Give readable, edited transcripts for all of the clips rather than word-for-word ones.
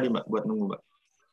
sorry Mbak, buat nunggu Mbak.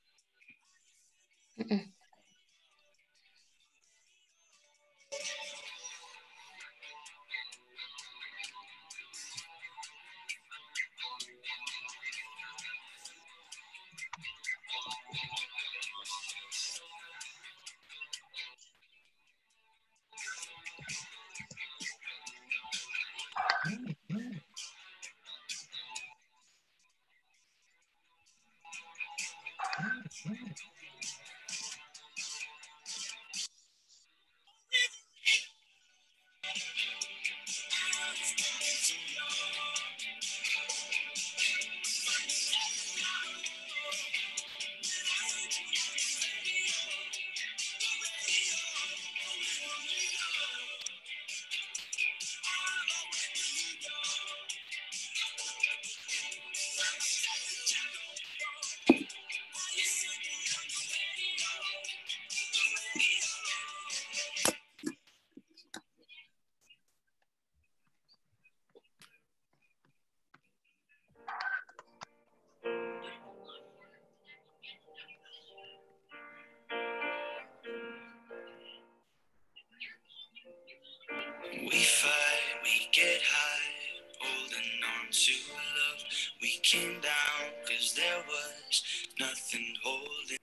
We fight, we get high, holding on to love. We came down cause there was nothing holding.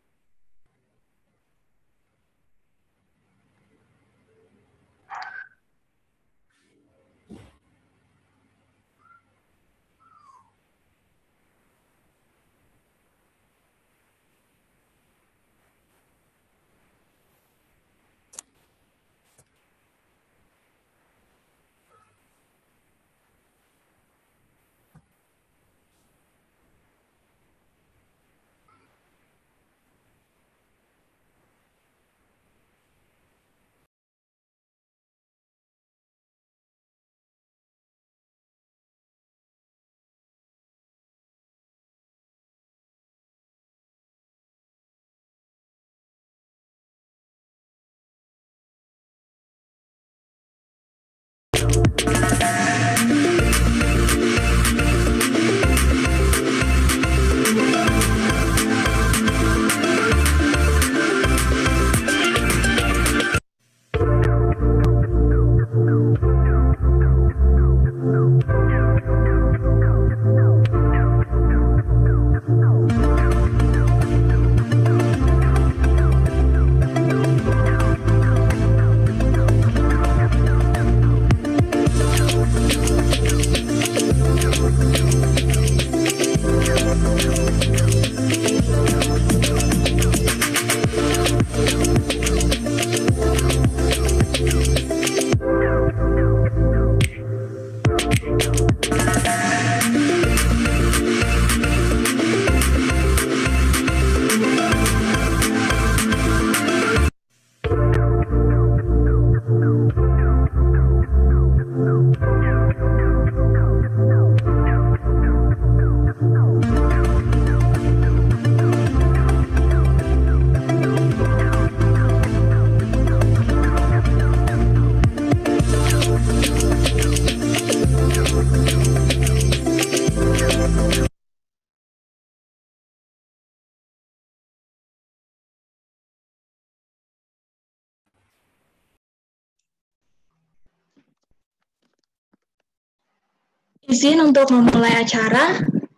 Izin untuk memulai acara.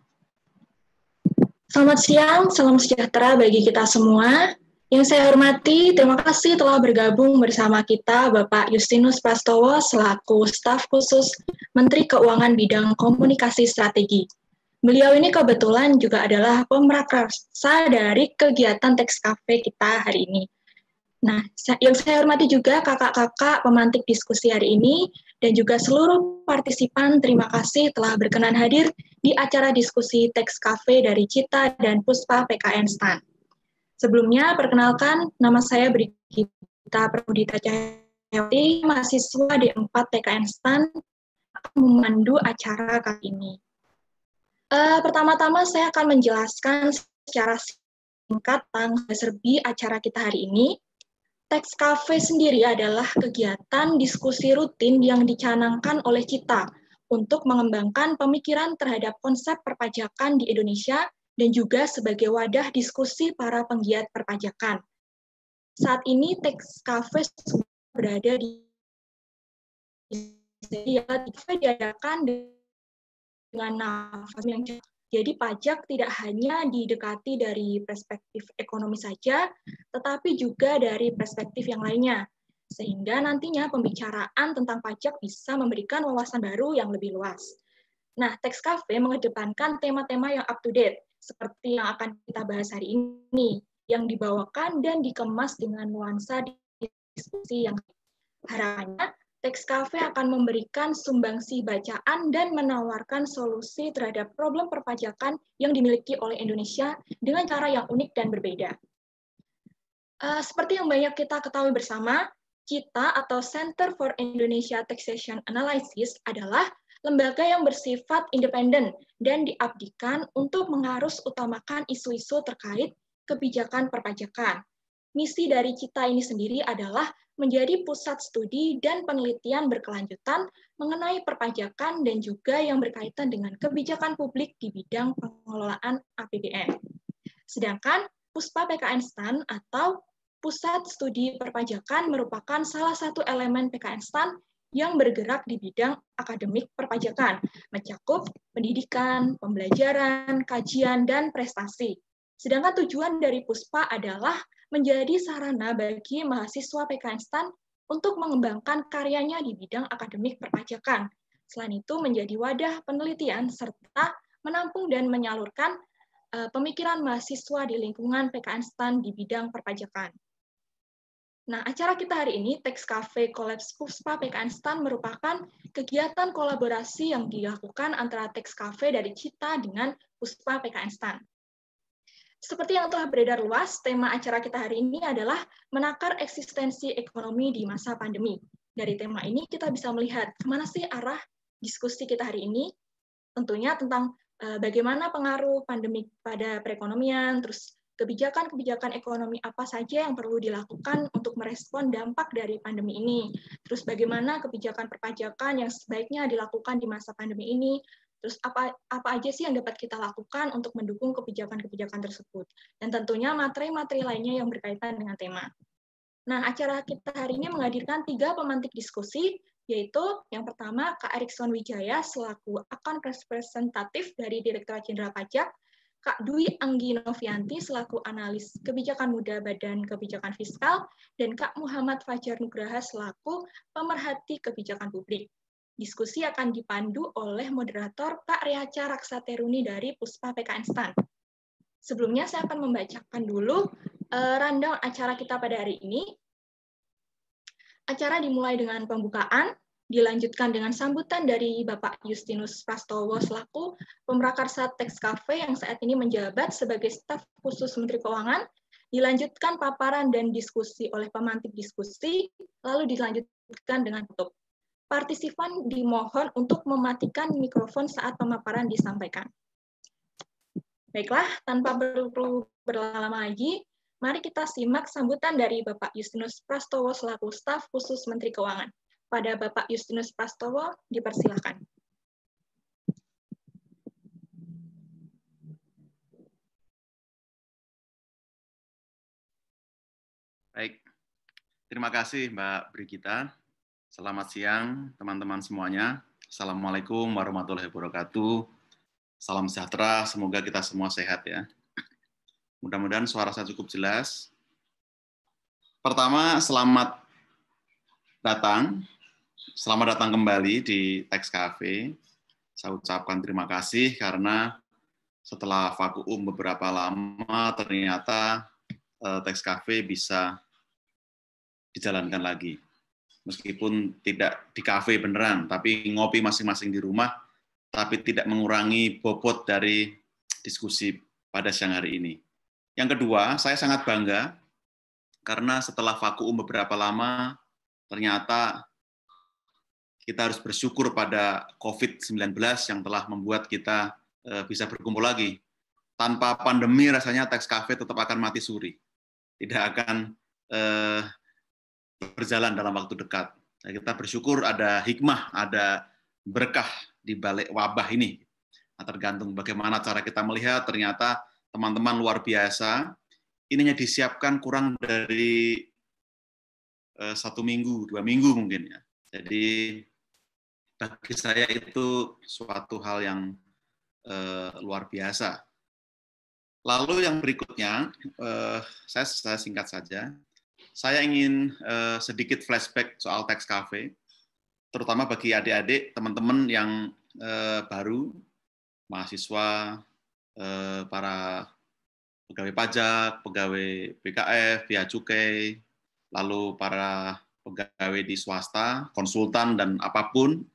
Selamat siang, salam sejahtera bagi kita semua. Yang saya hormati, terima kasih telah bergabung bersama kita Bapak Justinus Prastowo selaku staf khusus Menteri Keuangan Bidang Komunikasi Strategi. Beliau ini kebetulan juga adalah pemrakarsa dari kegiatan Teks Cafe kita hari ini. Nah, yang saya hormati juga kakak-kakak pemantik diskusi hari ini, dan juga seluruh partisipan, terima kasih telah berkenan hadir di acara diskusi Teks Cafe dari Cita dan Puspa PKN STAN. Sebelumnya, perkenalkan, nama saya Brigita Prabudita Cahyawati, mahasiswa D4 PKN STAN, akan memandu acara kali ini. Pertama-tama saya akan menjelaskan secara singkat tentang serbi acara kita hari ini. Teks Cafe sendiri adalah kegiatan diskusi rutin yang dicanangkan oleh Cita untuk mengembangkan pemikiran terhadap konsep perpajakan di Indonesia dan juga sebagai wadah diskusi para penggiat perpajakan. Saat ini Tax Cafe berada di diadakan dengan nafas yang cepat. Jadi pajak tidak hanya didekati dari perspektif ekonomi saja, tetapi juga dari perspektif yang lainnya. Sehingga nantinya pembicaraan tentang pajak bisa memberikan wawasan baru yang lebih luas. Nah, Tax Cafe mengedepankan tema-tema yang up to date, seperti yang akan kita bahas hari ini, yang dibawakan dan dikemas dengan nuansa diskusi yang harapannya Tax Cafe akan memberikan sumbangsi bacaan dan menawarkan solusi terhadap problem perpajakan yang dimiliki oleh Indonesia dengan cara yang unik dan berbeda. Seperti yang banyak kita ketahui bersama, CITA atau Center for Indonesia Taxation Analysis adalah lembaga yang bersifat independen dan diabdikan untuk mengarus utamakan isu-isu terkait kebijakan perpajakan. Misi dari CITA ini sendiri adalah menjadi pusat studi dan penelitian berkelanjutan mengenai perpajakan dan juga yang berkaitan dengan kebijakan publik di bidang pengelolaan APBN. Sedangkan Puspa PKN STAN atau Pusat Studi Perpajakan merupakan salah satu elemen PKN STAN yang bergerak di bidang akademik perpajakan, mencakup pendidikan, pembelajaran, kajian, dan prestasi. Sedangkan tujuan dari Puspa adalah menjadi sarana bagi mahasiswa PKN STAN untuk mengembangkan karyanya di bidang akademik perpajakan. Selain itu, menjadi wadah penelitian serta menampung dan menyalurkan pemikiran mahasiswa di lingkungan PKN STAN di bidang perpajakan. Nah, acara kita hari ini, Tax Cafe Collabs Puspa PKN STAN merupakan kegiatan kolaborasi yang dilakukan antara Tax Cafe dari CITA dengan Puspa PKN STAN. Seperti yang telah beredar luas, tema acara kita hari ini adalah menakar eksistensi ekonomi di masa pandemi. Dari tema ini kita bisa melihat kemana sih arah diskusi kita hari ini, tentunya tentang bagaimana pengaruh pandemi pada perekonomian, terus kebijakan-kebijakan ekonomi apa saja yang perlu dilakukan untuk merespon dampak dari pandemi ini, terus bagaimana kebijakan perpajakan yang sebaiknya dilakukan di masa pandemi ini, terus apa aja sih yang dapat kita lakukan untuk mendukung kebijakan-kebijakan tersebut, dan tentunya materi-materi lainnya yang berkaitan dengan tema. Nah, acara kita hari ini menghadirkan 3 pemantik diskusi, yaitu yang pertama Kak Erikson Wijaya selaku account representatif dari Direktorat Jenderal Pajak, Kak Dwi Anggi Novianti selaku analis kebijakan muda Badan Kebijakan Fiskal, dan Kak Muhammad Fajar Nugraha selaku pemerhati kebijakan publik. Diskusi akan dipandu oleh moderator Kak Reaca Raksateruni dari Puspa PKN STAN. Sebelumnya saya akan membacakan dulu rundown acara kita pada hari ini. Acara dimulai dengan pembukaan, dilanjutkan dengan sambutan dari Bapak Justinus Prastowo selaku Pemrakarsa Tax Cafe yang saat ini menjabat sebagai staf khusus Menteri Keuangan, dilanjutkan paparan dan diskusi oleh pemantik diskusi, lalu dilanjutkan dengan tutup. Partisipan dimohon untuk mematikan mikrofon saat pemaparan disampaikan. Baiklah, tanpa perlu berlama-lama lagi, mari kita simak sambutan dari Bapak Justinus Prastowo selaku staf khusus Menteri Keuangan. Pada Bapak Justinus Prastowo, dipersilakan. Baik, terima kasih Mbak Brigita. Selamat siang teman-teman semuanya. Assalamualaikum warahmatullahi wabarakatuh. Salam sejahtera, semoga kita semua sehat ya. Mudah-mudahan suara saya cukup jelas. Pertama, selamat datang kembali di Tax Cafe. Saya ucapkan terima kasih karena setelah vakuum beberapa lama, ternyata Tax Cafe bisa dijalankan lagi. Meskipun tidak di kafe beneran, tapi ngopi masing-masing di rumah, tapi tidak mengurangi bobot dari diskusi pada siang hari ini. Yang kedua, saya sangat bangga karena setelah vakuum beberapa lama, ternyata kita harus bersyukur pada COVID-19 yang telah membuat kita bisa berkumpul lagi. Tanpa pandemi rasanya Tax Cafe tetap akan mati suri. Tidak akan berjalan dalam waktu dekat. Nah, kita bersyukur ada hikmah, ada berkah di balik wabah ini. Nah, tergantung bagaimana cara kita melihat, ternyata teman-teman luar biasa, ininya disiapkan kurang dari 1 minggu, 2 minggu mungkin ya. Jadi bagi saya itu suatu hal yang luar biasa. Lalu yang berikutnya, saya singkat saja. Saya ingin sedikit flashback soal Tax Cafe, terutama bagi adik-adik, teman-teman yang baru, mahasiswa, para pegawai pajak, pegawai BKF, bea cukai, lalu para pegawai di swasta, konsultan, dan apapun,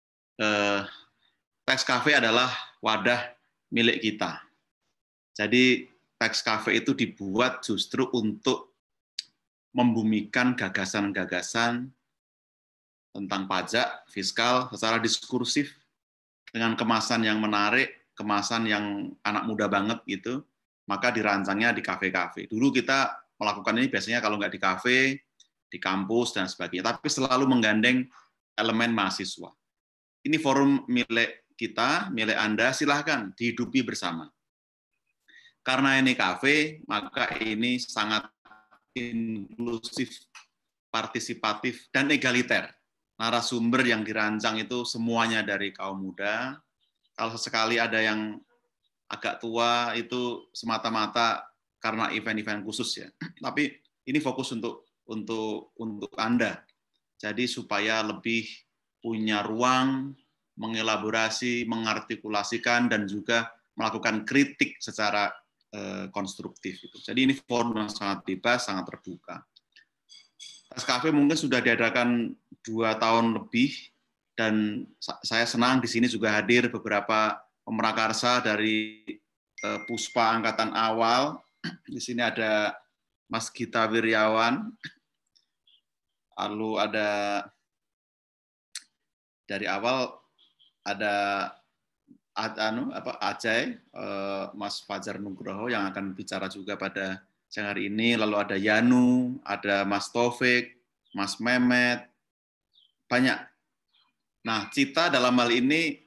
Tax Cafe adalah wadah milik kita. Jadi Tax Cafe itu dibuat justru untuk membumikan gagasan-gagasan tentang pajak, fiskal, secara diskursif, dengan kemasan yang menarik, kemasan yang anak muda banget gitu, maka dirancangnya di kafe-kafe. Dulu kita melakukan ini biasanya kalau nggak di kafe, di kampus, dan sebagainya, tapi selalu menggandeng elemen mahasiswa. Ini forum milik kita, milik Anda, silahkan dihidupi bersama. Karena ini kafe, maka ini sangat inklusif, partisipatif, dan egaliter. Narasumber yang dirancang itu semuanya dari kaum muda. Kalau sesekali ada yang agak tua, itu semata-mata karena event-event khusus ya. Tapi ini fokus untuk Anda. Jadi supaya lebih punya ruang mengelaborasi, mengartikulasikan, dan juga melakukan kritik secara konstruktif. Jadi ini forum yang sangat bebas, sangat terbuka. Tax Cafe mungkin sudah diadakan 2 tahun lebih, dan saya senang di sini juga hadir beberapa pemrakarsa dari Puspa Angkatan Awal. Di sini ada Mas Gita Wiryawan, lalu ada dari awal ada Ajay, Mas Fajar Nugroho yang akan bicara juga pada siang hari ini, lalu ada Yanu, ada Mas Taufik, Mas Mehmet, banyak. Nah, Cita dalam hal ini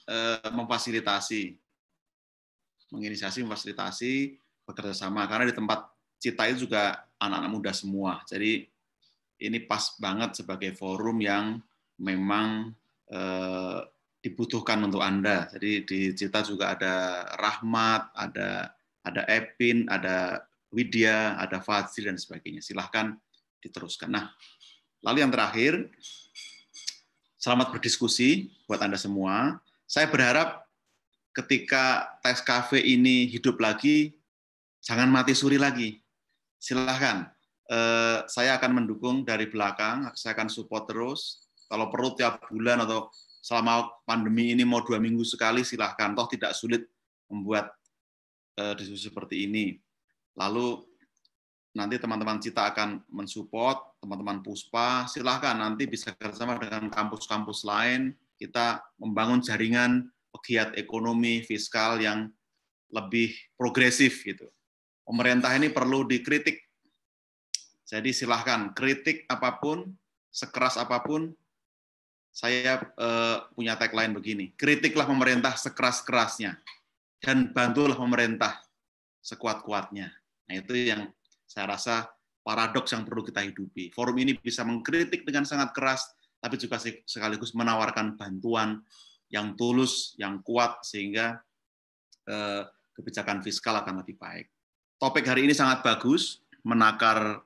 memfasilitasi, bekerja sama, karena di tempat Cita itu juga anak-anak muda semua. Jadi ini pas banget sebagai forum yang memang dibutuhkan untuk Anda. Jadi di Cita juga ada Rahmat, ada Epin, ada Widya, ada Fadzil, dan sebagainya. Silahkan diteruskan. Nah, lalu yang terakhir, selamat berdiskusi buat Anda semua. Saya berharap ketika Tax Cafe ini hidup lagi, jangan mati suri lagi. Silahkan. Saya akan mendukung dari belakang, saya akan support terus. Kalau perlu tiap bulan atau selama pandemi ini mau 2 minggu sekali, silahkan. Toh tidak sulit membuat diskusi seperti ini. Lalu nanti teman-teman Cita akan mensupport, teman-teman Puspa, silahkan nanti bisa bersama dengan kampus-kampus lain, kita membangun jaringan pegiat ekonomi, fiskal yang lebih progresif gitu. Pemerintah ini perlu dikritik. Jadi silahkan, kritik apapun, sekeras apapun. Saya punya tagline begini, kritiklah pemerintah sekeras-kerasnya, dan bantulah pemerintah sekuat-kuatnya. Nah, itu yang saya rasa paradoks yang perlu kita hidupi. Forum ini bisa mengkritik dengan sangat keras, tapi juga sekaligus menawarkan bantuan yang tulus, yang kuat, sehingga kebijakan fiskal akan lebih baik. Topik hari ini sangat bagus, menakar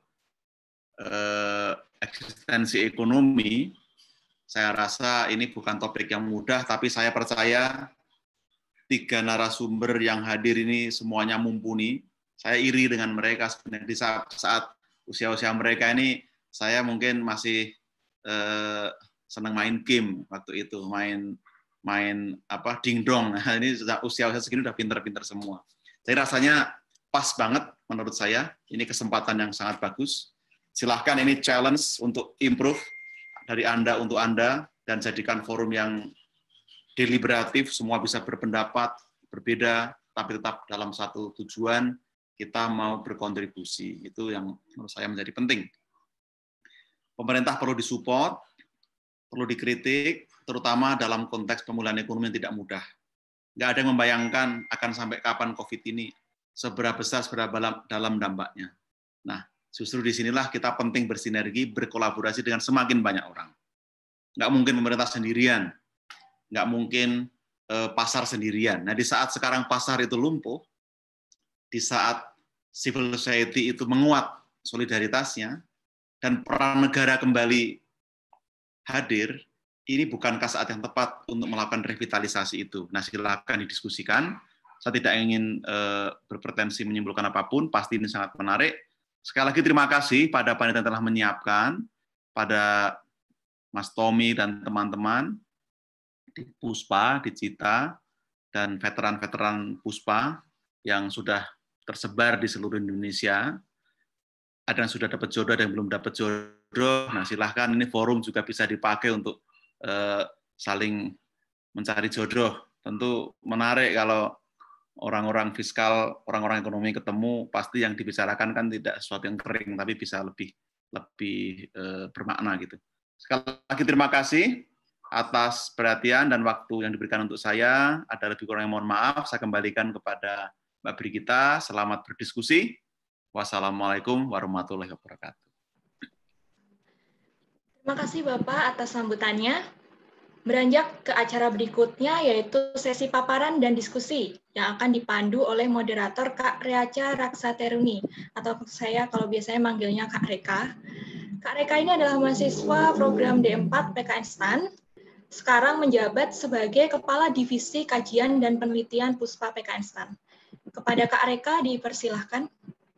eksistensi ekonomi. Saya rasa ini bukan topik yang mudah, tapi saya percaya 3 narasumber yang hadir ini semuanya mumpuni. Saya iri dengan mereka sebenarnya di saat usia-usia mereka ini. Saya mungkin masih senang main game waktu itu, main dingdong. Nah, ini usia-usia segini udah pinter-pinter semua. Jadi rasanya pas banget menurut saya. Ini kesempatan yang sangat bagus. Silahkan, ini challenge untuk improve dari Anda untuk Anda, dan jadikan forum yang deliberatif, semua bisa berpendapat, berbeda, tapi tetap dalam satu tujuan, kita mau berkontribusi. Itu yang menurut saya menjadi penting. Pemerintah perlu disupport, perlu dikritik, terutama dalam konteks pemulihan ekonomi yang tidak mudah. nggak ada yang membayangkan akan sampai kapan COVID ini, seberapa besar, seberapa dalam dampaknya. Nah, justru disinilah kita penting bersinergi, berkolaborasi dengan semakin banyak orang. Nggak mungkin pemerintah sendirian, nggak mungkin pasar sendirian. Nah, di saat sekarang pasar itu lumpuh, di saat civil society itu menguat solidaritasnya, dan peran negara kembali hadir, ini bukankah saat yang tepat untuk melakukan revitalisasi itu? Nah, silakan didiskusikan. Saya tidak ingin berpretensi menyimpulkan apapun, pasti ini sangat menarik. Sekali lagi terima kasih pada panitia yang telah menyiapkan, pada Mas Tommy dan teman-teman di Puspa, di Cita, dan veteran-veteran Puspa yang sudah tersebar di seluruh Indonesia. Ada yang sudah dapat jodoh, ada yang belum dapat jodoh. Nah, silahkan ini forum juga bisa dipakai untuk saling mencari jodoh. Tentu menarik kalau orang-orang fiskal, orang-orang ekonomi ketemu, pasti yang dibicarakan kan tidak sesuatu yang kering, tapi bisa lebih bermakna gitu. Sekali lagi terima kasih atas perhatian dan waktu yang diberikan untuk saya. Ada lebih kurang yang mohon maaf. Saya kembalikan kepada Mbak Brigita. Selamat berdiskusi. Wassalamualaikum warahmatullahi wabarakatuh. Terima kasih Bapak atas sambutannya. Beranjak ke acara berikutnya, yaitu sesi paparan dan diskusi yang akan dipandu oleh moderator Kak Reaca Raksateruni, atau saya kalau biasanya manggilnya Kak Reka. Kak Reka ini adalah mahasiswa program D4 PKN STAN, sekarang menjabat sebagai Kepala Divisi Kajian dan Penelitian Puspa PKN STAN. Kepada Kak Reka dipersilahkan.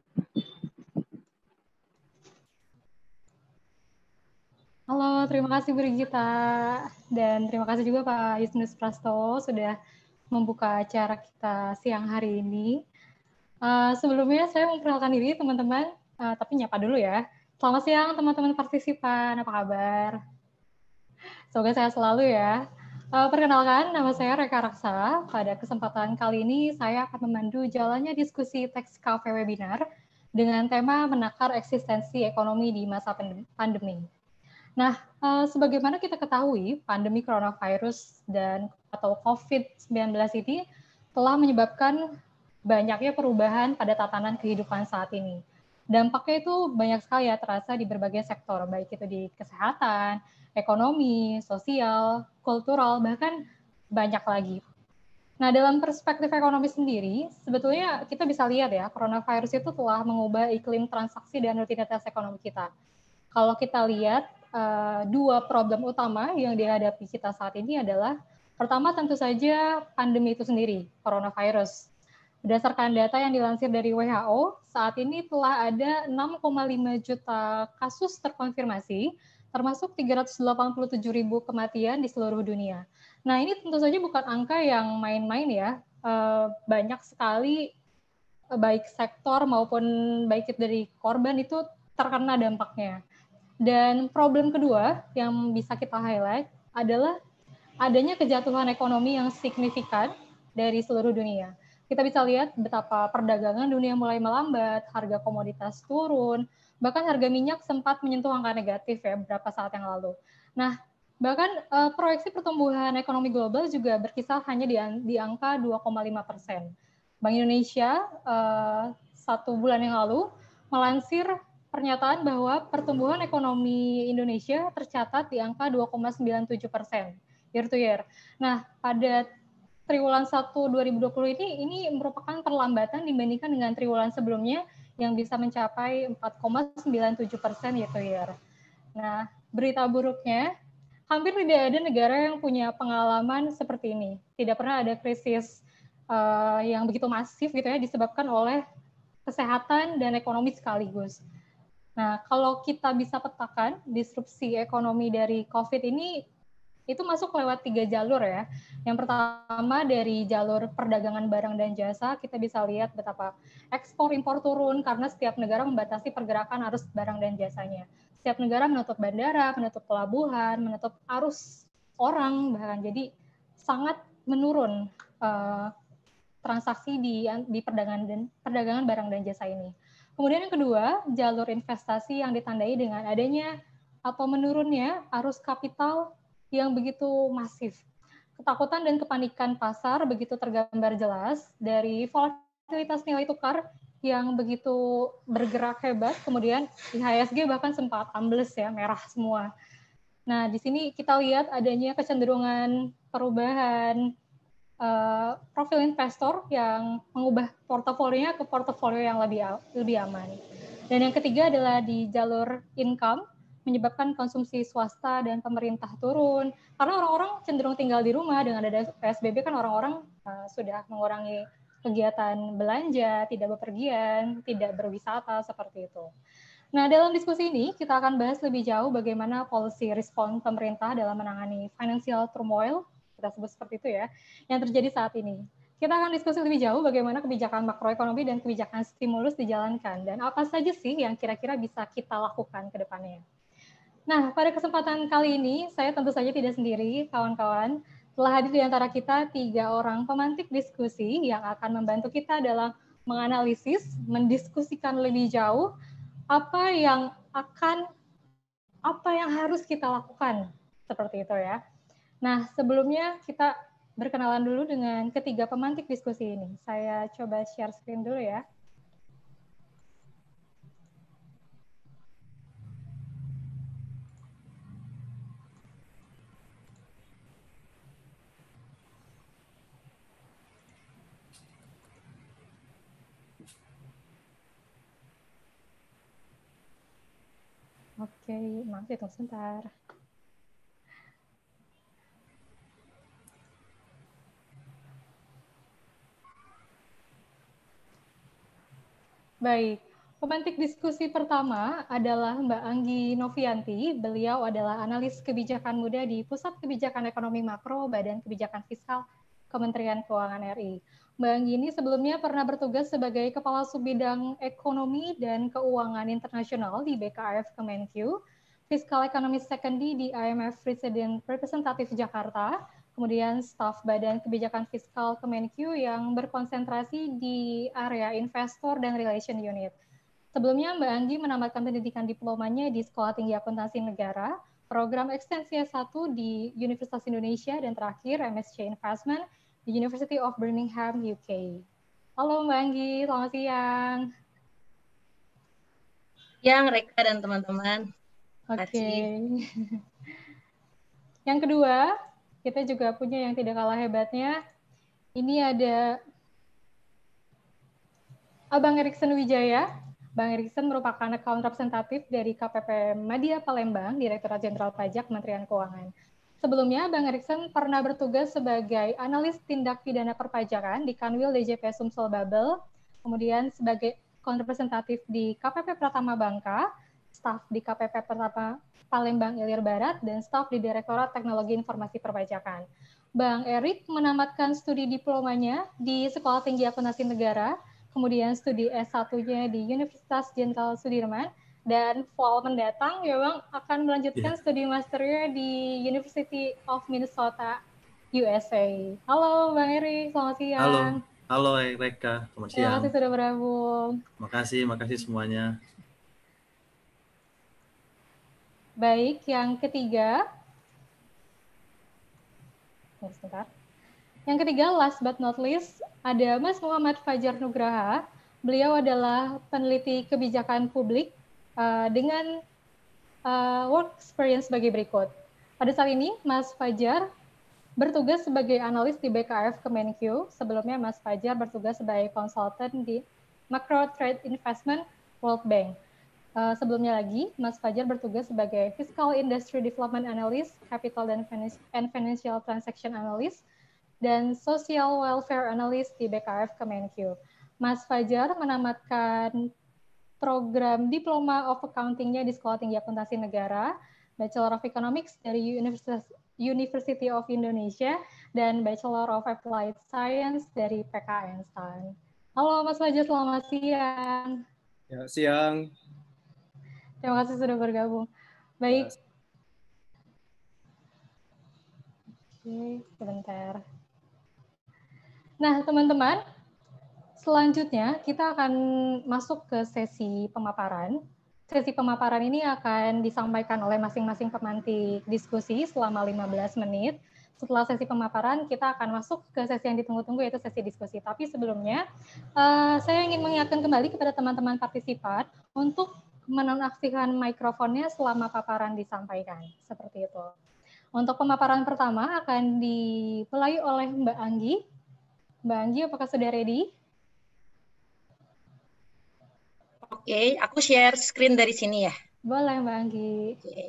Halo, terima kasih Brigita. Dan terima kasih juga Pak Justinus Prastowo sudah membuka acara kita siang hari ini. Sebelumnya saya memperkenalkan diri teman-teman, tapi nyapa dulu ya. Selamat siang teman-teman partisipan, apa kabar? Semoga sehat selalu ya. Perkenalkan, nama saya Reka Raksa. Pada kesempatan kali ini saya akan memandu jalannya diskusi Teks Cafe webinar dengan tema menakar eksistensi ekonomi di masa pandemi. Nah, sebagaimana kita ketahui, pandemi coronavirus atau COVID-19 ini telah menyebabkan banyaknya perubahan pada tatanan kehidupan saat ini. Dampaknya itu banyak sekali ya terasa di berbagai sektor, baik itu di kesehatan, ekonomi, sosial, kultural, bahkan banyak lagi. Nah, dalam perspektif ekonomi sendiri, sebetulnya kita bisa lihat ya, coronavirus itu telah mengubah iklim transaksi dan rutinitas ekonomi kita. Kalau kita lihat, dua problem utama yang dihadapi kita saat ini adalah, pertama tentu saja pandemi itu sendiri, coronavirus. Berdasarkan data yang dilansir dari WHO, saat ini telah ada 6,5 juta kasus terkonfirmasi, termasuk 387.000 kematian di seluruh dunia. Nah, ini tentu saja bukan angka yang main-main ya, banyak sekali baik sektor maupun baik dari korban itu terkena dampaknya. Dan problem kedua yang bisa kita highlight adalah adanya kejatuhan ekonomi yang signifikan dari seluruh dunia. Kita bisa lihat betapa perdagangan dunia mulai melambat, harga komoditas turun, bahkan harga minyak sempat menyentuh angka negatif ya beberapa saat yang lalu. Nah, bahkan proyeksi pertumbuhan ekonomi global juga berkisar hanya di angka 2,5%. Bank Indonesia 1 bulan yang lalu melansir pernyataan bahwa pertumbuhan ekonomi Indonesia tercatat di angka 2,97% year to year. Nah, pada triwulan 1 2020 ini merupakan perlambatan dibandingkan dengan triwulan sebelumnya yang bisa mencapai 4,97% year to year. Nah, berita buruknya, hampir tidak ada negara yang punya pengalaman seperti ini. Tidak pernah ada krisis yang begitu masif gitu ya, disebabkan oleh kesehatan dan ekonomi sekaligus. Nah, kalau kita bisa petakan disrupsi ekonomi dari COVID ini, itu masuk lewat 3 jalur ya. Yang pertama dari jalur perdagangan barang dan jasa, kita bisa lihat betapa ekspor impor turun karena setiap negara membatasi pergerakan arus barang dan jasanya. Setiap negara menutup bandara, menutup pelabuhan, menutup arus orang, bahkan jadi sangat menurun transaksi di perdagangan barang dan jasa ini. Kemudian yang kedua, jalur investasi yang ditandai dengan adanya atau menurunnya arus kapital yang begitu masif. ketakutan dan kepanikan pasar begitu tergambar jelas dari volatilitas nilai tukar yang begitu bergerak hebat, kemudian IHSG bahkan sempat ambles ya, merah semua. Nah, di sini kita lihat adanya kecenderungan perubahan profil investor yang mengubah portofolionya ke portofolio yang lebih aman. Dan yang ketiga adalah di jalur income, menyebabkan konsumsi swasta dan pemerintah turun. Karena orang-orang cenderung tinggal di rumah, dengan ada PSBB kan orang-orang sudah mengurangi kegiatan belanja, tidak bepergian, tidak berwisata, seperti itu. Nah, dalam diskusi ini kita akan bahas lebih jauh bagaimana policy respon pemerintah dalam menangani financial turmoil, kita sebut seperti itu ya, yang terjadi saat ini. Kita akan diskusi lebih jauh bagaimana kebijakan makroekonomi dan kebijakan stimulus dijalankan, dan apa saja sih yang kira-kira bisa kita lakukan ke depannya. Nah, pada kesempatan kali ini, saya tentu saja tidak sendiri, kawan-kawan. Telah hadir di antara kita 3 orang pemantik diskusi yang akan membantu kita dalam menganalisis, mendiskusikan lebih jauh apa yang harus kita lakukan, seperti itu ya. Nah, sebelumnya kita berkenalan dulu dengan ketiga pemantik diskusi ini. Saya coba share screen dulu ya. Oke, maaf ya, tunggu sebentar. Baik, pemantik diskusi pertama adalah Mbak Anggi Novianti. Beliau adalah analis kebijakan muda di Pusat Kebijakan Ekonomi Makro Badan Kebijakan Fiskal Kementerian Keuangan RI. Mbak Anggi ini sebelumnya pernah bertugas sebagai Kepala Subbidang Ekonomi dan Keuangan Internasional di BKF Kemenkyu, Fiskal Economist Secondary di IMF Resident Representative Jakarta, kemudian staf Badan Kebijakan Fiskal Kemenkyu yang berkonsentrasi di area investor dan relation unit. Sebelumnya Mbak Anggi menamatkan pendidikan diplomanya di Sekolah Tinggi Akuntansi Negara, program ekstensi S1 di Universitas Indonesia, dan terakhir MSc Investment di University of Birmingham, UK. Halo Mbak Anggi, selamat siang. Siang Reka dan teman-teman. Oke. Yang kedua, kita juga punya yang tidak kalah hebatnya. Ini ada Abang Erikson Wijaya. Bang Erikson merupakan account representatif dari KPP Madya Palembang, Direktorat Jenderal Pajak Kementerian Keuangan. Sebelumnya, Bang Erikson pernah bertugas sebagai analis tindak pidana perpajakan di Kanwil DJP Sumsel Babel, kemudian sebagai account representatif di KPP Pratama Bangka, staf di KPP Pratama Palembang Ilir Barat, dan staf di Direktorat Teknologi Informasi Perpajakan. Bang Erik menamatkan studi diplomanya di Sekolah Tinggi Akuntansi Negara, kemudian studi S1-nya di Universitas Jenderal Sudirman, dan fall mendatang ya Bang akan melanjutkan studi masternya di University of Minnesota, USA. Halo Bang Erik, selamat siang. Halo Reka, selamat siang. Terima kasih sudah bergabung. Makasih semuanya. Baik, yang ketiga. Sebentar. Yang ketiga, last but not least, ada Mas Muhammad Fajar Nugraha. Beliau adalah peneliti kebijakan publik dengan work experience sebagai berikut. Pada saat ini, Mas Fajar bertugas sebagai analis di BKF Kemenkyu. Sebelumnya, Mas Fajar bertugas sebagai konsultan di Macro Trade Investment World Bank. Sebelumnya lagi, Mas Fajar bertugas sebagai Fiscal Industry Development Analyst, Capital and Financial Transaction Analyst, dan Social Welfare Analyst di BKF Kemenkyu. Mas Fajar menamatkan program Diploma of Accounting-nya di Sekolah Tinggi Akuntansi Negara, Bachelor of Economics dari University of Indonesia, dan Bachelor of Applied Science dari PKN STAN. Halo Mas Fajar, selamat siang. Ya, siang. Terima kasih sudah bergabung. Baik. Oke, sebentar. Nah, teman-teman, selanjutnya kita akan masuk ke sesi pemaparan. Sesi pemaparan ini akan disampaikan oleh masing-masing pemantik diskusi selama 15 menit. setelah sesi pemaparan, kita akan masuk ke sesi yang ditunggu-tunggu, yaitu sesi diskusi. Tapi sebelumnya, saya ingin mengingatkan kembali kepada teman-teman partisipan untuk menonaktifkan mikrofonnya selama paparan disampaikan. Seperti itu. Untuk pemaparan pertama akan dimulai oleh Mbak Anggi. Mbak Anggi, apakah sudah ready? Oke, aku share screen dari sini ya. Boleh, Mbak Anggi. Oke.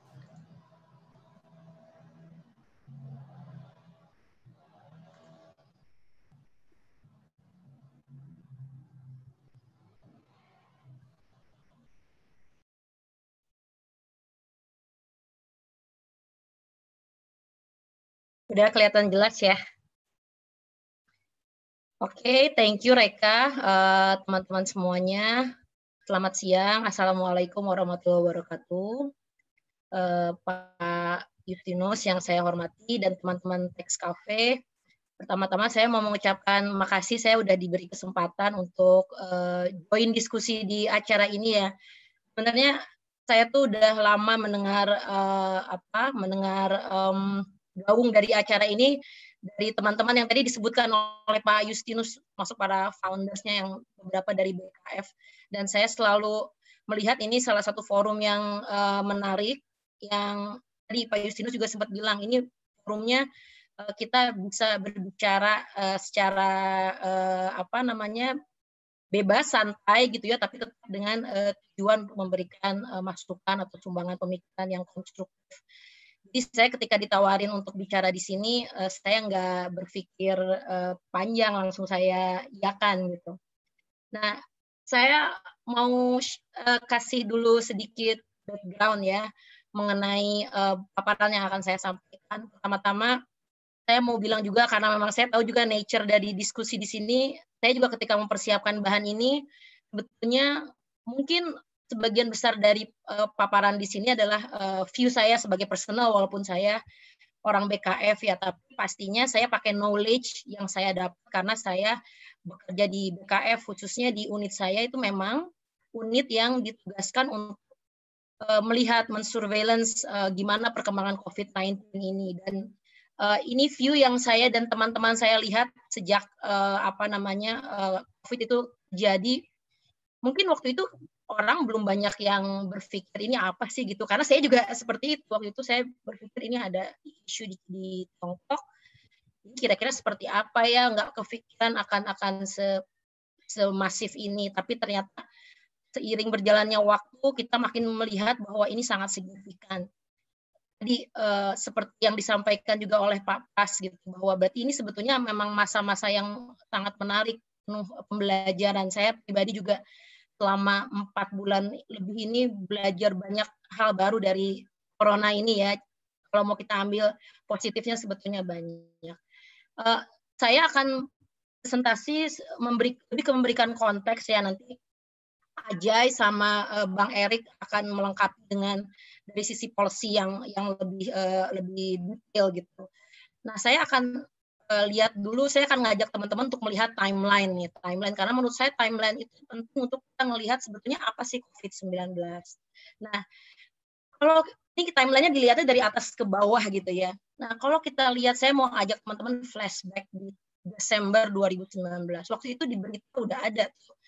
Udah kelihatan jelas ya. Oke, thank you Reka, teman-teman semuanya. Selamat siang, Assalamualaikum warahmatullahi wabarakatuh. Pak Justinus yang saya hormati dan teman-teman Teks Cafe. Pertama-tama saya mau mengucapkan makasih saya udah diberi kesempatan untuk join diskusi di acara ini ya. Sebenarnya saya tuh udah lama mendengar gaung dari acara ini dari teman-teman yang tadi disebutkan oleh Pak Justinus, masuk para foundersnya yang beberapa dari BKF, dan saya selalu melihat ini salah satu forum yang menarik, yang tadi Pak Justinus juga sempat bilang, ini forumnya kita bisa berbicara secara bebas, santai gitu ya, tapi tetap dengan tujuan untuk memberikan masukan atau sumbangan pemikiran yang konstruktif. Jadi saya ketika ditawarin untuk bicara di sini, saya nggak berpikir panjang, langsung saya iakan gitu. Nah, saya mau kasih dulu sedikit background ya mengenai paparan yang akan saya sampaikan. Pertama-tama, saya mau bilang juga karena memang saya tahu juga nature dari diskusi di sini, saya juga ketika mempersiapkan bahan ini, sebetulnya mungkin sebagian besar dari paparan di sini adalah view saya sebagai personal, walaupun saya orang BKF ya, tapi pastinya saya pakai knowledge yang saya dapat karena saya bekerja di BKF, khususnya di unit saya itu memang unit yang ditugaskan untuk melihat, mensurveillance gimana perkembangan COVID-19 ini. Dan ini view yang saya dan teman-teman saya lihat sejak COVID itu jadi. Mungkin waktu itu orang belum banyak yang berpikir ini apa sih gitu, karena saya juga seperti itu. Waktu itu saya berpikir ini ada isu di Tiongkok, kira-kira seperti apa ya, nggak kepikiran akan semasif ini. Tapi ternyata seiring berjalannya waktu kita makin melihat bahwa ini sangat signifikan. Jadi seperti yang disampaikan juga oleh Pak Pras gitu, bahwa berarti ini sebetulnya memang masa-masa yang sangat menarik, penuh pembelajaran. Saya pribadi juga selama 4 bulan lebih ini belajar banyak hal baru dari corona ini ya. Kalau mau kita ambil positifnya sebetulnya banyak. Saya akan presentasi memberikan konteks ya, nanti Ajay sama Bang Erik akan melengkapi dengan dari sisi policy yang lebih detail gitu. Nah, saya akan lihat dulu, saya akan ngajak teman-teman untuk melihat timeline karena menurut saya timeline itu penting untuk kita melihat sebetulnya apa sih COVID-19. Nah, kalau ini timeline-nya dilihatnya dari atas ke bawah gitu ya. Nah, kalau kita lihat, saya mau ajak teman-teman flashback di Desember 2019. Waktu itu di berita udah ada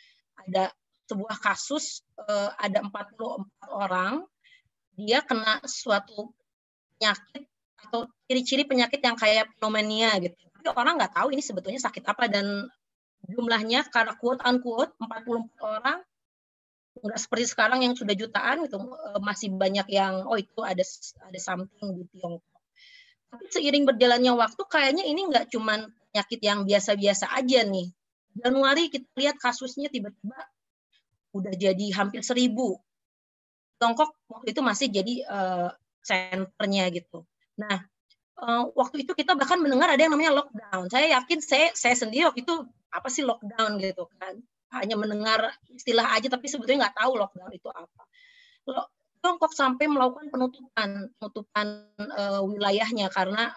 sebuah kasus, ada 44 orang, dia kena suatu penyakit atau ciri-ciri penyakit yang kayak pneumonia gitu. Tapi orang nggak tahu ini sebetulnya sakit apa, dan jumlahnya karena quote unquote 44 orang, nggak seperti sekarang yang sudah jutaan gitu, masih banyak yang itu ada something di Tiongkok. Tapi seiring berjalannya waktu kayaknya ini nggak cuma penyakit yang biasa-biasa aja nih. Januari kita lihat kasusnya tiba-tiba udah jadi hampir 1.000. Tiongkok waktu itu masih jadi senternya gitu. Nah, waktu itu kita bahkan mendengar ada yang namanya lockdown. Saya yakin saya sendiri waktu itu apa sih lockdown gitu kan. Hanya mendengar istilah aja tapi sebetulnya nggak tahu lockdown itu apa. Tiongkok sampai melakukan penutupan wilayahnya karena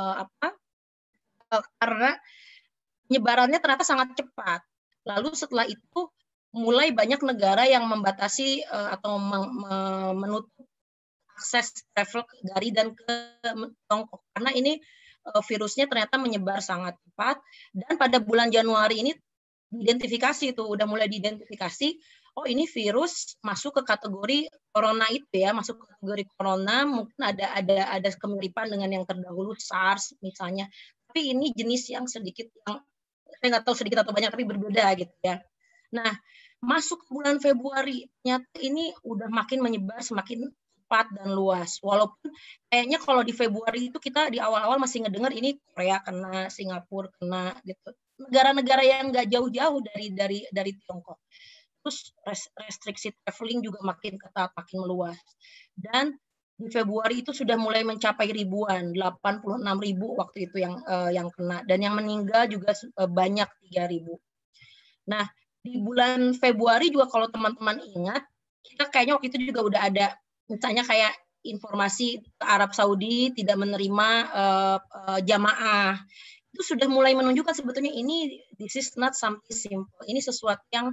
karena penyebarannya ternyata sangat cepat. Lalu setelah itu mulai banyak negara yang membatasi atau menutup akses travel dari dan ke Tiongkok, karena ini virusnya ternyata menyebar sangat cepat, dan pada bulan Januari ini diidentifikasi tuh, udah mulai diidentifikasi, oh ini virus masuk ke kategori corona itu ya, masuk ke kategori corona, mungkin ada kemiripan dengan yang terdahulu SARS misalnya, tapi ini jenis yang sedikit, yang saya nggak tahu sedikit atau banyak tapi berbeda gitu ya. Nah, masuk ke bulan Februari, ternyata ini udah makin menyebar semakin cepat dan luas. Walaupun kayaknya kalau di Februari itu kita di awal-awal masih ngedengar ini Korea kena, Singapura kena gitu. Negara-negara yang nggak jauh-jauh dari Tiongkok. Terus restriksi traveling juga makin ketat, makin meluas. Dan di Februari itu sudah mulai mencapai ribuan, 86.000 waktu itu yang kena, dan yang meninggal juga banyak 3.000. Nah, di bulan Februari juga kalau teman-teman ingat, kita kayaknya waktu itu juga udah ada, misalnya kayak informasi Arab Saudi tidak menerima jamaah. Itu sudah mulai menunjukkan sebetulnya ini this is not something simple. Ini sesuatu yang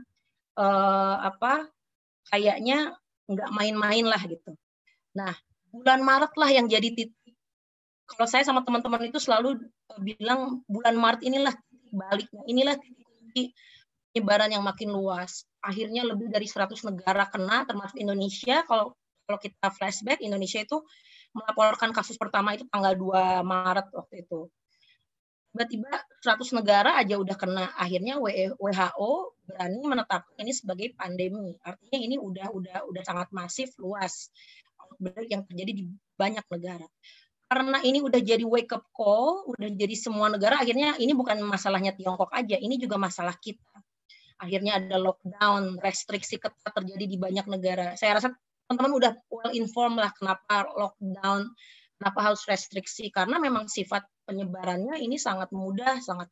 kayaknya nggak main-main lah gitu. Nah, bulan Maret lah yang jadi titik. Kalau saya sama teman-teman itu selalu bilang bulan Maret inilah titik baliknya, inilah titik penyebaran yang makin luas. Akhirnya lebih dari 100 negara kena, termasuk Indonesia. Kalau kita flashback, Indonesia itu melaporkan kasus pertama itu tanggal 2 Maret waktu itu. Tiba-tiba 100 negara aja udah kena. Akhirnya WHO berani menetapkan ini sebagai pandemi. Artinya ini udah sangat masif, luas yang terjadi di banyak negara. Karena ini udah jadi wake up call, udah jadi semua negara, akhirnya ini bukan masalahnya Tiongkok aja, ini juga masalah kita. Akhirnya ada lockdown, restriksi ketat terjadi di banyak negara. Saya rasa teman-teman udah well informed lah kenapa lockdown, kenapa harus restriksi, karena memang sifat penyebarannya ini sangat mudah, sangat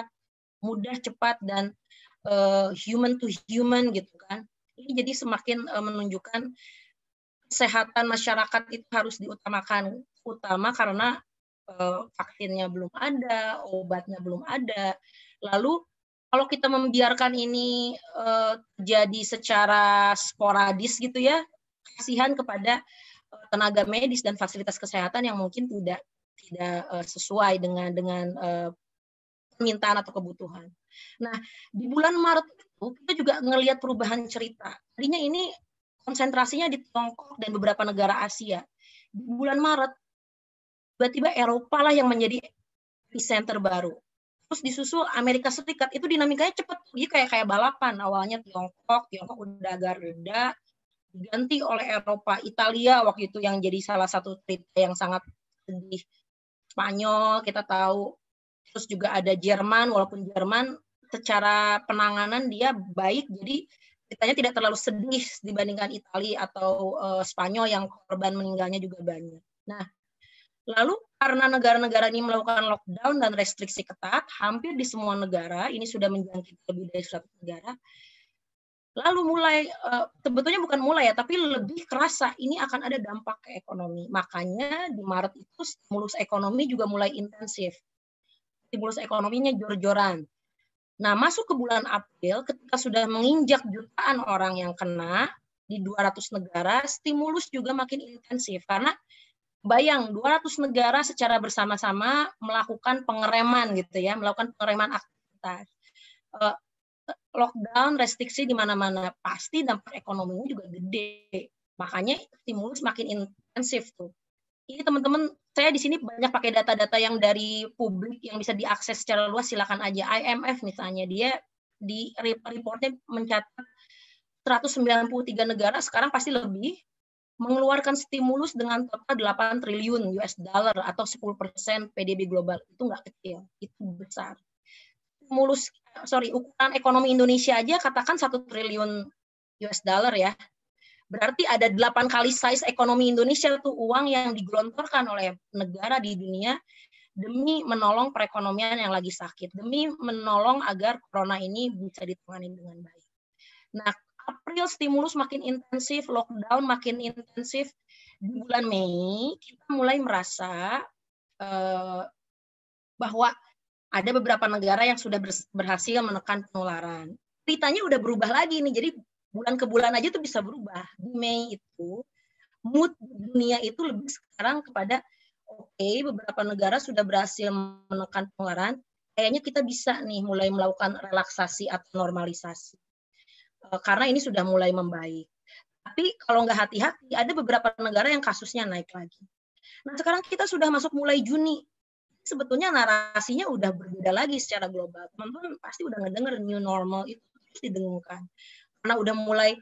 cepat, dan human to human gitu kan. Ini jadi semakin menunjukkan kesehatan masyarakat itu harus diutamakan, karena vaksinnya belum ada, obatnya belum ada. Lalu kalau kita membiarkan ini terjadi secara sporadis gitu ya, kasihan kepada tenaga medis dan fasilitas kesehatan yang mungkin tidak sesuai dengan permintaan atau kebutuhan. Nah, di bulan Maret itu kita juga ngelihat perubahan cerita. Tadinya ini konsentrasinya di Tiongkok dan beberapa negara Asia. Di bulan Maret, tiba-tiba Eropa lah yang menjadi epicenter baru. Terus disusul Amerika Serikat, itu dinamikanya cepat. Jadi kayak balapan. Awalnya Tiongkok udah agak reda, diganti oleh Eropa. Italia waktu itu yang jadi salah satu cerita yang sangat sedih. Spanyol kita tahu. Terus juga ada Jerman, walaupun Jerman secara penanganan dia baik, jadi ceritanya tidak terlalu sedih dibandingkan Italia atau Spanyol yang korban meninggalnya juga banyak. Nah, lalu karena negara-negara ini melakukan lockdown dan restriksi ketat, hampir di semua negara, ini sudah menjangkit lebih dari 100 negara, lalu mulai, sebetulnya bukan mulai ya, tapi lebih kerasa ini akan ada dampak ke ekonomi. Makanya di Maret itu stimulus ekonomi juga mulai intensif. Stimulus ekonominya jor-joran. Nah, masuk ke bulan April, ketika sudah menginjak jutaan orang yang kena di 200 negara, stimulus juga makin intensif. Karena bayang, 200 negara secara bersama-sama melakukan pengereman gitu ya, melakukan pengereman aktivitas. Lockdown, restriksi di mana-mana, pasti dampak ekonominya juga gede. Makanya stimulus makin intensif tuh. Ini teman-teman, saya di sini banyak pakai data-data yang dari publik yang bisa diakses secara luas, silakan aja. IMF misalnya, dia di reportnya mencatat 193 negara sekarang pasti lebih mengeluarkan stimulus dengan total 8 triliun US dollar atau 10% PDB global. Itu nggak kecil, itu besar. Ukuran ekonomi Indonesia aja katakan 1 triliun US dollar ya. Berarti ada 8 kali size ekonomi Indonesia tuh uang yang digelontorkan oleh negara di dunia demi menolong perekonomian yang lagi sakit, demi menolong agar corona ini bisa ditangani dengan baik. Nah, April stimulus makin intensif, lockdown makin intensif. Di bulan Mei kita mulai merasa bahwa ada beberapa negara yang sudah berhasil menekan penularan. Ceritanya udah berubah lagi nih, jadi bulan ke bulan aja tuh bisa berubah. Di Mei itu mood dunia itu lebih sekarang kepada oke, beberapa negara sudah berhasil menekan penularan, kayaknya kita bisa nih mulai melakukan relaksasi atau normalisasi. Karena ini sudah mulai membaik. Tapi kalau nggak hati-hati, ada beberapa negara yang kasusnya naik lagi. Nah, sekarang kita sudah masuk mulai Juni. Sebetulnya narasinya udah berbeda lagi secara global. Teman-teman pasti udah ngedenger new normal itu terus didengungkan. Karena udah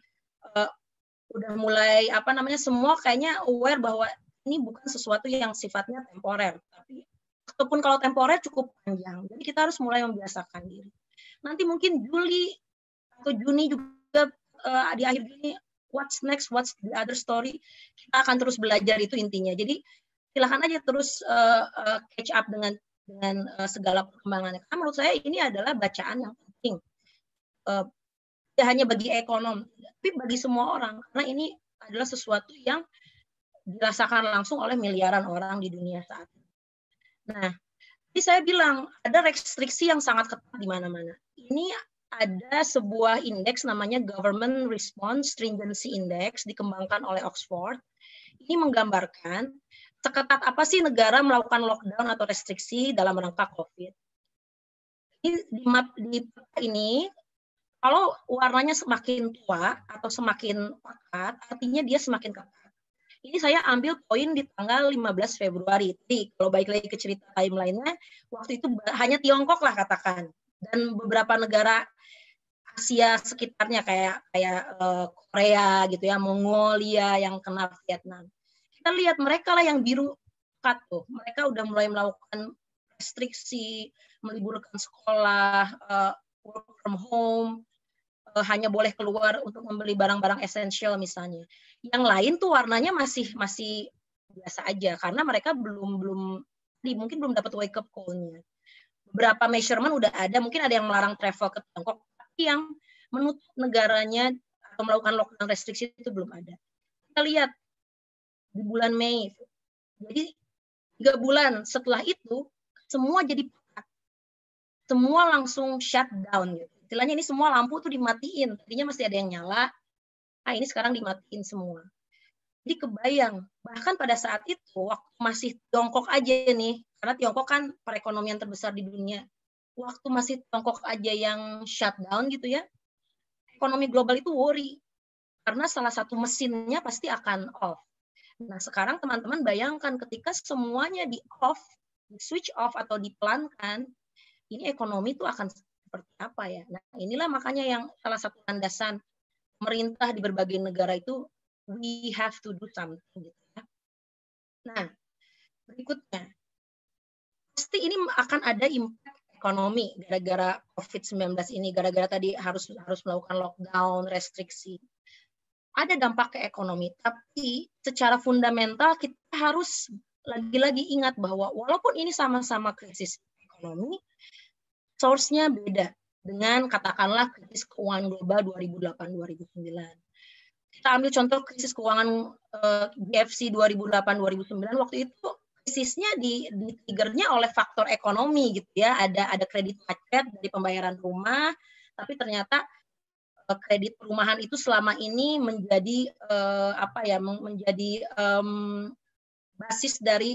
mulai apa namanya, semua kayaknya aware bahwa ini bukan sesuatu yang sifatnya temporer, tapi ataupun kalau temporer cukup panjang. Jadi kita harus mulai membiasakan diri. Nanti mungkin Juli atau Juni juga di akhir Juni, what's next, what's the other story, kita akan terus belajar, itu intinya. Jadi silakan aja terus catch up dengan segala perkembangannya. Karena menurut saya ini adalah bacaan yang penting. Tidak hanya bagi ekonom, tapi bagi semua orang. Karena ini adalah sesuatu yang dirasakan langsung oleh miliaran orang di dunia saat ini. Nah, jadi saya bilang ada restriksi yang sangat ketat di mana-mana. Ini ada sebuah indeks namanya Government Response Stringency Index dikembangkan oleh Oxford. Ini menggambarkan seketat apa sih negara melakukan lockdown atau restriksi dalam rangka COVID. Di map ini, kalau warnanya semakin tua atau semakin pekat, artinya dia semakin ketat. Ini saya ambil poin di tanggal 15 Februari. Jadi kalau balik lagi ke cerita timeline-nya, waktu itu hanya Tiongkok lah katakan. Dan beberapa negara Asia sekitarnya kayak Korea gitu ya, Mongolia yang kena Vietnam. Kita lihat mereka lah yang biru pekat tuh. Mereka udah mulai melakukan restriksi, meliburkan sekolah, work from home, hanya boleh keluar untuk membeli barang-barang esensial misalnya. Yang lain tuh warnanya masih biasa aja karena mereka mungkin belum dapat wake up call-nya. Beberapa measurement udah ada, mungkin ada yang melarang travel ke Tiongkok, tapi yang menutup negaranya atau melakukan lockdown restriksi itu belum ada. Kita lihat di bulan Mei. Jadi 3 bulan setelah itu semua jadi pekat. Semua langsung shutdown gitu. Istilahnya ini semua lampu tuh dimatiin. Tadinya masih ada yang nyala. Nah, ini sekarang dimatiin semua. Jadi kebayang, bahkan pada saat itu waktu masih Tiongkok aja nih, karena Tiongkok kan perekonomian terbesar di dunia. Waktu masih Tiongkok aja yang shutdown gitu ya. Ekonomi global itu worry. Karena salah satu mesinnya pasti akan off. Nah, sekarang teman-teman bayangkan ketika semuanya di off, di switch off atau dipelankan, ini ekonomi itu akan seperti apa ya? Nah, inilah makanya yang salah satu landasan pemerintah di berbagai negara itu, we have to do something. Gitu ya. Nah, berikutnya, pasti ini akan ada impact ekonomi gara-gara COVID-19 ini, gara-gara tadi harus melakukan lockdown, restriksi. Ada dampak ke ekonomi, tapi secara fundamental kita harus lagi-lagi ingat bahwa walaupun ini sama-sama krisis ekonomi, source-nya beda dengan katakanlah krisis keuangan global 2008-2009. Kita ambil contoh krisis keuangan GFC 2008-2009, waktu itu krisisnya di-triggernya oleh faktor ekonomi gitu ya, ada kredit macet dari pembayaran rumah, tapi ternyata kredit perumahan itu selama ini menjadi basis dari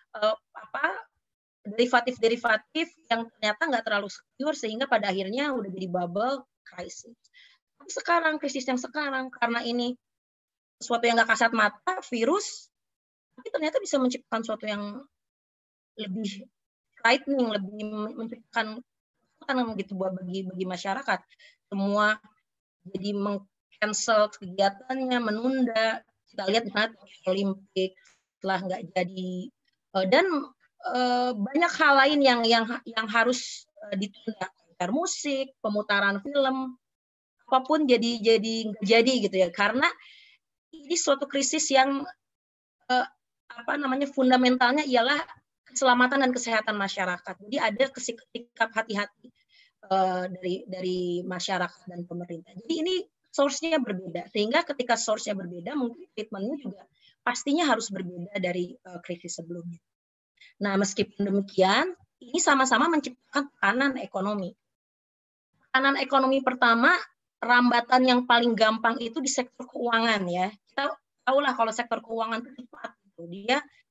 derivatif yang ternyata nggak terlalu secure sehingga pada akhirnya udah jadi bubble crisis. Tapi sekarang krisis yang sekarang karena ini sesuatu yang nggak kasat mata, virus, tapi ternyata bisa menciptakan sesuatu yang lebih frightening, lebih menciptakan gitu bagi masyarakat. Semua jadi meng-cancel kegiatannya, menunda. Kita lihat misalnya Olimpik setelah nggak jadi, dan banyak hal lain yang harus ditunda, konser musik, pemutaran film, apapun jadi nggak jadi gitu ya, karena ini suatu krisis yang fundamentalnya ialah keselamatan dan kesehatan masyarakat. Jadi ada sikap hati-hati dari masyarakat dan pemerintah. Jadi ini source-nya berbeda, sehingga ketika source-nya berbeda, mungkin treatment-nya juga pastinya harus berbeda dari krisis sebelumnya. Nah, meskipun demikian, ini sama-sama menciptakan tekanan ekonomi. Tekanan ekonomi pertama, rambatan yang paling gampang itu di sektor keuangan ya. Kita tahulah kalau sektor keuangan itu cepat, dia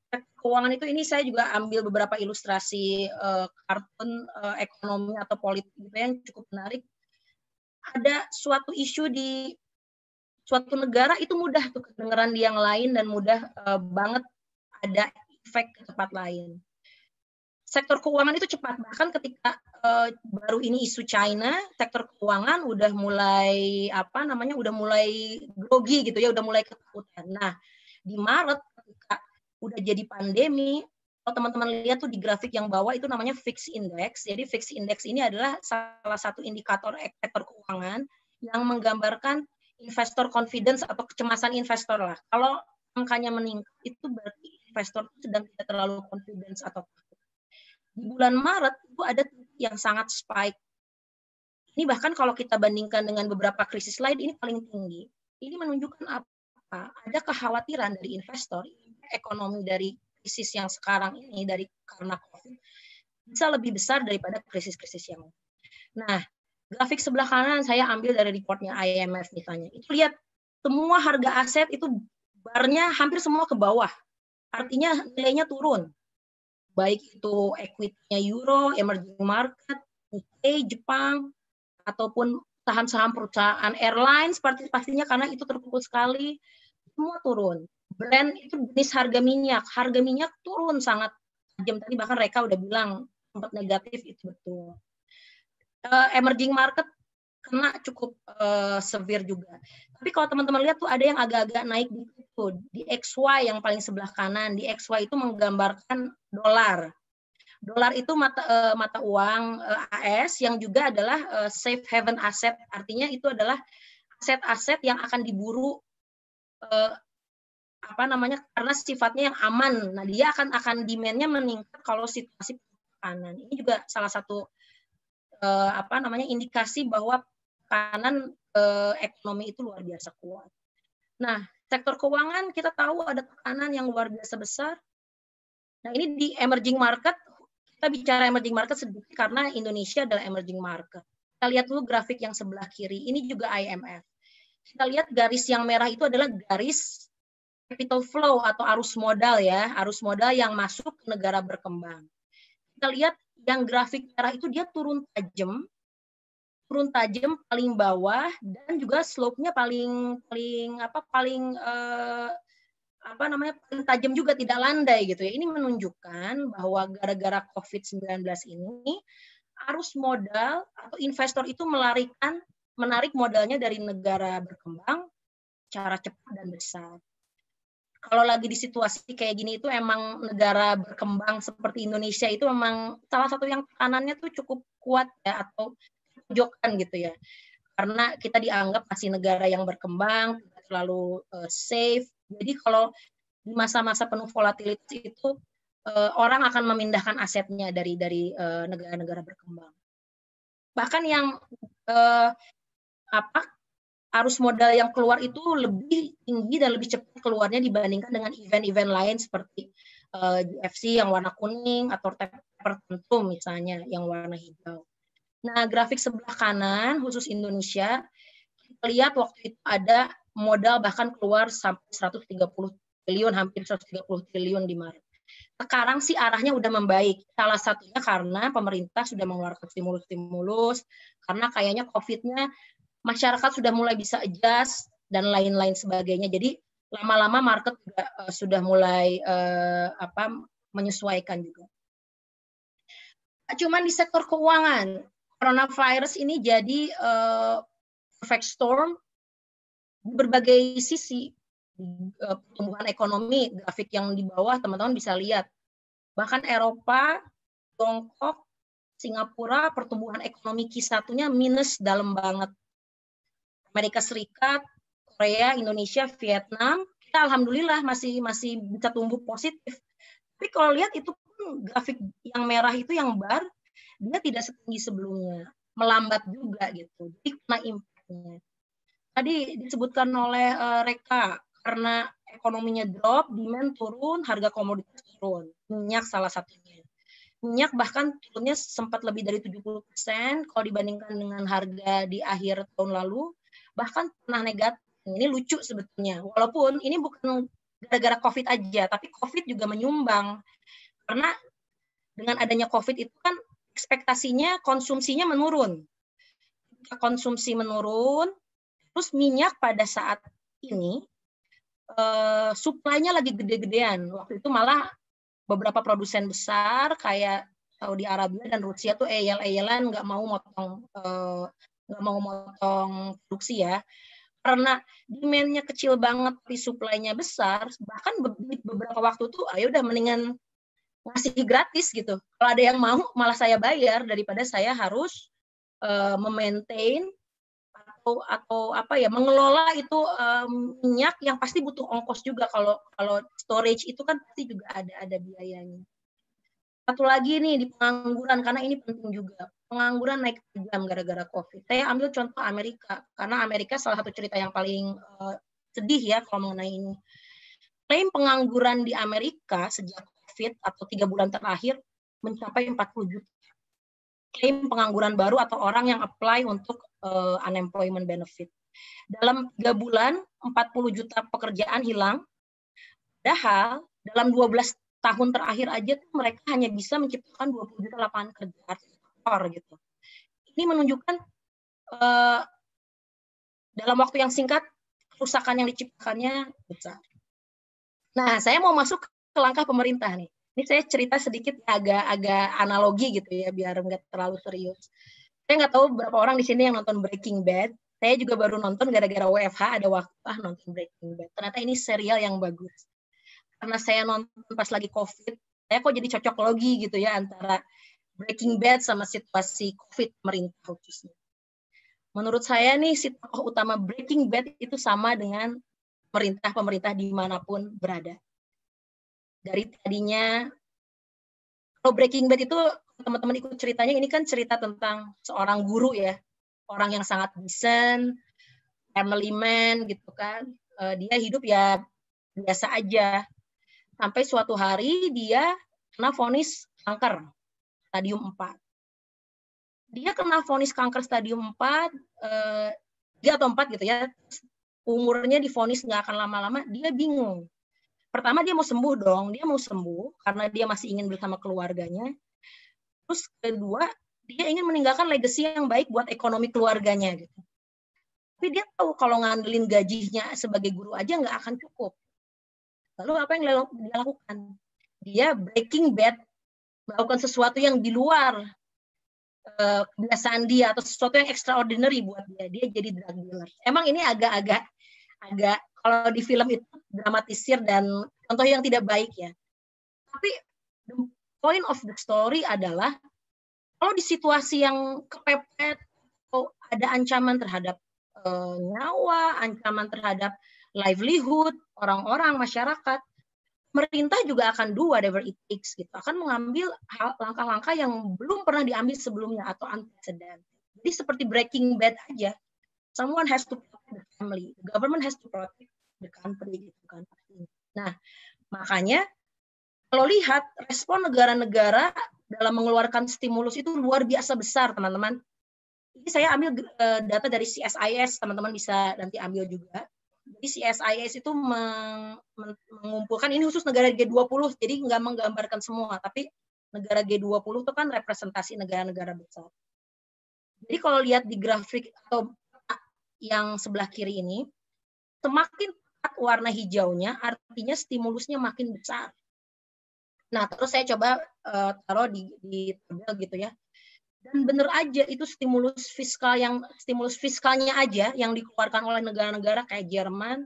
keuangan itu ini saya juga ambil beberapa ilustrasi kartun ekonomi atau politik gitu yang cukup menarik. Ada suatu isu di suatu negara itu mudah tuh kedengeran di yang lain dan mudah banget ada efek ke tempat lain. Sektor keuangan itu cepat, bahkan ketika baru ini isu China, sektor keuangan udah mulai udah mulai grogi gitu ya, udah mulai ketakutan. Nah, di Maret ketika udah jadi pandemi, kalau teman-teman lihat tuh di grafik yang bawah itu namanya VIX Index. Jadi VIX Index ini adalah salah satu indikator sektor keuangan yang menggambarkan investor confidence atau kecemasan investor lah. Kalau angkanya meningkat itu berarti investor sedang tidak terlalu confidence atau di bulan Maret itu ada yang sangat spike. Ini bahkan kalau kita bandingkan dengan beberapa krisis lain ini paling tinggi. Ini menunjukkan apa? Ada kekhawatiran dari investor ekonomi dari krisis yang sekarang ini karena COVID bisa lebih besar daripada krisis-krisis yang lain. Nah, grafik sebelah kanan saya ambil dari reportnya IMF misalnya. Itu lihat semua harga aset itu barnya hampir semua ke bawah. Artinya nilainya turun. Baik itu equity-nya euro, emerging market, Nikkei, Jepang, ataupun saham-saham perusahaan airlines, pastinya karena itu terpukul sekali, semua turun. Brand itu jenis harga minyak turun sangat tajam. Tadi bahkan Reka udah bilang sempat negatif, itu betul. Emerging market kena cukup severe juga. Tapi kalau teman-teman lihat tuh ada yang agak-agak naik di XY yang paling sebelah kanan. Di XY itu menggambarkan dolar. Dolar itu mata uang AS yang juga adalah safe haven asset. Artinya itu adalah aset-aset yang akan diburu karena sifatnya yang aman. Nah, dia akan demand-nya meningkat kalau situasi kanan. Ini juga salah satu indikasi bahwa kanan ekonomi itu luar biasa kuat. Nah, sektor keuangan kita tahu ada tekanan yang luar biasa besar. Nah, ini di emerging market, kita bicara emerging market sedikit karena Indonesia adalah emerging market. Kita lihat dulu grafik yang sebelah kiri, ini juga IMF. Kita lihat garis yang merah itu adalah garis capital flow atau arus modal ya, arus modal yang masuk ke negara berkembang. Kita lihat yang grafik merah itu dia turun tajam paling bawah dan juga slope-nya paling tajam juga, tidak landai gitu ya. Ini menunjukkan bahwa gara-gara COVID-19 ini arus modal atau investor itu menarik modalnya dari negara berkembang secara cepat dan besar. Kalau lagi di situasi kayak gini itu emang negara berkembang seperti Indonesia itu memang salah satu yang tekanannya tuh cukup kuat ya, atau pojokan gitu ya. Karena kita dianggap masih negara yang berkembang, tidak terlalu safe. Jadi kalau di masa-masa penuh volatilitas itu orang akan memindahkan asetnya dari negara-negara berkembang. Bahkan yang arus modal yang keluar itu lebih tinggi dan lebih cepat keluarnya dibandingkan dengan event-event lain seperti GFC yang warna kuning atau tertentu misalnya yang warna hijau. Nah, grafik sebelah kanan khusus Indonesia, kita lihat waktu itu ada modal bahkan keluar sampai 130 triliun, hampir 130 triliun di Maret. Sekarang sih arahnya udah membaik. Salah satunya karena pemerintah sudah mengeluarkan stimulus-stimulus, karena kayaknya COVID-nya masyarakat sudah mulai bisa adjust dan lain-lain sebagainya. Jadi lama-lama market juga sudah mulai menyesuaikan juga. Cuman di sektor keuangan, coronavirus ini jadi perfect storm di berbagai sisi. Pertumbuhan ekonomi, grafik yang di bawah teman-teman bisa lihat. Bahkan Eropa, Tiongkok, Singapura, pertumbuhan ekonomi Q1-nya minus dalam banget. Amerika Serikat, Korea, Indonesia, Vietnam, kita alhamdulillah masih bisa tumbuh positif. Tapi kalau lihat itu grafik yang merah itu yang bar, dia tidak setinggi sebelumnya, melambat juga gitu. Jadi kena impact-nya. Tadi disebutkan oleh Reka, karena ekonominya drop, demand turun, harga komoditas turun. Minyak salah satunya. Minyak bahkan turunnya sempat lebih dari 70% kalau dibandingkan dengan harga di akhir tahun lalu, bahkan pernah negatif. Ini lucu sebetulnya. Walaupun ini bukan gara-gara COVID aja, tapi COVID juga menyumbang. Karena dengan adanya COVID itu kan ekspektasinya konsumsinya menurun. Konsumsi menurun, terus minyak pada saat ini supply-nya lagi gede-gedean. Waktu itu malah beberapa produsen besar kayak Saudi Arabia dan Rusia tuh eyel-eyelan nggak mau motong produksi ya, karena demand-nya kecil banget, tapi supply-nya besar. Bahkan beberapa waktu tuh, ayo udah mendingan ngasih gratis gitu. Kalau ada yang mau, malah saya bayar daripada saya harus memaintain atau apa ya, mengelola itu minyak yang pasti butuh ongkos juga. Kalau storage itu kan pasti juga ada biayanya. Satu lagi nih di pengangguran, karena ini penting juga. Pengangguran naik tajam gara-gara COVID. Saya ambil contoh Amerika, karena Amerika salah satu cerita yang paling sedih ya kalau mengenai ini. Klaim pengangguran di Amerika sejak COVID atau 3 bulan terakhir mencapai 40 juta. Klaim pengangguran baru atau orang yang apply untuk unemployment benefit. Dalam 3 bulan, 40 juta pekerjaan hilang. Padahal dalam 12 tahun terakhir aja tuh mereka hanya bisa menciptakan 20 juta lapangan kerja gitu. Ini menunjukkan dalam waktu yang singkat kerusakan yang diciptakannya besar. Nah, saya mau masuk ke langkah pemerintah nih. Ini saya cerita sedikit agak analogi gitu ya, biar nggak terlalu serius. Saya nggak tahu berapa orang di sini yang nonton Breaking Bad. Saya juga baru nonton gara-gara WFH, ada waktu nonton Breaking Bad. Ternyata ini serial yang bagus. Karena saya nonton pas lagi COVID, saya kok jadi cocok logi gitu ya antara Breaking Bad sama situasi COVID pemerintah khususnya. Menurut saya nih, si tokoh utama Breaking Bad itu sama dengan pemerintah dimanapun berada. Dari tadinya, kalau Breaking Bad itu teman-teman ikut ceritanya, ini kan cerita tentang seorang guru ya, orang yang sangat decent, family man gitu kan. Dia hidup ya biasa aja. Sampai suatu hari dia kena vonis kanker stadium 4. Dia kena vonis kanker stadium 4, 3 atau 4 gitu ya. Umurnya divonis nggak akan lama-lama, dia bingung. Pertama dia mau sembuh dong, dia mau sembuh karena dia masih ingin bersama keluarganya. Terus kedua, dia ingin meninggalkan legacy yang baik buat ekonomi keluarganya gitu. Tapi dia tahu kalau ngandelin gajinya sebagai guru aja nggak akan cukup. Lalu apa yang dia lakukan? Dia Breaking Bad, melakukan sesuatu yang di luar kebiasaan dia atau sesuatu yang extraordinary buat dia. Dia jadi drug dealer. Emang ini agak kalau di film itu dramatisir dan contoh yang tidak baik ya. Tapi the point of the story adalah kalau di situasi yang kepepet atau ada ancaman terhadap nyawa, ancaman terhadap livelihood orang-orang, masyarakat, pemerintah juga akan do whatever it takes gitu, akan mengambil langkah-langkah yang belum pernah diambil sebelumnya atau unprecedented. Jadi seperti Breaking Bad aja, someone has to protect the family, the government has to protect the country gitu kan. Nah, makanya kalau lihat respon negara-negara dalam mengeluarkan stimulus itu luar biasa besar, teman-teman. Ini saya ambil data dari CSIS, teman-teman bisa nanti ambil juga. Jadi CSIS itu mengumpulkan, ini khusus negara G20, jadi nggak menggambarkan semua, tapi negara G20 itu kan representasi negara-negara besar. Jadi kalau lihat di grafik atau yang sebelah kiri ini, semakin warna hijaunya artinya stimulusnya makin besar. Nah, terus saya coba taruh di tabel gitu ya. Dan benar aja itu stimulus fiskalnya aja yang dikeluarkan oleh negara-negara kayak Jerman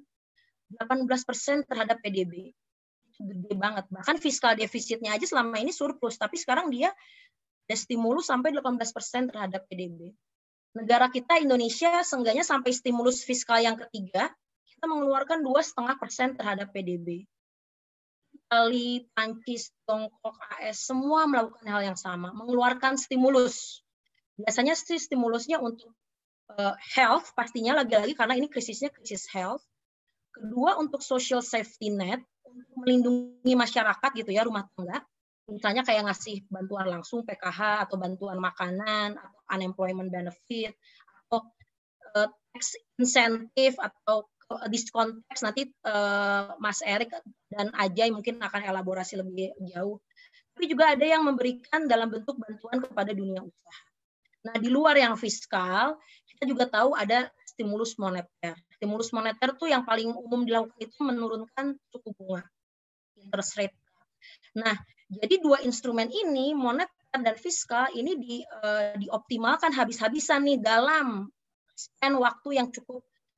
18% terhadap PDB. Itu gede banget. Bahkan fiskal defisitnya aja selama ini surplus, tapi sekarang dia ada stimulus sampai 18% terhadap PDB. Negara kita Indonesia seenggaknya sampai stimulus fiskal yang ketiga, kita mengeluarkan 2,5% terhadap PDB. Itali, Prancis, Tiongkok, AS, semua melakukan hal yang sama, mengeluarkan stimulus. Biasanya sih stimulusnya untuk health, pastinya lagi-lagi karena ini krisisnya krisis health. Kedua, untuk social safety net, untuk melindungi masyarakat gitu ya, rumah tangga. Misalnya kayak ngasih bantuan langsung PKH atau bantuan makanan atau unemployment benefit atau tax incentive atau This konteks nanti Mas Erik dan Ajay mungkin akan elaborasi lebih jauh. Tapi juga ada yang memberikan dalam bentuk bantuan kepada dunia usaha. Nah, di luar yang fiskal, kita juga tahu ada stimulus moneter. Stimulus moneter tuh yang paling umum dilakukan itu menurunkan suku bunga, interest rate. Nah, jadi dua instrumen ini, moneter dan fiskal, ini dioptimalkan habis-habisan nih dalam span waktu yang cukup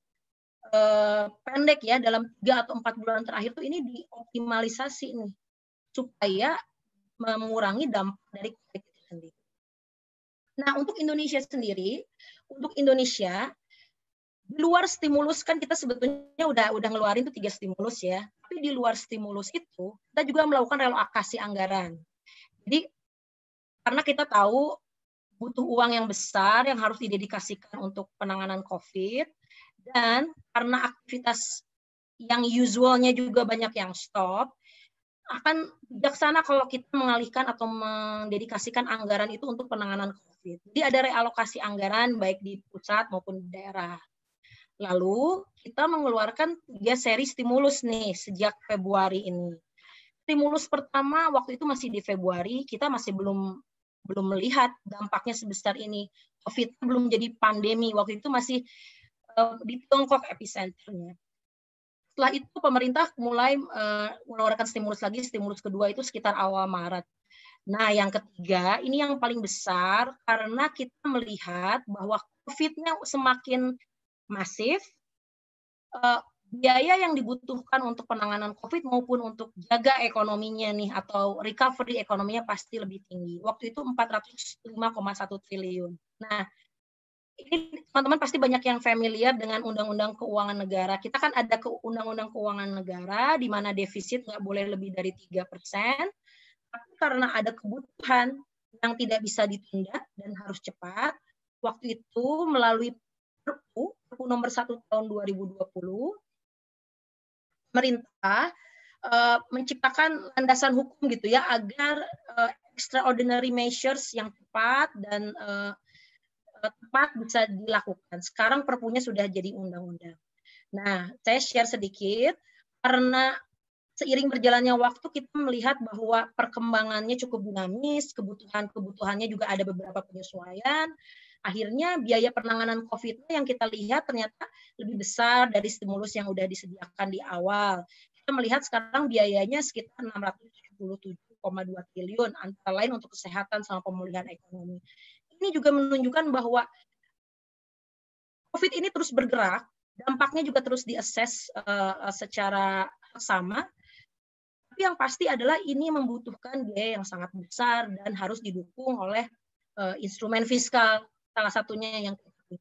pendek ya, dalam 3 atau 4 bulan terakhir tuh ini dioptimalisasi nih supaya mengurangi dampak dari COVID itu sendiri. Nah, untuk Indonesia sendiri, di luar stimulus kan kita sebetulnya udah ngeluarin tuh 3 stimulus ya. Tapi di luar stimulus itu kita juga melakukan relokasi anggaran. Jadi karena kita tahu butuh uang yang besar yang harus didedikasikan untuk penanganan COVID, dan karena aktivitas yang usualnya juga banyak yang stop, akan bijaksana kalau kita mengalihkan atau mendedikasikan anggaran itu untuk penanganan COVID. Jadi ada realokasi anggaran baik di pusat maupun di daerah. Lalu kita mengeluarkan 3 seri stimulus nih sejak Februari ini. Stimulus pertama waktu itu masih di Februari, kita masih belum melihat dampaknya sebesar ini. COVID belum jadi pandemi, waktu itu masih di Tiongkok epicenternya. Setelah itu pemerintah mulai mengeluarkan stimulus lagi, stimulus kedua itu sekitar awal Maret. Nah, yang ketiga, ini yang paling besar karena kita melihat bahwa COVID-nya semakin masif, biaya yang dibutuhkan untuk penanganan COVID maupun untuk jaga ekonominya nih atau recovery ekonominya pasti lebih tinggi. Waktu itu 405,1 triliun. Nah, ini teman-teman pasti banyak yang familiar dengan Undang-Undang Keuangan Negara. Kita kan ada Undang-Undang Keuangan Negara di mana defisit nggak boleh lebih dari 3%, tapi karena ada kebutuhan yang tidak bisa ditunda dan harus cepat, waktu itu melalui Perpu nomor 1 tahun 2020, pemerintah menciptakan landasan hukum gitu ya agar extraordinary measures yang tepat dan tepat bisa dilakukan. Sekarang perpunya sudah jadi undang-undang. Nah, saya share sedikit karena seiring berjalannya waktu kita melihat bahwa perkembangannya cukup dinamis, kebutuhannya juga ada beberapa penyesuaian. Akhirnya biaya penanganan COVID yang kita lihat ternyata lebih besar dari stimulus yang sudah disediakan di awal. Kita melihat sekarang biayanya sekitar 677,2 triliun, antara lain untuk kesehatan sama pemulihan ekonomi. Ini juga menunjukkan bahwa COVID ini terus bergerak, dampaknya juga terus diassess secara sama. Tapi yang pasti adalah ini membutuhkan biaya yang sangat besar dan harus didukung oleh instrumen fiskal, salah satunya yang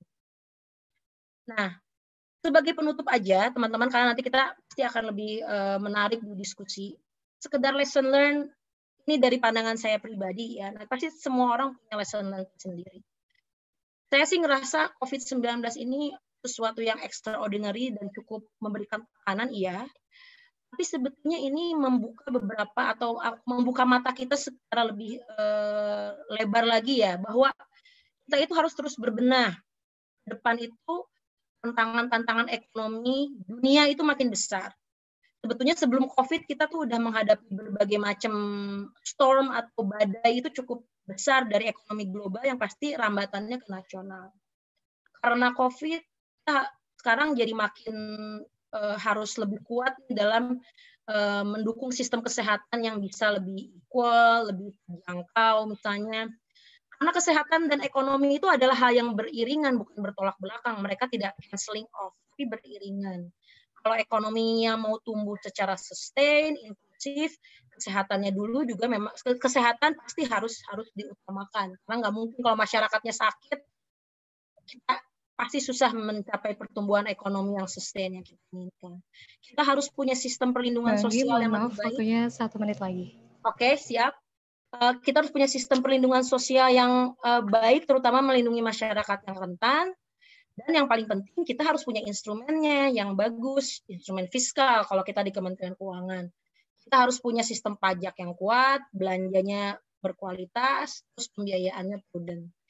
Nah, sebagai penutup aja, teman-teman, karena nanti kita pasti akan lebih menarik di diskusi. Sekedar lesson learn, ini dari pandangan saya pribadi ya, nah, pasti semua orang punya lesson learn sendiri. Saya sih ngerasa COVID-19 ini sesuatu yang extraordinary dan cukup memberikan tekanan, iya. Tapi sebetulnya ini membuka beberapa atau membuka mata kita secara lebih lebar lagi ya, bahwa kita itu harus terus berbenah. Depan itu tantangan-tantangan ekonomi dunia itu makin besar. Sebetulnya sebelum COVID kita tuh udah menghadapi berbagai macam storm atau badai itu cukup besar dari ekonomi global yang pasti rambatannya ke nasional. Karena COVID kita sekarang jadi makin harus lebih kuat dalam mendukung sistem kesehatan yang bisa lebih equal, lebih terjangkau misalnya. Karena kesehatan dan ekonomi itu adalah hal yang beriringan, bukan bertolak belakang. Mereka tidak canceling off, tapi beriringan. Kalau ekonominya mau tumbuh secara sustain, inklusif, kesehatannya dulu juga memang kesehatan pasti harus diutamakan. Karena nggak mungkin kalau masyarakatnya sakit, kita pasti susah mencapai pertumbuhan ekonomi yang sustain yang kita inginkan. Kita harus punya sistem perlindungan sosial yang lebih baik. Waktunya 1 menit lagi. Oke, siap. Kita harus punya sistem perlindungan sosial yang baik, terutama melindungi masyarakat yang rentan. Dan yang paling penting, kita harus punya instrumennya yang bagus, instrumen fiskal kalau kita di Kementerian Keuangan. Kita harus punya sistem pajak yang kuat, belanjanya berkualitas, terus pembiayaannya prudent.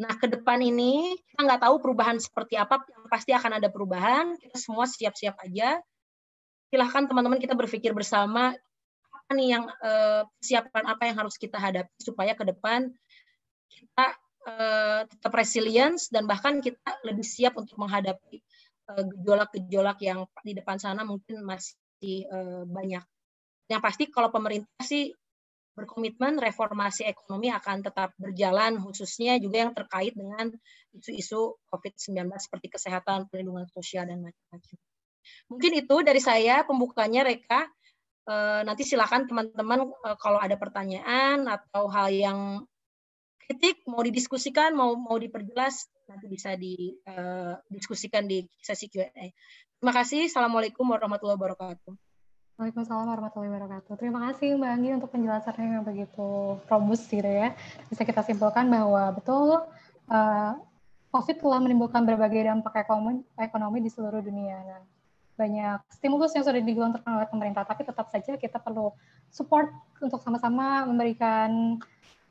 Nah, ke depan ini kita nggak tahu perubahan seperti apa, yang pasti akan ada perubahan. Kita semua siap-siap aja. Silahkan teman-teman kita berpikir bersama apa nih yang persiapan apa yang harus kita hadapi supaya ke depan kita tetap resilience dan bahkan kita lebih siap untuk menghadapi gejolak-gejolak yang di depan sana mungkin masih banyak. Yang pasti kalau pemerintah sih berkomitmen reformasi ekonomi akan tetap berjalan, khususnya juga yang terkait dengan isu-isu COVID-19 seperti kesehatan, perlindungan sosial, dan macam-macam. Mungkin itu dari saya pembukanya, Reka. Nanti silakan teman-teman kalau ada pertanyaan atau hal yang kritik, mau didiskusikan, mau diperjelas, nanti bisa didiskusikan di sesi Q&A. Terima kasih. Assalamualaikum warahmatullahi wabarakatuh. Waalaikumsalam warahmatullahi wabarakatuh. Terima kasih Mbak Anggi untuk penjelasannya yang begitu robust gitu ya. Bisa kita simpulkan bahwa betul COVID telah menimbulkan berbagai dampak ekonomi di seluruh dunia. Nah, banyak stimulus yang sudah digelontorkan oleh pemerintah, tapi tetap saja kita perlu support untuk sama-sama memberikan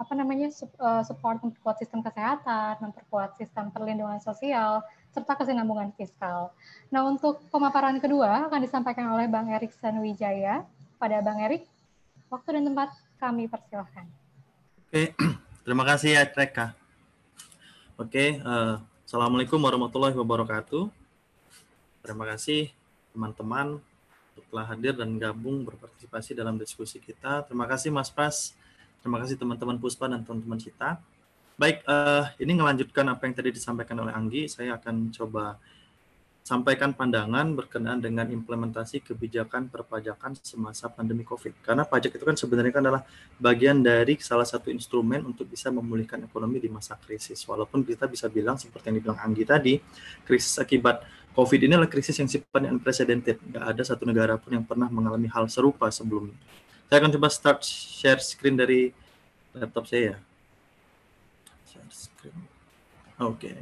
support memperkuat sistem kesehatan, memperkuat sistem perlindungan sosial, serta kesinambungan fiskal. Nah, untuk pemaparan kedua akan disampaikan oleh Bang Erikson Wijaya. Pada Bang Erik, waktu dan tempat kami persilahkan. Oke, terima kasih ya Reka. Oke, Assalamualaikum warahmatullahi wabarakatuh. Terima kasih teman-teman telah hadir dan gabung berpartisipasi dalam diskusi kita. Terima kasih Mas Pras. Terima kasih teman-teman Puspa dan teman-teman kita. Baik, ini melanjutkan apa yang tadi disampaikan oleh Anggi. Saya akan coba sampaikan pandangan berkenaan dengan implementasi kebijakan perpajakan semasa pandemi COVID. Karena pajak itu kan sebenarnya adalah bagian dari salah satu instrumen untuk bisa memulihkan ekonomi di masa krisis. Walaupun kita bisa bilang seperti yang dibilang Anggi tadi, krisis akibat COVID ini adalah krisis yang sifatnya unprecedented. Nggak ada satu negara pun yang pernah mengalami hal serupa sebelumnya. Saya akan coba start share screen dari laptop saya. Share screen. Oke.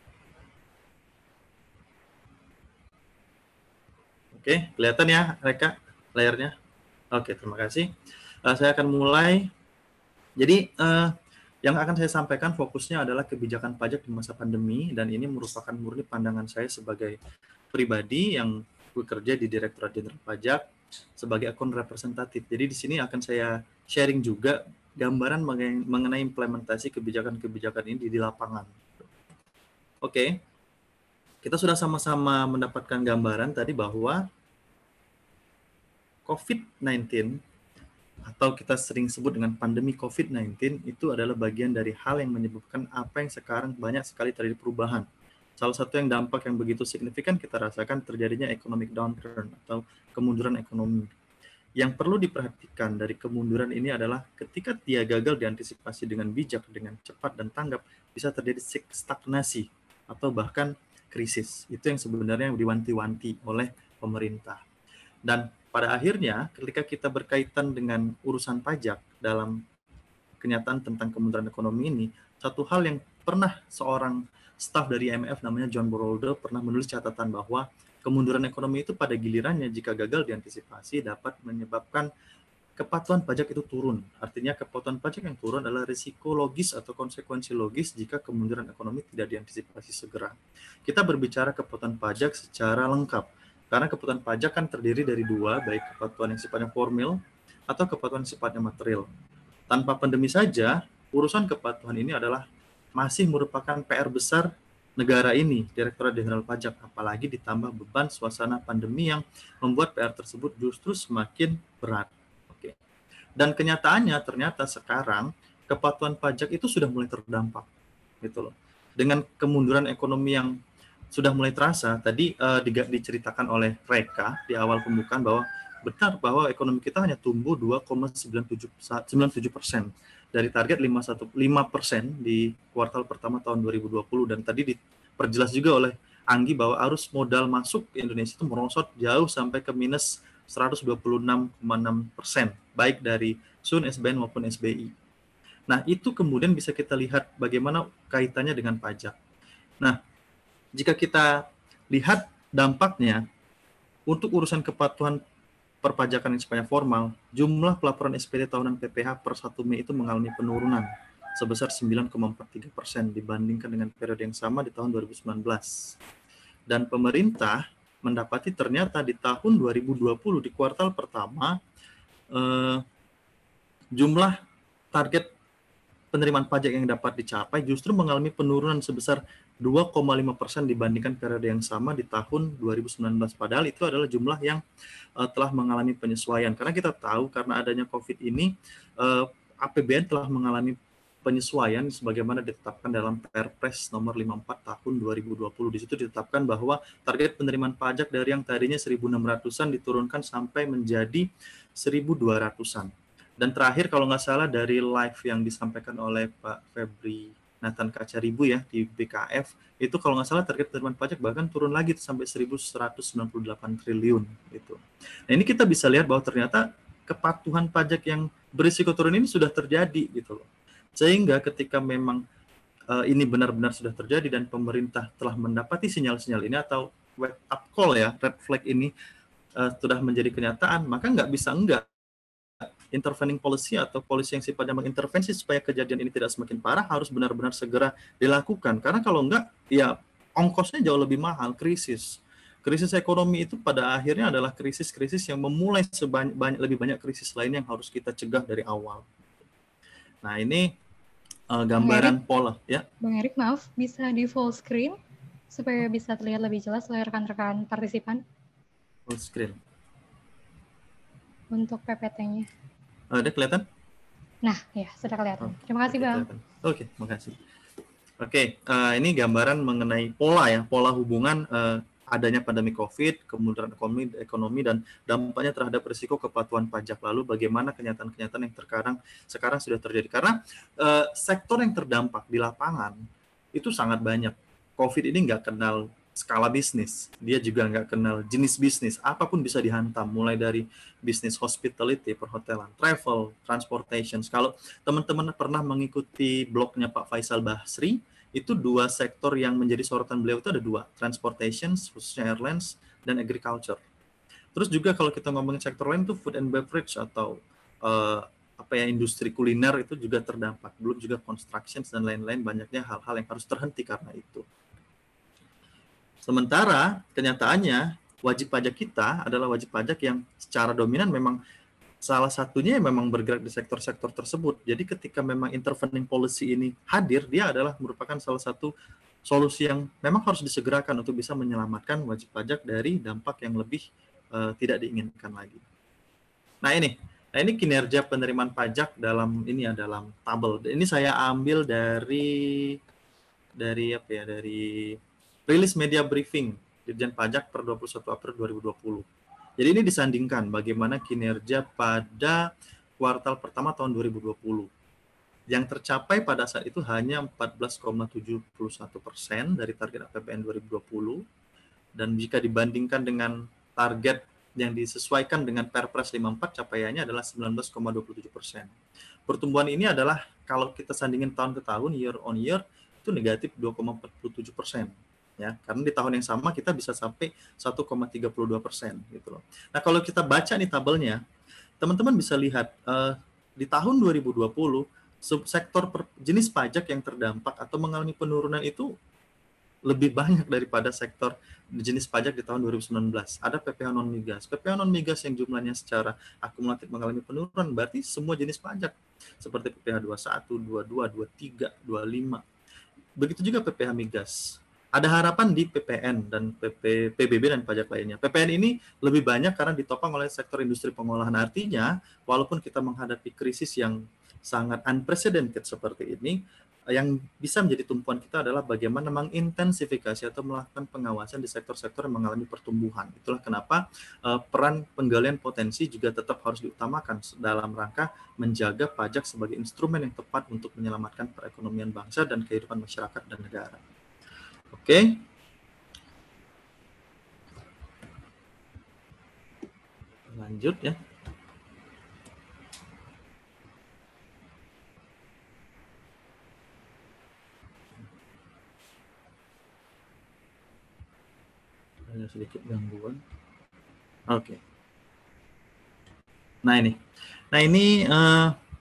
Oke, kelihatan ya Reka layarnya? Oke, terima kasih. Saya akan mulai. Jadi yang akan saya sampaikan fokusnya adalah kebijakan pajak di masa pandemi, dan ini merupakan murni pandangan saya sebagai pribadi yang bekerja di Direktorat Jenderal Pajak sebagai akun representatif. Jadi di sini akan saya sharing juga gambaran mengenai implementasi kebijakan-kebijakan ini di lapangan. Oke, kita sudah sama-sama mendapatkan gambaran tadi bahwa COVID-19 atau kita sering sebut dengan pandemi COVID-19 itu adalah bagian dari hal yang menyebabkan apa yang sekarang banyak sekali terjadi perubahan. Salah satu yang dampak yang begitu signifikan kita rasakan terjadinya economic downturn atau kemunduran ekonomi. Yang perlu diperhatikan dari kemunduran ini adalah ketika dia gagal diantisipasi dengan bijak, dengan cepat dan tanggap, bisa terjadi stagnasi atau bahkan krisis. Itu yang sebenarnya diwanti-wanti oleh pemerintah. Dan pada akhirnya ketika kita berkaitan dengan urusan pajak dalam kenyataan tentang kemunduran ekonomi ini, satu hal yang pernah seorang staf dari IMF namanya John Boroldo pernah menulis catatan bahwa kemunduran ekonomi itu pada gilirannya jika gagal diantisipasi dapat menyebabkan kepatuhan pajak itu turun. Artinya kepatuhan pajak yang turun adalah risiko logis atau konsekuensi logis jika kemunduran ekonomi tidak diantisipasi segera. Kita berbicara kepatuhan pajak secara lengkap, karena kepatuhan pajak kan terdiri dari dua, baik kepatuhan yang sifatnya formil atau kepatuhan yang sifatnya material. Tanpa pandemi saja, urusan kepatuhan ini adalah masih merupakan PR besar negara ini, Direktorat Jenderal Pajak, apalagi ditambah beban suasana pandemi yang membuat PR tersebut justru semakin berat. Oke. Dan kenyataannya ternyata sekarang kepatuhan pajak itu sudah mulai terdampak, gitu loh. Dengan kemunduran ekonomi yang sudah mulai terasa, tadi diceritakan oleh Reka di awal pembukaan bahwa benar bahwa ekonomi kita hanya tumbuh 2,97% dari target 5% di kuartal pertama tahun 2020, dan tadi diperjelas juga oleh Anggi bahwa arus modal masuk ke Indonesia itu merosot jauh sampai ke minus 126,6%, baik dari SUN, SBN maupun SBI. Nah, itu kemudian bisa kita lihat bagaimana kaitannya dengan pajak. Nah, jika kita lihat dampaknya untuk urusan kepatuhan perpajakan yang sifatnya formal, jumlah pelaporan SPT tahunan PPh per 1 Mei itu mengalami penurunan sebesar 9,43% dibandingkan dengan periode yang sama di tahun 2019. Dan pemerintah mendapati ternyata di tahun 2020 di kuartal pertama jumlah target penerimaan pajak yang dapat dicapai justru mengalami penurunan sebesar 2,5% dibandingkan periode yang sama di tahun 2019. Padahal itu adalah jumlah yang telah mengalami penyesuaian. Karena kita tahu karena adanya COVID ini, APBN telah mengalami penyesuaian sebagaimana ditetapkan dalam Perpres nomor 54 tahun 2020. Di situ ditetapkan bahwa target penerimaan pajak dari yang tadinya 1.600-an diturunkan sampai menjadi 1.200-an. Dan terakhir kalau nggak salah dari live yang disampaikan oleh Pak Febri Nathan Kacaribu ya di BKF, itu kalau nggak salah target penerimaan pajak bahkan turun lagi sampai 1.198 triliun gitu. Nah ini kita bisa lihat bahwa ternyata kepatuhan pajak yang berisiko turun ini sudah terjadi gitu loh. Sehingga ketika memang ini benar-benar sudah terjadi dan pemerintah telah mendapati sinyal-sinyal ini atau wake up call ya, red flag ini sudah menjadi kenyataan, maka nggak bisa enggak intervening policy atau polisi yang sifatnya mengintervensi supaya kejadian ini tidak semakin parah harus benar-benar segera dilakukan. Karena kalau enggak, ya ongkosnya jauh lebih mahal, krisis. Krisis ekonomi itu pada akhirnya adalah krisis-krisis yang memulai lebih banyak krisis lain yang harus kita cegah dari awal. Nah ini gambaran pola ya. Bang Erik, maaf, bisa di full screen supaya bisa terlihat lebih jelas oleh rekan-rekan partisipan. Full screen. Untuk PPT-nya. Ada kelihatan? Nah, ya sudah kelihatan. Terima kasih, Bang. Oke, makasih. Oke, ini gambaran mengenai pola ya, pola hubungan adanya pandemi COVID, kemudian ekonomi dan dampaknya terhadap risiko kepatuhan pajak. Lalu bagaimana kenyataan-kenyataan yang sekarang sudah terjadi. Karena sektor yang terdampak di lapangan itu sangat banyak. COVID ini nggak kenal skala bisnis, dia juga nggak kenal jenis bisnis, apapun bisa dihantam, mulai dari bisnis hospitality, perhotelan, travel, transportation. Kalau teman-teman pernah mengikuti blognya Pak Faisal Basri, itu dua sektor yang menjadi sorotan beliau itu ada dua, transportation, khususnya airlines, dan agriculture. Terus juga kalau kita ngomongin sektor lain itu food and beverage atau industri kuliner itu juga terdampak. Belum juga construction dan lain-lain, banyaknya hal-hal yang harus terhenti karena itu. Sementara kenyataannya wajib pajak kita adalah wajib pajak yang secara dominan memang salah satunya memang bergerak di sektor-sektor tersebut. Jadi ketika memang intervening policy ini hadir, dia adalah merupakan salah satu solusi yang memang harus disegerakan untuk bisa menyelamatkan wajib pajak dari dampak yang lebih tidak diinginkan lagi. Nah ini kinerja penerimaan pajak dalam tabel. Ini saya ambil dari rilis media briefing Dirjen Pajak per 21 April 2020. Jadi ini disandingkan bagaimana kinerja pada kuartal pertama tahun 2020. Yang tercapai pada saat itu hanya 14,71% dari target APBN 2020. Dan jika dibandingkan dengan target yang disesuaikan dengan Perpres 54, capaiannya adalah 19,27%. Pertumbuhan ini adalah kalau kita sandingin tahun ke tahun, year on year, itu negatif 2,47%. Ya, karena di tahun yang sama kita bisa sampai 1,32% gitu loh. Nah kalau kita baca nih tabelnya, teman-teman bisa lihat di tahun 2020 subsektor jenis pajak yang terdampak atau mengalami penurunan itu lebih banyak daripada sektor jenis pajak di tahun 2019. Ada PPh non migas. PPh non migas yang jumlahnya secara akumulatif mengalami penurunan berarti semua jenis pajak seperti PPh 21, 22, 23, 25. Begitu juga PPh migas. Ada harapan di PPN dan PBB dan pajak lainnya. PPN ini lebih banyak karena ditopang oleh sektor industri pengolahan. Artinya, walaupun kita menghadapi krisis yang sangat unprecedented seperti ini, yang bisa menjadi tumpuan kita adalah bagaimana mengintensifikasi atau melakukan pengawasan di sektor-sektor yang mengalami pertumbuhan. Itulah kenapa peran penggalian potensi juga tetap harus diutamakan dalam rangka menjaga pajak sebagai instrumen yang tepat untuk menyelamatkan perekonomian bangsa dan kehidupan masyarakat dan negara. Oke. Lanjut ya. Ada sedikit gangguan. Oke. Nah ini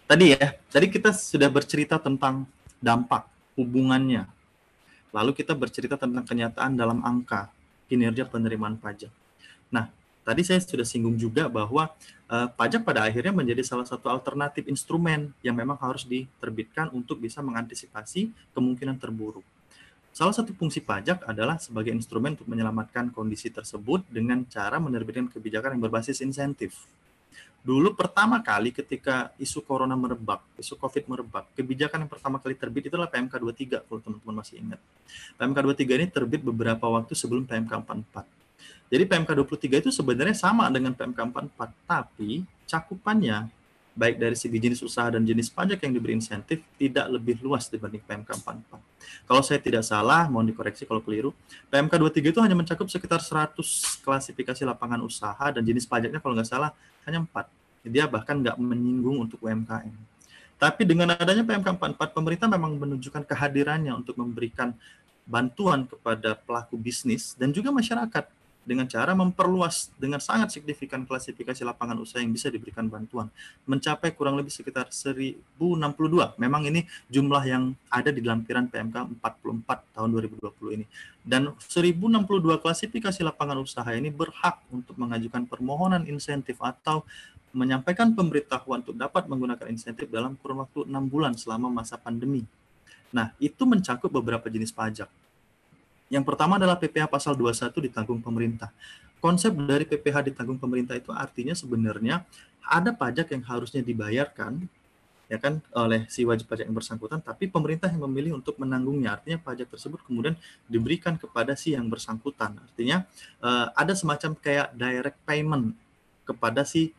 Tadi kita sudah bercerita tentang dampak, hubungannya. Lalu kita bercerita tentang kenyataan dalam angka, kinerja penerimaan pajak. Nah, tadi saya sudah singgung juga bahwa pajak pada akhirnya menjadi salah satu alternatif instrumen yang memang harus diterbitkan untuk bisa mengantisipasi kemungkinan terburuk. Salah satu fungsi pajak adalah sebagai instrumen untuk menyelamatkan kondisi tersebut dengan cara menerbitkan kebijakan yang berbasis insentif. Dulu pertama kali ketika isu corona merebak, isu COVID merebak, kebijakan yang pertama kali terbit itulah PMK 23, kalau teman-teman masih ingat. PMK 23 ini terbit beberapa waktu sebelum PMK 44. Jadi PMK 23 itu sebenarnya sama dengan PMK 44, tapi cakupannya baik dari segi jenis usaha dan jenis pajak yang diberi insentif tidak lebih luas dibanding PMK 44. Kalau saya tidak salah, mohon dikoreksi kalau keliru, PMK 23 itu hanya mencakup sekitar 100 klasifikasi lapangan usaha dan jenis pajaknya kalau nggak salah hanya 4. Dia bahkan nggak menyinggung untuk UMKM. Tapi dengan adanya PMK 44, pemerintah memang menunjukkan kehadirannya untuk memberikan bantuan kepada pelaku bisnis dan juga masyarakat dengan cara memperluas dengan sangat signifikan klasifikasi lapangan usaha yang bisa diberikan bantuan, mencapai kurang lebih sekitar 1062. Memang ini jumlah yang ada di lampiran PMK 44 tahun 2020 ini. Dan 1062 klasifikasi lapangan usaha ini berhak untuk mengajukan permohonan insentif atau menyampaikan pemberitahuan untuk dapat menggunakan insentif dalam kurun waktu 6 bulan selama masa pandemi. Nah, itu mencakup beberapa jenis pajak. Yang pertama adalah PPh pasal 21 ditanggung pemerintah. Konsep dari PPh ditanggung pemerintah itu artinya sebenarnya ada pajak yang harusnya dibayarkan ya kan oleh si wajib pajak yang bersangkutan, tapi pemerintah yang memilih untuk menanggungnya. Artinya pajak tersebut kemudian diberikan kepada si yang bersangkutan. Artinya ada semacam kayak direct payment kepada si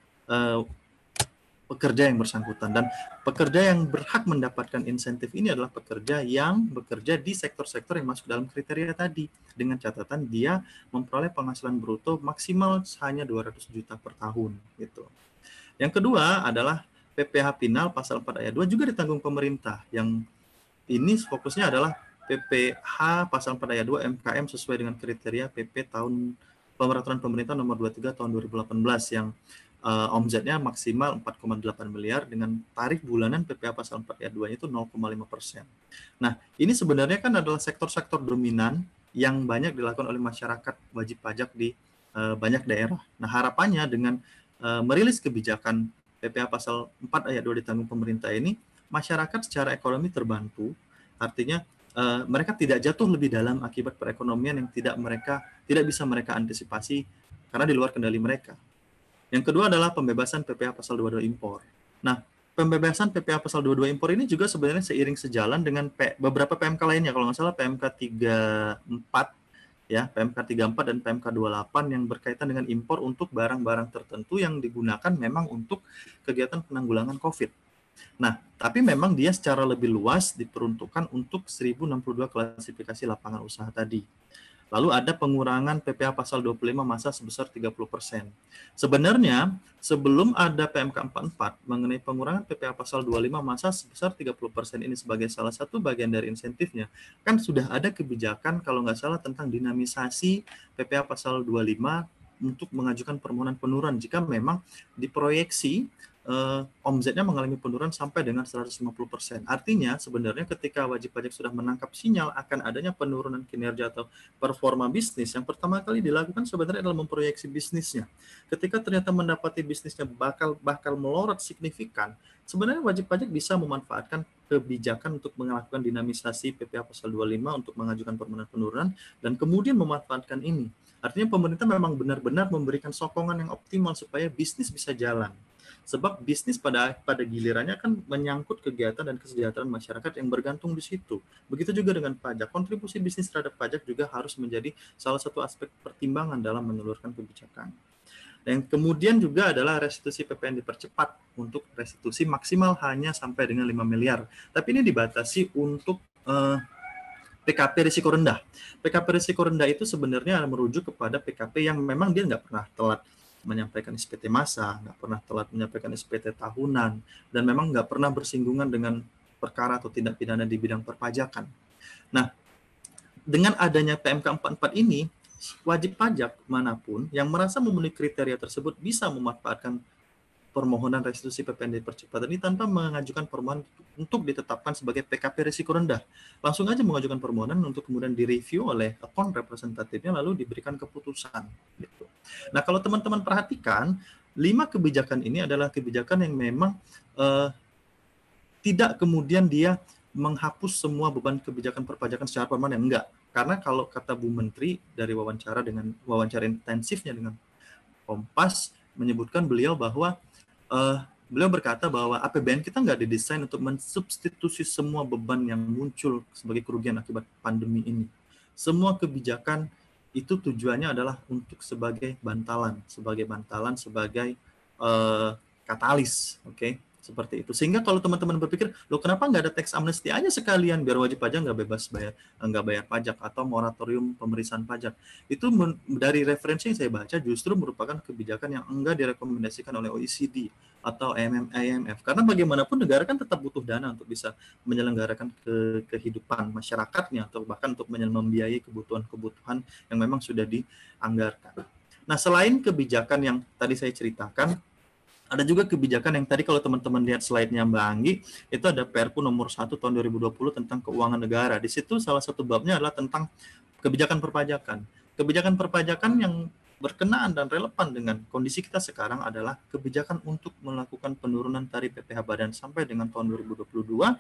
pekerja yang bersangkutan, dan pekerja yang berhak mendapatkan insentif ini adalah pekerja yang bekerja di sektor-sektor yang masuk dalam kriteria tadi, dengan catatan dia memperoleh penghasilan bruto maksimal hanya 200 juta per tahun gitu. Yang kedua adalah PPh Pinal pasal 4 ayat 2 juga ditanggung pemerintah, yang ini fokusnya adalah PPh pasal 4 ayat 2 MKM sesuai dengan kriteria PP tahun Peraturan Pemerintah nomor 23 tahun 2018 yang omzetnya maksimal 4,8 miliar dengan tarif bulanan PPh pasal 4 ayat 2 itu 0,5%. Nah, ini sebenarnya kan adalah sektor-sektor dominan yang banyak dilakukan oleh masyarakat wajib pajak di banyak daerah. Nah, harapannya dengan merilis kebijakan PPh pasal 4 ayat 2 ditanggung pemerintah ini, masyarakat secara ekonomi terbantu, artinya mereka tidak jatuh lebih dalam akibat perekonomian yang tidak bisa mereka antisipasi karena di luar kendali mereka. Yang kedua adalah pembebasan PPh pasal 22 impor. Nah, pembebasan PPh pasal 22 impor ini juga sebenarnya seiring sejalan dengan beberapa PMK lainnya. Kalau nggak salah PMK 34, ya, PMK 34 dan PMK 28 yang berkaitan dengan impor untuk barang-barang tertentu yang digunakan memang untuk kegiatan penanggulangan COVID. Nah, tapi memang dia secara lebih luas diperuntukkan untuk 1062 klasifikasi lapangan usaha tadi. Lalu ada pengurangan PPh pasal 25 masa sebesar 30%. Sebenarnya sebelum ada PMK 44 mengenai pengurangan PPh pasal 25 masa sebesar 30% ini sebagai salah satu bagian dari insentifnya, kan sudah ada kebijakan kalau nggak salah tentang dinamisasi PPh pasal 25 untuk mengajukan permohonan penurunan jika memang diproyeksi omzetnya mengalami penurunan sampai dengan 150%. Artinya sebenarnya ketika wajib pajak sudah menangkap sinyal akan adanya penurunan kinerja atau performa bisnis, yang pertama kali dilakukan sebenarnya adalah memproyeksi bisnisnya. Ketika ternyata mendapati bisnisnya bakal melorot signifikan, sebenarnya wajib pajak bisa memanfaatkan kebijakan untuk melakukan dinamisasi PPh pasal 25 untuk mengajukan permohonan penurunan dan kemudian memanfaatkan ini. Artinya pemerintah memang benar-benar memberikan sokongan yang optimal supaya bisnis bisa jalan. Sebab bisnis pada gilirannya kan menyangkut kegiatan dan kesejahteraan masyarakat yang bergantung di situ. Begitu juga dengan pajak. Kontribusi bisnis terhadap pajak juga harus menjadi salah satu aspek pertimbangan dalam menelurkan kebijakan. Dan kemudian juga adalah restitusi PPN dipercepat untuk restitusi maksimal hanya sampai dengan 5 miliar. Tapi ini dibatasi untuk PKP risiko rendah. PKP risiko rendah itu sebenarnya merujuk kepada PKP yang memang dia nggak pernah telat menyampaikan SPT massa, nggak pernah telat menyampaikan SPT tahunan, dan memang nggak pernah bersinggungan dengan perkara atau tindak pidana di bidang perpajakan. Nah, dengan adanya PMK 44 ini, wajib pajak manapun yang merasa memenuhi kriteria tersebut bisa memanfaatkan permohonan restitusi PPND percepatan ini tanpa mengajukan permohonan untuk ditetapkan sebagai PKP risiko rendah. Langsung aja mengajukan permohonan untuk kemudian direview oleh account representatifnya lalu diberikan keputusan. Gitu. Nah, kalau teman-teman perhatikan, 5 kebijakan ini adalah kebijakan yang memang tidak kemudian dia menghapus semua beban kebijakan perpajakan secara permanen, enggak. Karena kalau kata Bu Menteri dari wawancara intensifnya dengan Kompas menyebutkan beliau bahwa beliau berkata bahwa APBN kita nggak didesain untuk mensubstitusi semua beban yang muncul sebagai kerugian akibat pandemi ini. Semua kebijakan itu tujuannya adalah untuk sebagai bantalan, sebagai katalis, oke? Seperti itu. Sehingga kalau teman-teman berpikir, loh kenapa nggak ada tax amnesty aja sekalian biar wajib pajak nggak bayar pajak atau moratorium pemeriksaan pajak. Itu dari referensi yang saya baca justru merupakan kebijakan yang enggak direkomendasikan oleh OECD atau IMF. Karena bagaimanapun negara kan tetap butuh dana untuk bisa menyelenggarakan kehidupan masyarakatnya atau bahkan untuk membiayai kebutuhan-kebutuhan yang memang sudah dianggarkan. Nah, selain kebijakan yang tadi saya ceritakan, ada juga kebijakan yang tadi kalau teman-teman lihat slide-nya Mbak Anggi, itu ada Perpu nomor 1 tahun 2020 tentang keuangan negara. Di situ salah satu babnya adalah tentang kebijakan perpajakan. Kebijakan perpajakan yang berkenaan dan relevan dengan kondisi kita sekarang adalah kebijakan untuk melakukan penurunan tarif PPh Badan sampai dengan tahun 2022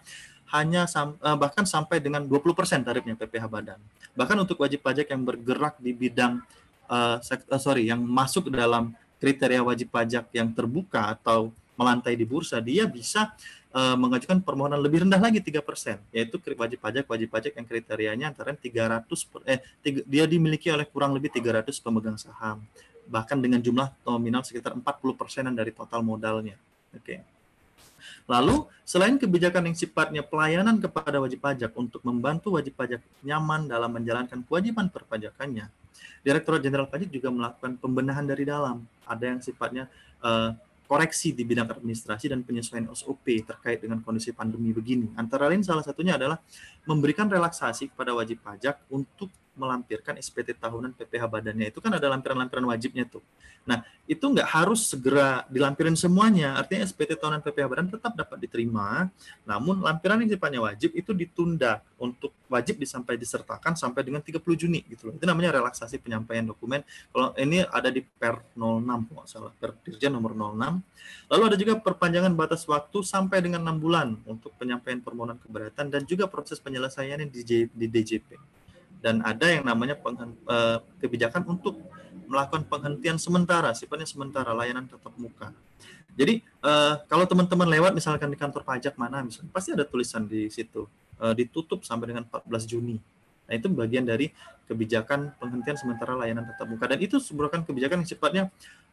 bahkan sampai dengan 20% tarifnya PPh Badan. Bahkan untuk wajib pajak yang bergerak di bidang yang masuk dalam kriteria wajib pajak yang terbuka atau melantai di bursa, dia bisa mengajukan permohonan lebih rendah lagi 3%, yaitu wajib pajak yang kriterianya antara 300 dia dimiliki oleh kurang lebih 300 pemegang saham, bahkan dengan jumlah nominal sekitar 40% dari total modalnya. Oke. Lalu, selain kebijakan yang sifatnya pelayanan kepada wajib pajak untuk membantu wajib pajak nyaman dalam menjalankan kewajiban perpajakannya, Direktorat Jenderal Pajak juga melakukan pembenahan dari dalam. Ada yang sifatnya koreksi di bidang administrasi dan penyesuaian SOP terkait dengan kondisi pandemi begini. Antara lain salah satunya adalah memberikan relaksasi kepada wajib pajak untuk melampirkan SPT tahunan PPh Badannya. Itu kan ada lampiran-lampiran wajibnya tuh. Nah, itu nggak harus segera dilampirin semuanya. Artinya SPT tahunan PPh Badan tetap dapat diterima, namun lampiran yang sifatnya wajib itu ditunda untuk wajib disertakan sampai dengan 30 Juni gitu loh. Itu namanya relaksasi penyampaian dokumen. Kalau ini ada di Per 06 nggak salah, Per Dirjen nomor 06. Lalu ada juga perpanjangan batas waktu sampai dengan 6 bulan untuk penyampaian permohonan keberatan dan juga proses penyelesaiannya di DJP. Dan ada yang namanya kebijakan untuk melakukan penghentian sementara, sifatnya sementara, layanan tatap muka. Jadi kalau teman-teman lewat misalkan di kantor pajak mana, misalnya, pasti ada tulisan di situ, ditutup sampai dengan 14 Juni. Nah, itu bagian dari kebijakan penghentian sementara layanan tatap muka. Dan itu merupakan kebijakan yang sifatnya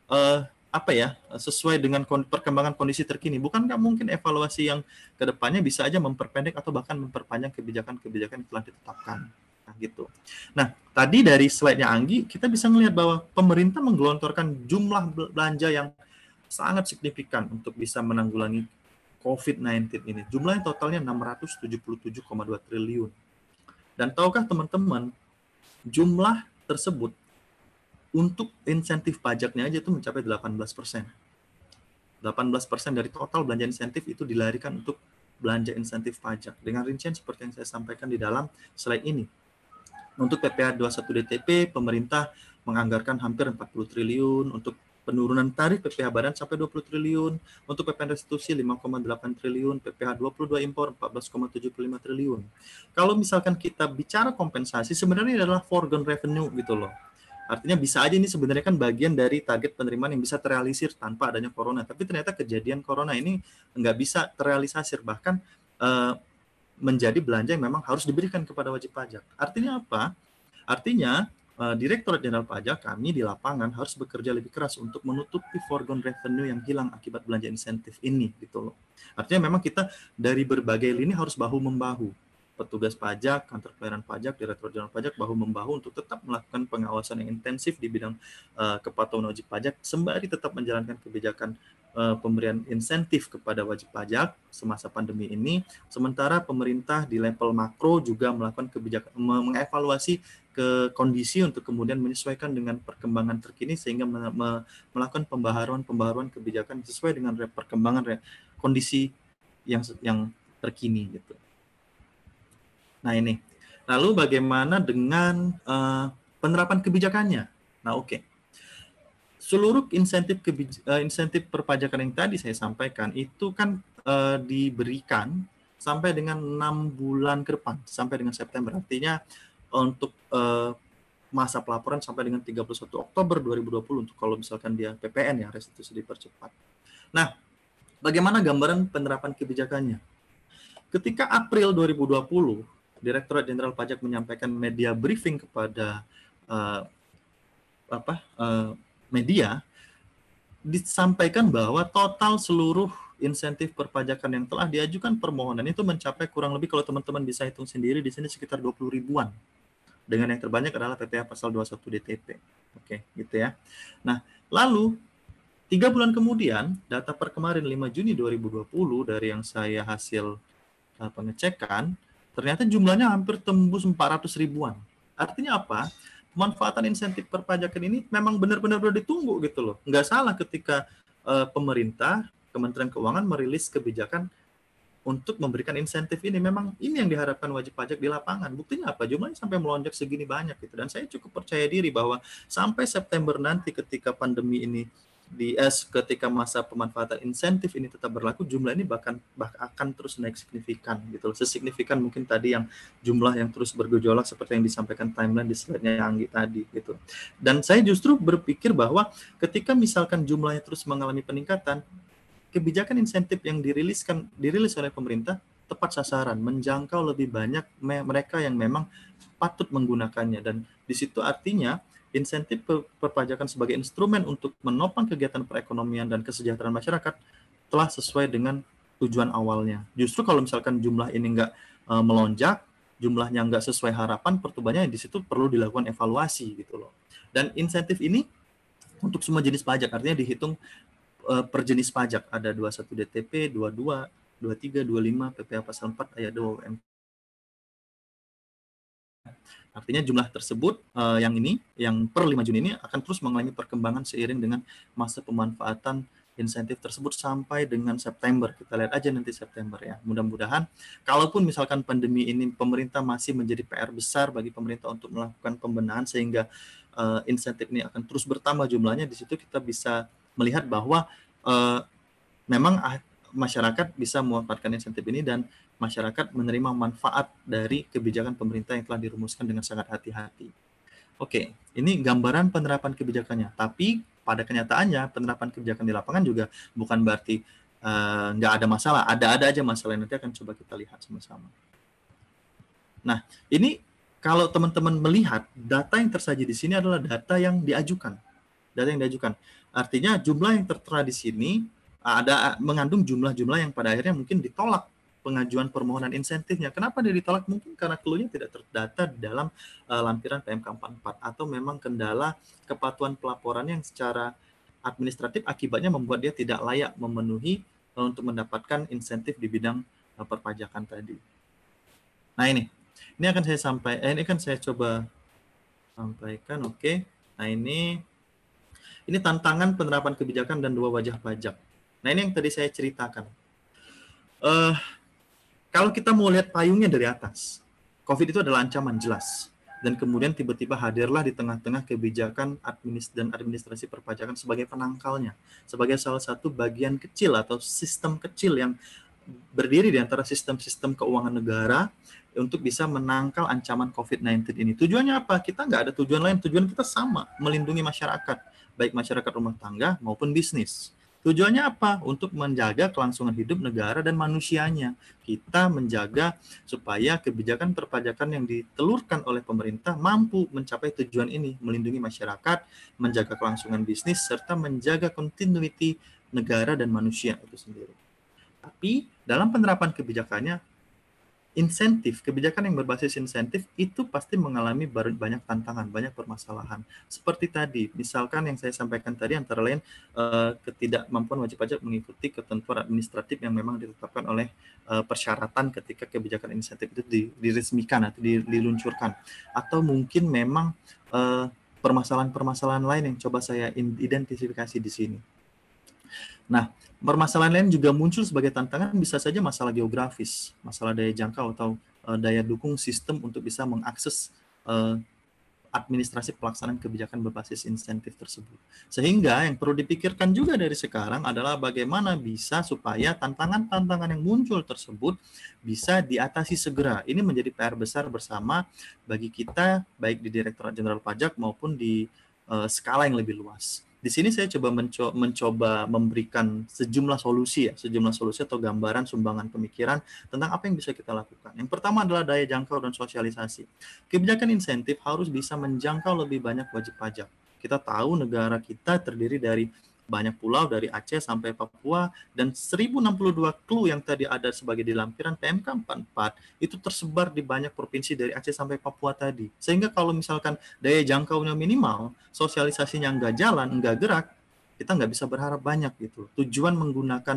sesuai dengan perkembangan kondisi terkini. Bukankah mungkin evaluasi yang kedepannya bisa aja memperpendek atau bahkan memperpanjang kebijakan-kebijakan yang telah ditetapkan. Gitu. Nah, tadi dari slide-nya Anggi, kita bisa melihat bahwa pemerintah menggelontorkan jumlah belanja yang sangat signifikan untuk bisa menanggulangi COVID-19 ini. Jumlahnya totalnya 677,2 triliun. Dan tahukah teman-teman, jumlah tersebut untuk insentif pajaknya aja itu mencapai 18%. 18% dari total belanja insentif itu dilarikan untuk belanja insentif pajak. Dengan rincian seperti yang saya sampaikan di dalam slide ini. Untuk PPh 21 DTP, pemerintah menganggarkan hampir 40 triliun, untuk penurunan tarif PPh Badan sampai 20 triliun, untuk PPN restitusi 5,8 triliun, PPh 22 impor 14,75 triliun. Kalau misalkan kita bicara kompensasi, sebenarnya ini adalah foregone revenue gitu loh. Artinya bisa aja ini sebenarnya kan bagian dari target penerimaan yang bisa terrealisir tanpa adanya corona. Tapi ternyata kejadian corona ini nggak bisa terrealisasi, bahkan menjadi belanja yang memang harus diberikan kepada wajib pajak. Artinya apa? Artinya Direktorat Jenderal Pajak kami di lapangan harus bekerja lebih keras untuk menutupi foregone revenue yang hilang akibat belanja insentif ini gitu loh. Artinya memang kita dari berbagai lini harus bahu-membahu. Petugas pajak, kantor pelayanan pajak, Direktorat Jenderal Pajak bahu-membahu untuk tetap melakukan pengawasan yang intensif di bidang kepatuhan wajib pajak sembari tetap menjalankan kebijakan pemberian insentif kepada wajib pajak semasa pandemi ini, sementara pemerintah di level makro juga melakukan kebijakan, mengevaluasi ke kondisi untuk kemudian menyesuaikan dengan perkembangan terkini sehingga melakukan pembaharuan kebijakan sesuai dengan perkembangan kondisi yang terkini gitu. Nah ini, lalu bagaimana dengan penerapan kebijakannya? Nah oke. Seluruh insentif perpajakan yang tadi saya sampaikan itu kan diberikan sampai dengan 6 bulan ke depan, sampai dengan September. Artinya untuk masa pelaporan sampai dengan 31 Oktober 2020 untuk kalau misalkan dia PPN ya, restitusi dipercepat. Nah, bagaimana gambaran penerapan kebijakannya? Ketika April 2020, Direktorat Jenderal Pajak menyampaikan media briefing kepada media, disampaikan bahwa total seluruh insentif perpajakan yang telah diajukan permohonan itu mencapai kurang lebih, kalau teman-teman bisa hitung sendiri di sini sekitar 20 ribuan. Dengan yang terbanyak adalah PPh pasal 21 DTP. Oke, gitu ya. Nah, lalu 3 bulan kemudian, data per kemarin 5 Juni 2020 dari yang saya hasil pengecekan, ternyata jumlahnya hampir tembus 400 ribuan. Artinya apa? Pemanfaatan insentif perpajakan ini memang benar-benar ditunggu gitu loh. Nggak salah ketika pemerintah, Kementerian Keuangan merilis kebijakan untuk memberikan insentif ini. Memang ini yang diharapkan wajib pajak di lapangan. Buktinya apa? Jumlahnya sampai melonjak segini banyak gitu. Dan saya cukup percaya diri bahwa sampai September nanti ketika pandemi ini ketika masa pemanfaatan insentif ini tetap berlaku, jumlah ini bahkan akan terus naik signifikan gitu. Sesignifikan mungkin tadi yang jumlah yang terus bergejolak seperti yang disampaikan timeline di slide-nya Anggi tadi gitu. Dan saya justru berpikir bahwa ketika misalkan jumlahnya terus mengalami peningkatan, kebijakan insentif yang dirilis oleh pemerintah tepat sasaran, menjangkau lebih banyak mereka yang memang patut menggunakannya. Dan di situ artinya insentif perpajakan sebagai instrumen untuk menopang kegiatan perekonomian dan kesejahteraan masyarakat telah sesuai dengan tujuan awalnya. Justru kalau misalkan jumlah ini nggak melonjak, jumlahnya nggak sesuai harapan, pertumbuhannya di situ perlu dilakukan evaluasi gitu loh. Dan insentif ini untuk semua jenis pajak, artinya dihitung per jenis pajak. Ada 21 DTP, 22, 23, 25, PPh pasal 4 ayat 2 UMK. Artinya jumlah tersebut yang per 5 Juni ini akan terus mengalami perkembangan seiring dengan masa pemanfaatan insentif tersebut sampai dengan September. Kita lihat aja nanti September ya. Mudah-mudahan kalaupun misalkan pandemi ini pemerintah masih menjadi PR besar bagi pemerintah untuk melakukan pembenahan sehingga insentif ini akan terus bertambah jumlahnya, di situ kita bisa melihat bahwa memang masyarakat bisa memanfaatkan insentif ini dan masyarakat menerima manfaat dari kebijakan pemerintah yang telah dirumuskan dengan sangat hati-hati. Oke, ini gambaran penerapan kebijakannya. Tapi pada kenyataannya penerapan kebijakan di lapangan juga bukan berarti nggak ada masalah. Ada aja masalah, nanti akan coba kita lihat sama-sama. Nah, ini kalau teman-teman melihat data yang tersaji di sini adalah data yang diajukan. Data yang diajukan. Artinya jumlah yang tertera di sini ada mengandung jumlah-jumlah yang pada akhirnya mungkin ditolak pengajuan permohonan insentifnya. Kenapa dia ditolak? Mungkin karena clue-nya tidak terdata di dalam lampiran PMK 44 atau memang kendala kepatuhan pelaporan yang secara administratif akibatnya membuat dia tidak layak memenuhi untuk mendapatkan insentif di bidang perpajakan tadi. Nah ini akan saya coba sampaikan. Oke. Nah ini tantangan penerapan kebijakan dan 2 wajah pajak. Nah ini yang tadi saya ceritakan. Kalau kita mau lihat payungnya dari atas, COVID itu adalah ancaman jelas. Dan kemudian tiba-tiba hadirlah di tengah-tengah kebijakan dan administrasi perpajakan sebagai penangkalnya. Sebagai salah satu bagian kecil atau sistem kecil yang berdiri di antara sistem-sistem keuangan negara untuk bisa menangkal ancaman COVID-19 ini. Tujuannya apa? Kita nggak ada tujuan lain. Tujuan kita sama, melindungi masyarakat. Baik masyarakat rumah tangga maupun bisnis. Tujuannya apa? Untuk menjaga kelangsungan hidup negara dan manusianya. Kita menjaga supaya kebijakan perpajakan yang ditelurkan oleh pemerintah mampu mencapai tujuan ini, melindungi masyarakat, menjaga kelangsungan bisnis, serta menjaga continuity negara dan manusia itu sendiri. Tapi dalam penerapan kebijakannya, insentif, kebijakan yang berbasis insentif itu pasti mengalami banyak tantangan, banyak permasalahan. Seperti tadi, misalkan yang saya sampaikan tadi antara lain ketidakmampuan wajib pajak mengikuti ketentuan administratif yang memang ditetapkan oleh persyaratan ketika kebijakan insentif itu diresmikan atau diluncurkan. Atau mungkin memang permasalahan-permasalahan lain yang coba saya identifikasi di sini. Nah, permasalahan lain juga muncul sebagai tantangan, bisa saja masalah geografis, masalah daya jangkau atau daya dukung sistem untuk bisa mengakses administrasi pelaksanaan kebijakan berbasis insentif tersebut. Sehingga yang perlu dipikirkan juga dari sekarang adalah bagaimana bisa supaya tantangan-tantangan yang muncul tersebut bisa diatasi segera. Ini menjadi PR besar bersama bagi kita, baik di Direktorat Jenderal Pajak maupun di skala yang lebih luas. Di sini saya coba mencoba memberikan sejumlah solusi atau gambaran sumbangan pemikiran tentang apa yang bisa kita lakukan. Yang pertama adalah daya jangkau dan sosialisasi. Kebijakan insentif harus bisa menjangkau lebih banyak wajib pajak. Kita tahu negara kita terdiri dari banyak pulau, dari Aceh sampai Papua, dan 1062 clue yang tadi ada sebagai di lampiran PMK 44 itu tersebar di banyak provinsi dari Aceh sampai Papua tadi. Sehingga kalau misalkan daya jangkaunya minimal, sosialisasinya nggak jalan, nggak gerak, kita nggak bisa berharap banyak gitu. Tujuan menggunakan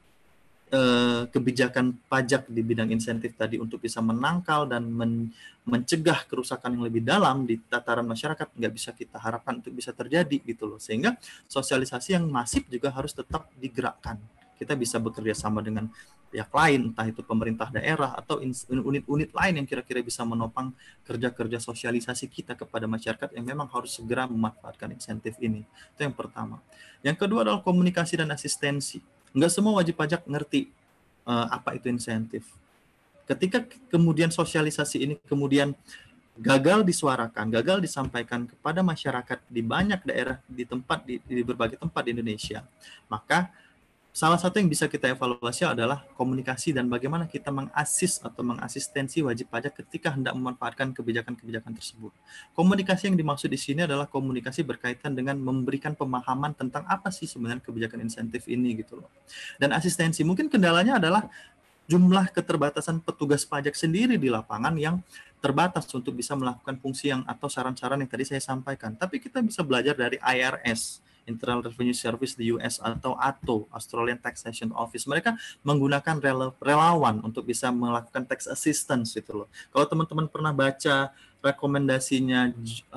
kebijakan pajak di bidang insentif tadi untuk bisa menangkal dan mencegah kerusakan yang lebih dalam di tataran masyarakat nggak bisa kita harapkan untuk bisa terjadi gitu loh. Sehingga sosialisasi yang masif juga harus tetap digerakkan. Kita bisa bekerja sama dengan pihak lain, entah itu pemerintah daerah atau unit-unit lain yang kira-kira bisa menopang kerja-kerja sosialisasi kita kepada masyarakat yang memang harus segera memanfaatkan insentif ini. Itu yang pertama. Yang kedua adalah komunikasi dan asistensi. Nggak semua wajib pajak ngerti apa itu insentif. Ketika kemudian sosialisasi ini kemudian gagal disuarakan, gagal disampaikan kepada masyarakat di banyak daerah, di berbagai tempat di Indonesia, maka salah satu yang bisa kita evaluasi adalah komunikasi dan bagaimana kita mengasistensi wajib pajak ketika hendak memanfaatkan kebijakan-kebijakan tersebut. Komunikasi yang dimaksud di sini adalah komunikasi berkaitan dengan memberikan pemahaman tentang apa sih sebenarnya kebijakan insentif ini gitu loh. Dan asistensi, mungkin kendalanya adalah jumlah keterbatasan petugas pajak sendiri di lapangan yang terbatas untuk bisa melakukan fungsi yang atau saran-saran yang tadi saya sampaikan. Tapi kita bisa belajar dari IRS, Internal Revenue Service di US, atau ATO, Australian Taxation Office. Mereka menggunakan relawan untuk bisa melakukan tax assistance gitu loh. Kalau teman-teman pernah baca rekomendasinya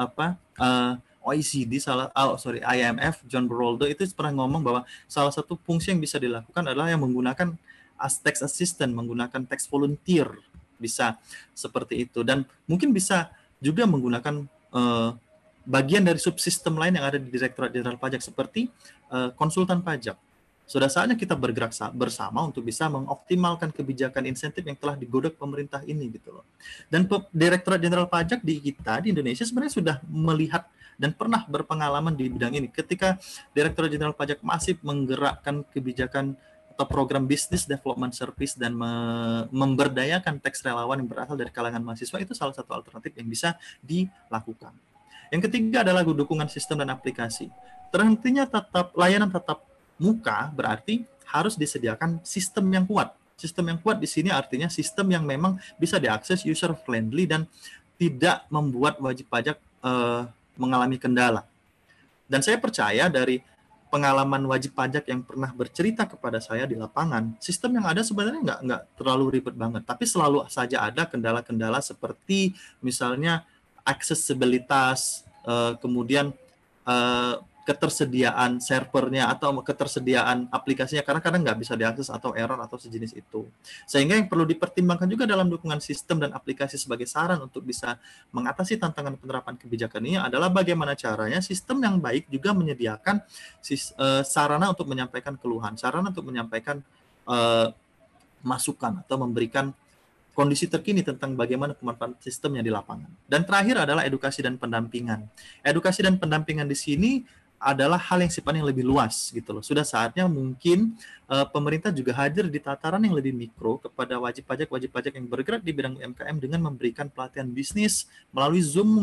OECD, IMF, John Beroldo itu pernah ngomong bahwa salah satu fungsi yang bisa dilakukan adalah yang menggunakan tax assistant, menggunakan tax volunteer, bisa seperti itu. Dan mungkin bisa juga menggunakan bagian dari subsistem lain yang ada di Direktorat Jenderal Pajak seperti konsultan pajak. Sudah saatnya kita bergerak bersama untuk bisa mengoptimalkan kebijakan insentif yang telah digodok pemerintah ini gitu loh. Dan Direktorat Jenderal Pajak di Indonesia sebenarnya sudah melihat dan pernah berpengalaman di bidang ini. Ketika Direktorat Jenderal Pajak masih menggerakkan kebijakan atau program Business Development Service dan memberdayakan tax relawan yang berasal dari kalangan mahasiswa, itu salah satu alternatif yang bisa dilakukan. Yang ketiga adalah dukungan sistem dan aplikasi. Terhentinya layanan tatap muka berarti harus disediakan sistem yang kuat. Sistem yang kuat di sini artinya sistem yang memang bisa diakses user friendly dan tidak membuat wajib pajak mengalami kendala. Dan saya percaya dari pengalaman wajib pajak yang pernah bercerita kepada saya di lapangan, sistem yang ada sebenarnya nggak terlalu ribet banget, tapi selalu saja ada kendala-kendala seperti misalnya aksesibilitas, kemudian ketersediaan servernya atau ketersediaan aplikasinya karena kadang nggak bisa diakses atau error atau sejenis itu. Sehingga yang perlu dipertimbangkan juga dalam dukungan sistem dan aplikasi sebagai saran untuk bisa mengatasi tantangan penerapan kebijakan ini adalah bagaimana caranya sistem yang baik juga menyediakan sarana untuk menyampaikan keluhan, sarana untuk menyampaikan masukan atau memberikan kondisi terkini tentang bagaimana pemanfaatan sistemnya di lapangan. Dan terakhir adalah edukasi dan pendampingan. Edukasi dan pendampingan di sini adalah hal yang sifatnya lebih luas gitu loh. Sudah saatnya mungkin pemerintah juga hadir di tataran yang lebih mikro kepada wajib pajak yang bergerak di bidang UMKM dengan memberikan pelatihan bisnis melalui Zoom mungkin.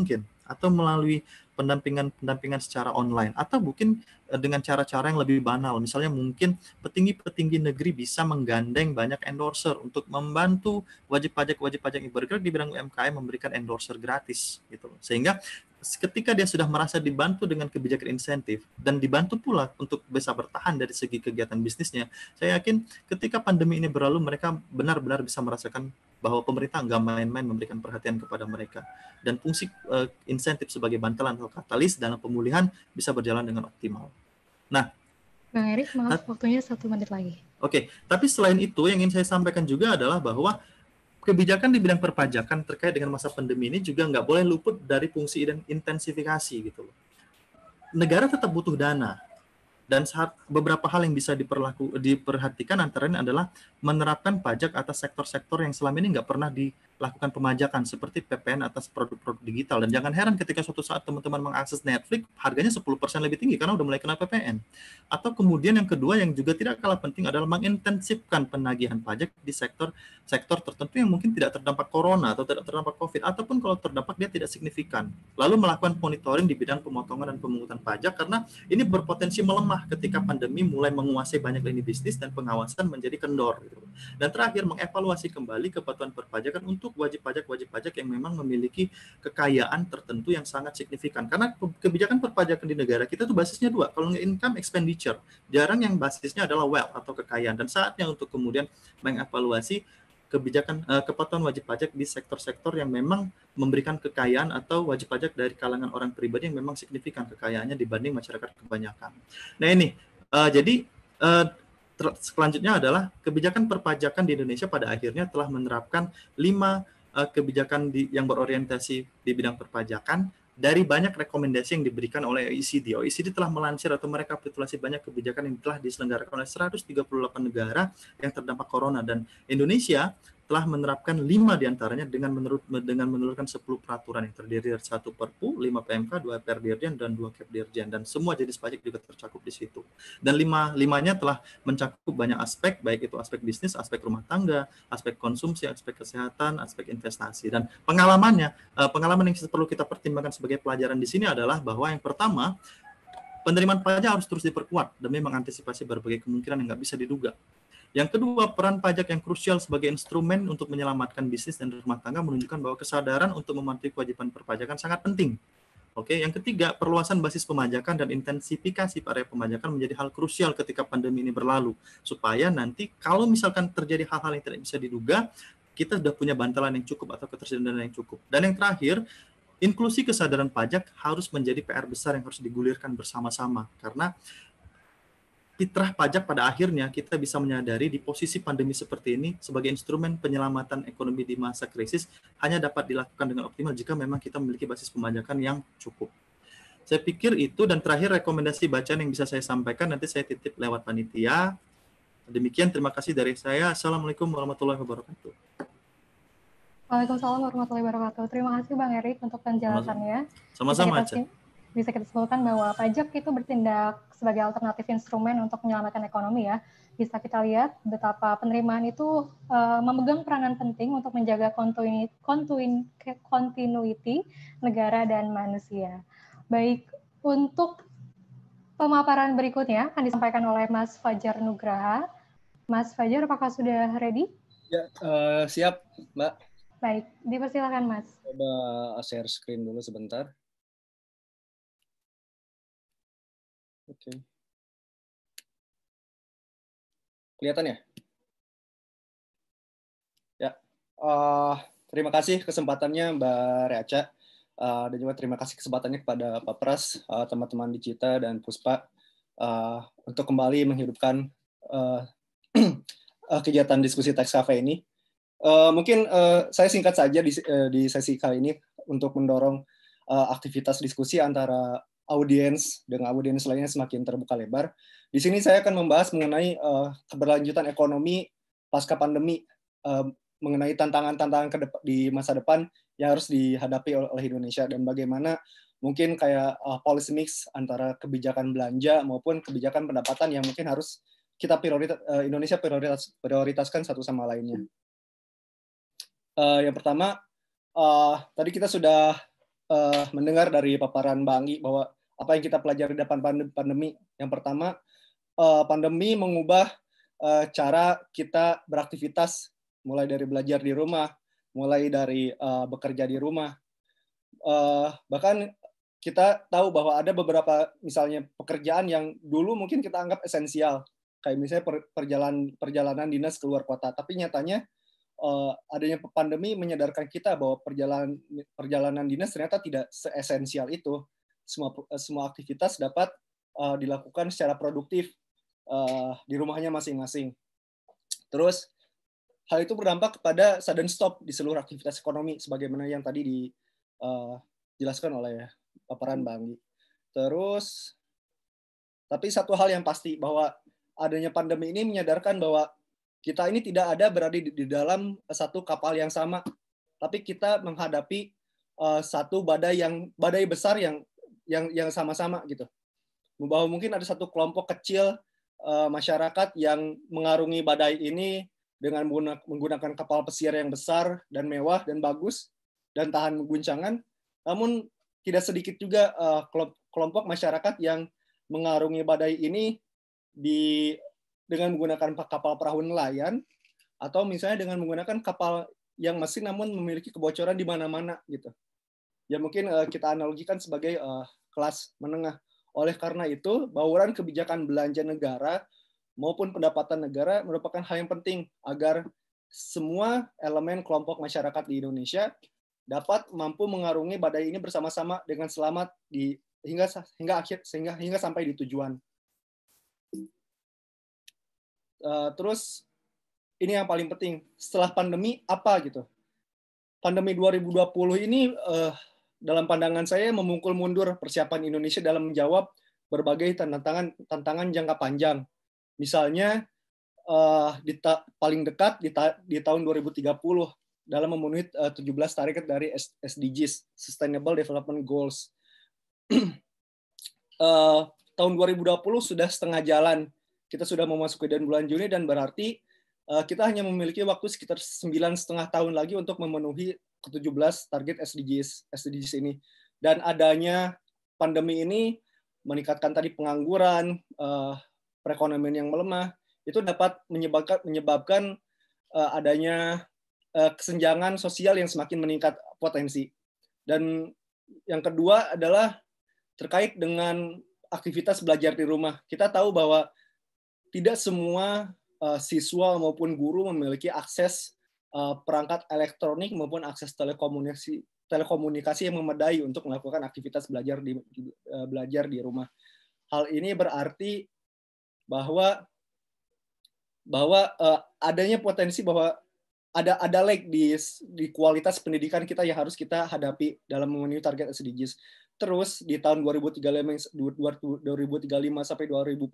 atau melalui pendampingan secara online, atau mungkin dengan cara-cara yang lebih banal. Misalnya mungkin petinggi-petinggi negeri bisa menggandeng banyak endorser untuk membantu wajib pajak yang bergerak di bidang UMKM memberikan endorser gratis gitu. Sehingga ketika dia sudah merasa dibantu dengan kebijakan insentif dan dibantu pula untuk bisa bertahan dari segi kegiatan bisnisnya, saya yakin ketika pandemi ini berlalu mereka benar-benar bisa merasakan bahwa pemerintah nggak main-main memberikan perhatian kepada mereka, dan fungsi insentif sebagai bantalan atau katalis dalam pemulihan bisa berjalan dengan optimal. Nah, Bang Erik, maaf waktunya 1 menit lagi. Oke, tapi selain itu yang ingin saya sampaikan juga adalah bahwa kebijakan di bidang perpajakan terkait dengan masa pandemi ini juga nggak boleh luput dari fungsi intensifikasi gitu loh. Negara tetap butuh dana, dan beberapa hal yang bisa diperhatikan antaranya adalah menerapkan pajak atas sektor-sektor yang selama ini nggak pernah dilakukan pemajakan, seperti PPN atas produk-produk digital. Dan jangan heran ketika suatu saat teman-teman mengakses Netflix, harganya 10% lebih tinggi karena udah mulai kena PPN. Atau kemudian yang kedua yang juga tidak kalah penting adalah mengintensifkan penagihan pajak di sektor tertentu yang mungkin tidak terdampak corona atau tidak terdampak COVID, ataupun kalau terdampak dia tidak signifikan. Lalu melakukan monitoring di bidang pemotongan dan pemungutan pajak, karena ini berpotensi melemah ketika pandemi mulai menguasai banyak lini bisnis dan pengawasan menjadi kendor. Dan terakhir, mengevaluasi kembali kepatuhan perpajakan untuk wajib pajak yang memang memiliki kekayaan tertentu yang sangat signifikan. Karena kebijakan perpajakan di negara kita itu basisnya dua, kalau income expenditure, jarang yang basisnya adalah wealth atau kekayaan. Dan saatnya untuk kemudian mengevaluasi kebijakan kepatuhan wajib pajak di sektor-sektor yang memang memberikan kekayaan atau wajib pajak dari kalangan orang pribadi yang memang signifikan kekayaannya dibanding masyarakat kebanyakan. Nah ini, selanjutnya adalah kebijakan perpajakan di Indonesia pada akhirnya telah menerapkan 5 kebijakan yang berorientasi di bidang perpajakan dari banyak rekomendasi yang diberikan oleh OECD. OECD telah melansir atau merekapitulasi banyak kebijakan yang telah diselenggarakan oleh 138 negara yang terdampak corona, dan Indonesia telah menerapkan 5 diantaranya dengan menurunkan 10 peraturan yang terdiri dari 1 Perpu, 5 PMK, 2 Perdirjen, dan 2 Kepdirjen, dan semua jenis pajak juga tercakup di situ. Dan 5-nya telah mencakup banyak aspek, baik itu aspek bisnis, aspek rumah tangga, aspek konsumsi, aspek kesehatan, aspek investasi. Dan pengalaman yang perlu kita pertimbangkan sebagai pelajaran di sini adalah bahwa yang pertama, penerimaan pajak harus terus diperkuat demi mengantisipasi berbagai kemungkinan yang nggak bisa diduga. Yang kedua, peran pajak yang krusial sebagai instrumen untuk menyelamatkan bisnis dan rumah tangga menunjukkan bahwa kesadaran untuk mematuhi kewajiban perpajakan sangat penting. Oke, yang ketiga, perluasan basis pemajakan dan intensifikasi area pemajakan menjadi hal krusial ketika pandemi ini berlalu, supaya nanti kalau misalkan terjadi hal-hal yang tidak bisa diduga, kita sudah punya bantalan yang cukup atau ketersediaan dana yang cukup. Dan yang terakhir, inklusi kesadaran pajak harus menjadi PR besar yang harus digulirkan bersama-sama, karena fitrah pajak pada akhirnya kita bisa menyadari di posisi pandemi seperti ini sebagai instrumen penyelamatan ekonomi di masa krisis hanya dapat dilakukan dengan optimal jika memang kita memiliki basis pemajakan yang cukup. Saya pikir itu, dan terakhir rekomendasi bacaan yang bisa saya sampaikan nanti saya titip lewat panitia. Demikian, terima kasih dari saya. Assalamualaikum warahmatullahi wabarakatuh. Waalaikumsalam warahmatullahi wabarakatuh. Terima kasih Bang Erik untuk penjelasannya. Sama-sama, bisa kita simpulkan bahwa pajak itu bertindak sebagai alternatif instrumen untuk menyelamatkan ekonomi ya. Bisa kita lihat betapa penerimaan itu memegang peranan penting untuk menjaga continuity negara dan manusia. Baik, untuk pemaparan berikutnya akan disampaikan oleh Mas Fajar Nugraha. Mas Fajar, apakah sudah ready? Ya, siap, Mbak. Baik, dipersilakan Mas. Coba share screen dulu sebentar. Oke. Kelihatan ya? Ya. Terima kasih kesempatannya Mbak Reaca. Dan juga terima kasih kesempatannya kepada Pak Pras, teman-teman di Cita dan Puspa untuk kembali menghidupkan kegiatan diskusi Tax Cafe ini. Mungkin saya singkat saja di sesi kali ini untuk mendorong aktivitas diskusi antara audiens dengan audiens lainnya semakin terbuka lebar. Di sini saya akan membahas mengenai keberlanjutan ekonomi pasca pandemi, mengenai tantangan-tantangan di masa depan yang harus dihadapi oleh Indonesia, dan bagaimana mungkin kayak policy mix antara kebijakan belanja maupun kebijakan pendapatan yang mungkin harus kita Indonesia prioritaskan satu sama lainnya. Yang pertama, tadi kita sudah mendengar dari paparan Mbak Anggi bahwa apa yang kita pelajari depan pandemi. Yang pertama, pandemi mengubah cara kita beraktivitas, mulai dari belajar di rumah, mulai dari bekerja di rumah. Bahkan kita tahu bahwa ada beberapa misalnya pekerjaan yang dulu mungkin kita anggap esensial, kayak misalnya perjalanan dinas keluar kota, tapi nyatanya adanya pandemi menyadarkan kita bahwa perjalanan dinas ternyata tidak seesensial itu. Semua aktivitas dapat dilakukan secara produktif di rumahnya masing-masing. Terus hal itu berdampak kepada sudden stop di seluruh aktivitas ekonomi, sebagaimana yang tadi dijelaskan oleh paparan Mbak Anggi. Terus, tapi satu hal yang pasti bahwa adanya pandemi ini menyadarkan bahwa kita ini tidak ada berada di dalam satu kapal yang sama, tapi kita menghadapi satu badai besar yang sama-sama gitu. Bahwa mungkin ada satu kelompok kecil masyarakat yang mengarungi badai ini dengan menggunakan kapal pesiar yang besar dan mewah dan bagus dan tahan guncangan, namun tidak sedikit juga kelompok masyarakat yang mengarungi badai ini dengan menggunakan kapal perahu nelayan, atau misalnya dengan menggunakan kapal yang mesin namun memiliki kebocoran di mana-mana gitu. Ya mungkin kita analogikan sebagai kelas menengah. Oleh karena itu, bauran kebijakan belanja negara maupun pendapatan negara merupakan hal yang penting agar semua elemen kelompok masyarakat di Indonesia dapat mampu mengarungi badai ini bersama-sama dengan selamat hingga sampai di tujuan. Terus ini yang paling penting, setelah pandemi apa gitu? Pandemi 2020 ini dalam pandangan saya memukul mundur persiapan Indonesia dalam menjawab berbagai tantangan jangka panjang. Misalnya paling dekat di tahun 2030 dalam memenuhi 17 target dari SDGs, Sustainable Development Goals. Tahun 2020 sudah setengah jalan. Kita sudah memasuki bulan Juni dan berarti kita hanya memiliki waktu sekitar 9,5 tahun lagi untuk memenuhi ke-17 target SDGs ini. Dan adanya pandemi ini meningkatkan tadi pengangguran, perekonomian yang melemah, itu dapat menyebabkan adanya kesenjangan sosial yang semakin meningkat potensi. Dan yang kedua adalah terkait dengan aktivitas belajar di rumah. Kita tahu bahwa tidak semua siswa maupun guru memiliki akses perangkat elektronik maupun akses telekomunikasi yang memadai untuk melakukan aktivitas belajar di rumah. Hal ini berarti bahwa adanya potensi bahwa ada lag di kualitas pendidikan kita yang harus kita hadapi dalam memenuhi target SDGs. Terus di tahun 2035 sampai 2040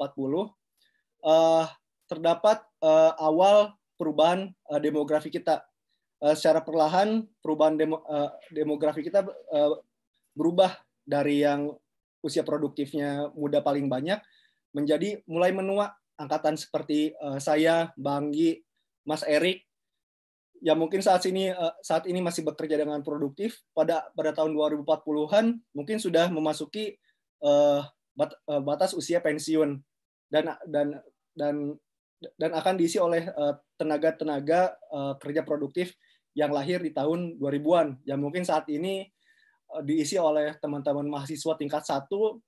terdapat awal perubahan demografi kita. Secara perlahan perubahan demografi kita berubah dari yang usia produktifnya muda paling banyak menjadi mulai menua, angkatan seperti saya, Bang Anggi, Mas Erik, yang mungkin saat ini masih bekerja dengan produktif, pada tahun 2040-an mungkin sudah memasuki batas usia pensiun dan akan diisi oleh tenaga kerja produktif yang lahir di tahun 2000-an, yang mungkin saat ini diisi oleh teman-teman mahasiswa tingkat 1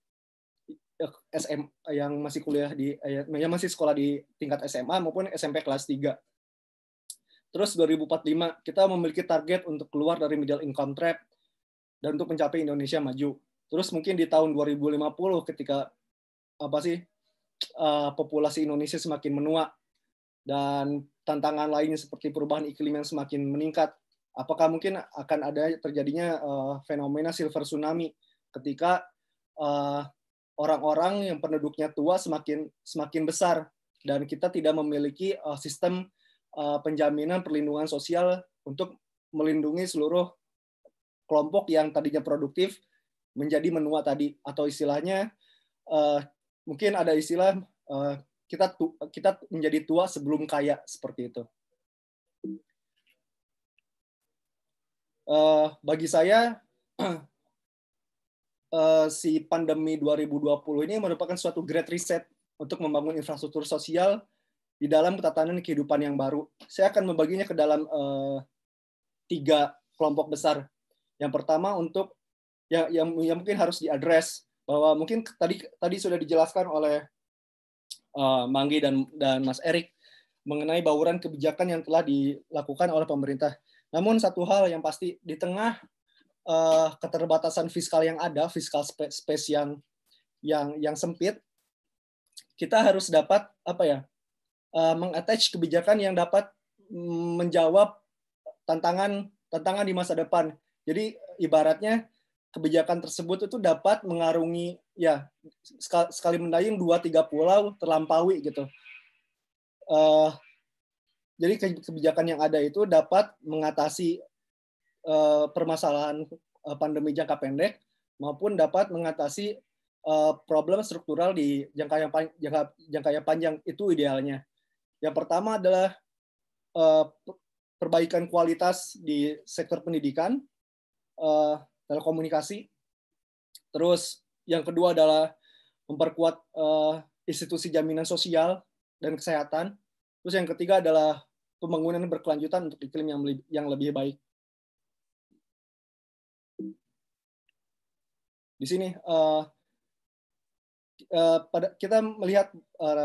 SM yang masih yang masih sekolah di tingkat SMA maupun SMP kelas 3. Terus 2045 kita memiliki target untuk keluar dari middle income trap dan untuk mencapai Indonesia maju. Terus mungkin di tahun 2050 ketika populasi Indonesia semakin menua dan tantangan lainnya seperti perubahan iklim yang semakin meningkat, apakah mungkin akan ada terjadinya fenomena silver tsunami ketika orang-orang yang penduduknya tua semakin besar dan kita tidak memiliki sistem penjaminan perlindungan sosial untuk melindungi seluruh kelompok yang tadinya produktif menjadi menua tadi, atau istilahnya mungkin ada istilah kita menjadi tua sebelum kaya, seperti itu. Bagi saya si pandemi 2020 ini merupakan suatu great reset untuk membangun infrastruktur sosial di dalam tatanan kehidupan yang baru. Saya akan membaginya ke dalam 3 kelompok besar. Yang pertama untuk yang mungkin harus diadres, bahwa mungkin tadi sudah dijelaskan oleh Manggi dan Mas Erik mengenai bauran kebijakan yang telah dilakukan oleh pemerintah. Namun satu hal yang pasti, di tengah keterbatasan fiskal yang ada, fiskal space yang sempit, kita harus dapat mengattach kebijakan yang dapat menjawab tantangan di masa depan. Jadi ibaratnya kebijakan tersebut itu dapat mengarungi, ya, sekali mendayung 2-3 pulau terlampaui gitu. Jadi kebijakan yang ada itu dapat mengatasi permasalahan pandemi jangka pendek maupun dapat mengatasi problem struktural di jangka yang panjang, itu idealnya. Yang pertama adalah perbaikan kualitas di sektor pendidikan, telekomunikasi. Terus yang kedua adalah memperkuat institusi jaminan sosial dan kesehatan. Terus yang ketiga adalah pembangunan berkelanjutan untuk iklim yang lebih baik. Di sini kita melihat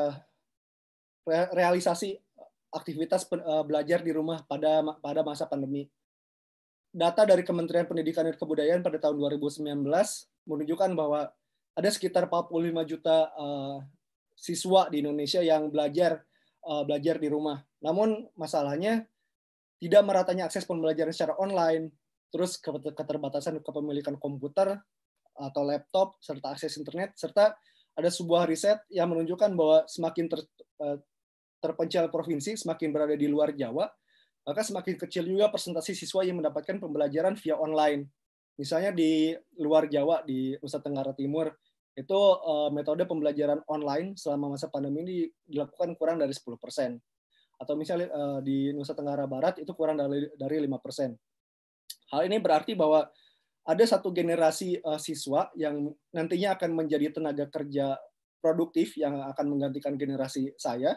realisasi aktivitas belajar di rumah pada masa pandemi. Data dari Kementerian Pendidikan dan Kebudayaan pada tahun 2019 menunjukkan bahwa ada sekitar 45 juta siswa di Indonesia yang belajar di rumah. Namun masalahnya tidak meratanya akses pembelajaran secara online, terus keterbatasan kepemilikan komputer atau laptop, serta akses internet, serta ada sebuah riset yang menunjukkan bahwa semakin terpencil provinsi, semakin berada di luar Jawa, maka semakin kecil juga persentase siswa yang mendapatkan pembelajaran via online. Misalnya di luar Jawa, di Nusa Tenggara Timur, itu metode pembelajaran online selama masa pandemi ini dilakukan kurang dari 10%. Atau misalnya di Nusa Tenggara Barat itu kurang dari 5%. Hal ini berarti bahwa ada satu generasi siswa yang nantinya akan menjadi tenaga kerja produktif yang akan menggantikan generasi saya,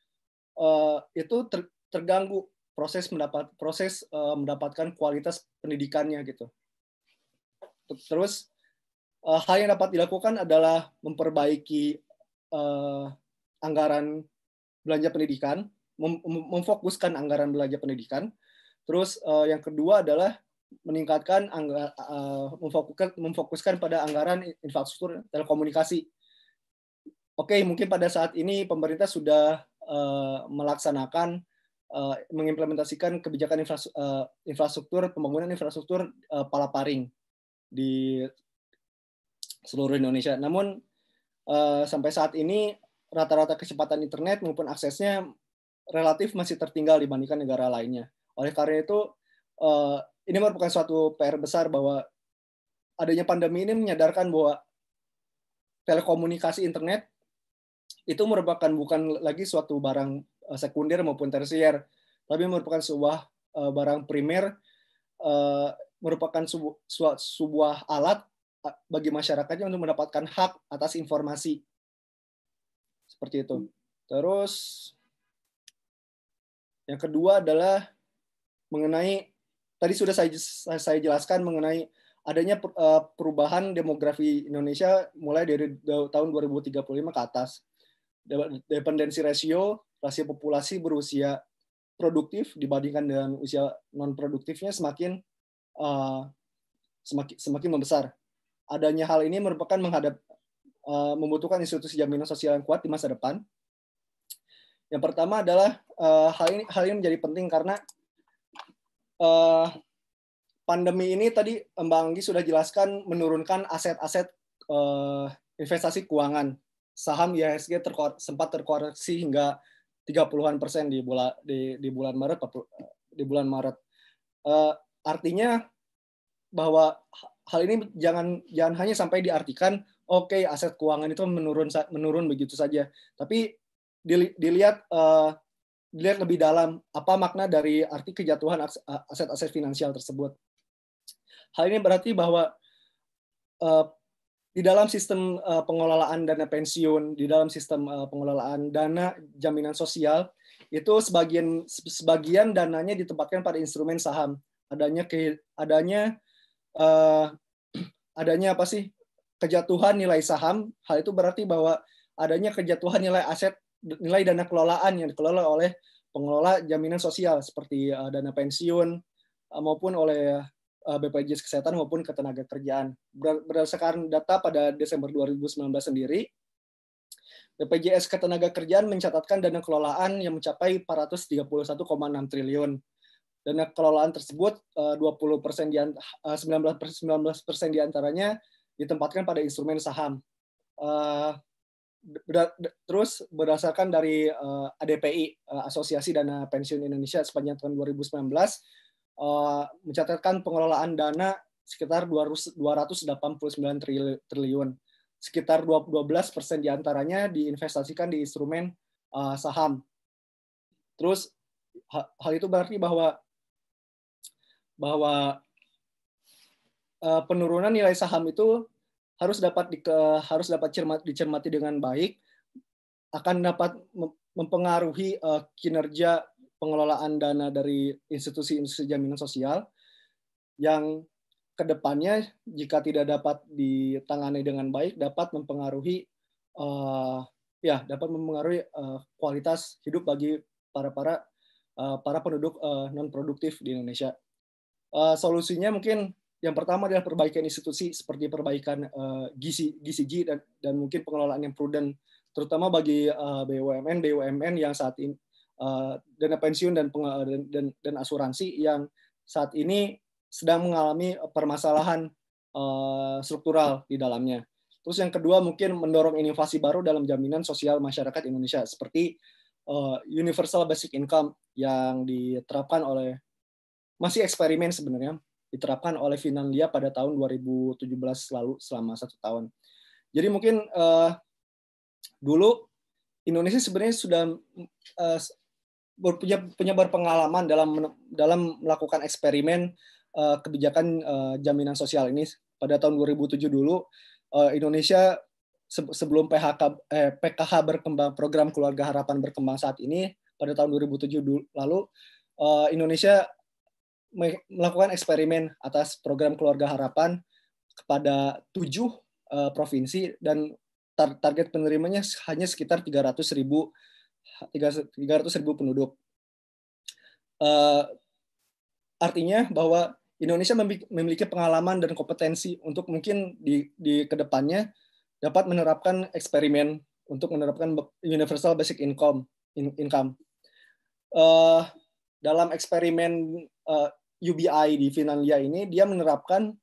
itu terganggu proses mendapatkan kualitas pendidikannya gitu. Terus hal yang dapat dilakukan adalah memperbaiki anggaran belanja pendidikan, memfokuskan anggaran belanja pendidikan. Terus yang kedua adalah meningkatkan memfokuskan pada anggaran infrastruktur telekomunikasi. Oke, mungkin pada saat ini pemerintah sudah melaksanakan mengimplementasikan kebijakan infrastruktur, pembangunan infrastruktur palaparing di seluruh Indonesia. Namun sampai saat ini rata-rata kecepatan internet maupun aksesnya relatif masih tertinggal dibandingkan negara lainnya. Oleh karena itu ini merupakan suatu PR besar bahwa adanya pandemi ini menyadarkan bahwa telekomunikasi internet itu merupakan bukan lagi suatu barang sekunder maupun tersier, tapi merupakan sebuah barang primer, merupakan sebuah alat bagi masyarakatnya untuk mendapatkan hak atas informasi. Seperti itu. Terus yang kedua adalah mengenai, tadi sudah saya jelaskan mengenai adanya perubahan demografi Indonesia mulai dari tahun 2035 ke atas. Dependensi rasio populasi berusia produktif dibandingkan dengan usia non produktifnya semakin membesar. Adanya hal ini merupakan membutuhkan institusi jaminan sosial yang kuat di masa depan. Yang pertama adalah hal ini menjadi penting karena pandemi ini tadi Mbak Anggi sudah jelaskan menurunkan aset-aset investasi keuangan. Saham IHSG sempat terkoreksi hingga 30-an% di bulan Maret. Artinya bahwa hal ini jangan hanya sampai diartikan oke, aset keuangan itu menurun begitu saja, tapi dilihat lebih dalam apa makna dari arti kejatuhan aset-aset finansial tersebut. Hal ini berarti bahwa di dalam sistem pengelolaan dana pensiun, di dalam sistem pengelolaan dana jaminan sosial, itu sebagian dananya ditempatkan pada instrumen saham. Adanya apa sih, kejatuhan nilai saham, hal itu berarti bahwa adanya kejatuhan nilai aset, nilai dana kelolaan yang dikelola oleh pengelola jaminan sosial seperti dana pensiun maupun oleh BPJS Kesehatan maupun Ketenagakerjaan. Berdasarkan data pada Desember 2019 sendiri, BPJS Ketenagakerjaan mencatatkan dana kelolaan yang mencapai 431,6 triliun. Dana kelolaan tersebut 19% diantaranya ditempatkan pada instrumen saham. Terus berdasarkan dari ADPI, Asosiasi Dana Pensiun Indonesia, sepanjang tahun 2019, mencatatkan pengelolaan dana sekitar 289 triliun. Sekitar 12% diantaranya diinvestasikan di instrumen saham. Terus hal itu berarti bahwa penurunan nilai saham itu harus dapat dicermati dengan baik, akan dapat mempengaruhi kinerja pengelolaan dana dari institusi-institusi jaminan sosial yang kedepannya jika tidak dapat ditangani dengan baik dapat mempengaruhi kualitas hidup bagi para penduduk non produktif di Indonesia. Solusinya mungkin yang pertama adalah perbaikan institusi seperti perbaikan GCG dan mungkin pengelolaan yang prudent, terutama bagi BUMN yang saat ini dana pensiun dan asuransi yang saat ini sedang mengalami permasalahan struktural di dalamnya. Terus yang kedua mungkin mendorong inovasi baru dalam jaminan sosial masyarakat Indonesia seperti universal basic income yang diterapkan oleh, masih eksperimen sebenarnya, diterapkan oleh Finlandia pada tahun 2017 lalu selama 1 tahun. Jadi mungkin dulu Indonesia sebenarnya sudah punya berpengalaman dalam melakukan eksperimen kebijakan jaminan sosial ini. Pada tahun 2007 dulu Indonesia sebelum PKH berkembang, program Keluarga Harapan berkembang saat ini, pada tahun 2007 lalu Indonesia melakukan eksperimen atas program Keluarga Harapan kepada 7 provinsi dan target penerimanya hanya sekitar 300.000 penduduk. Artinya bahwa Indonesia memiliki pengalaman dan kompetensi untuk mungkin di kedepannya dapat menerapkan eksperimen untuk menerapkan universal basic income. Dalam eksperimen UBI di Finlandia ini, dia menerapkan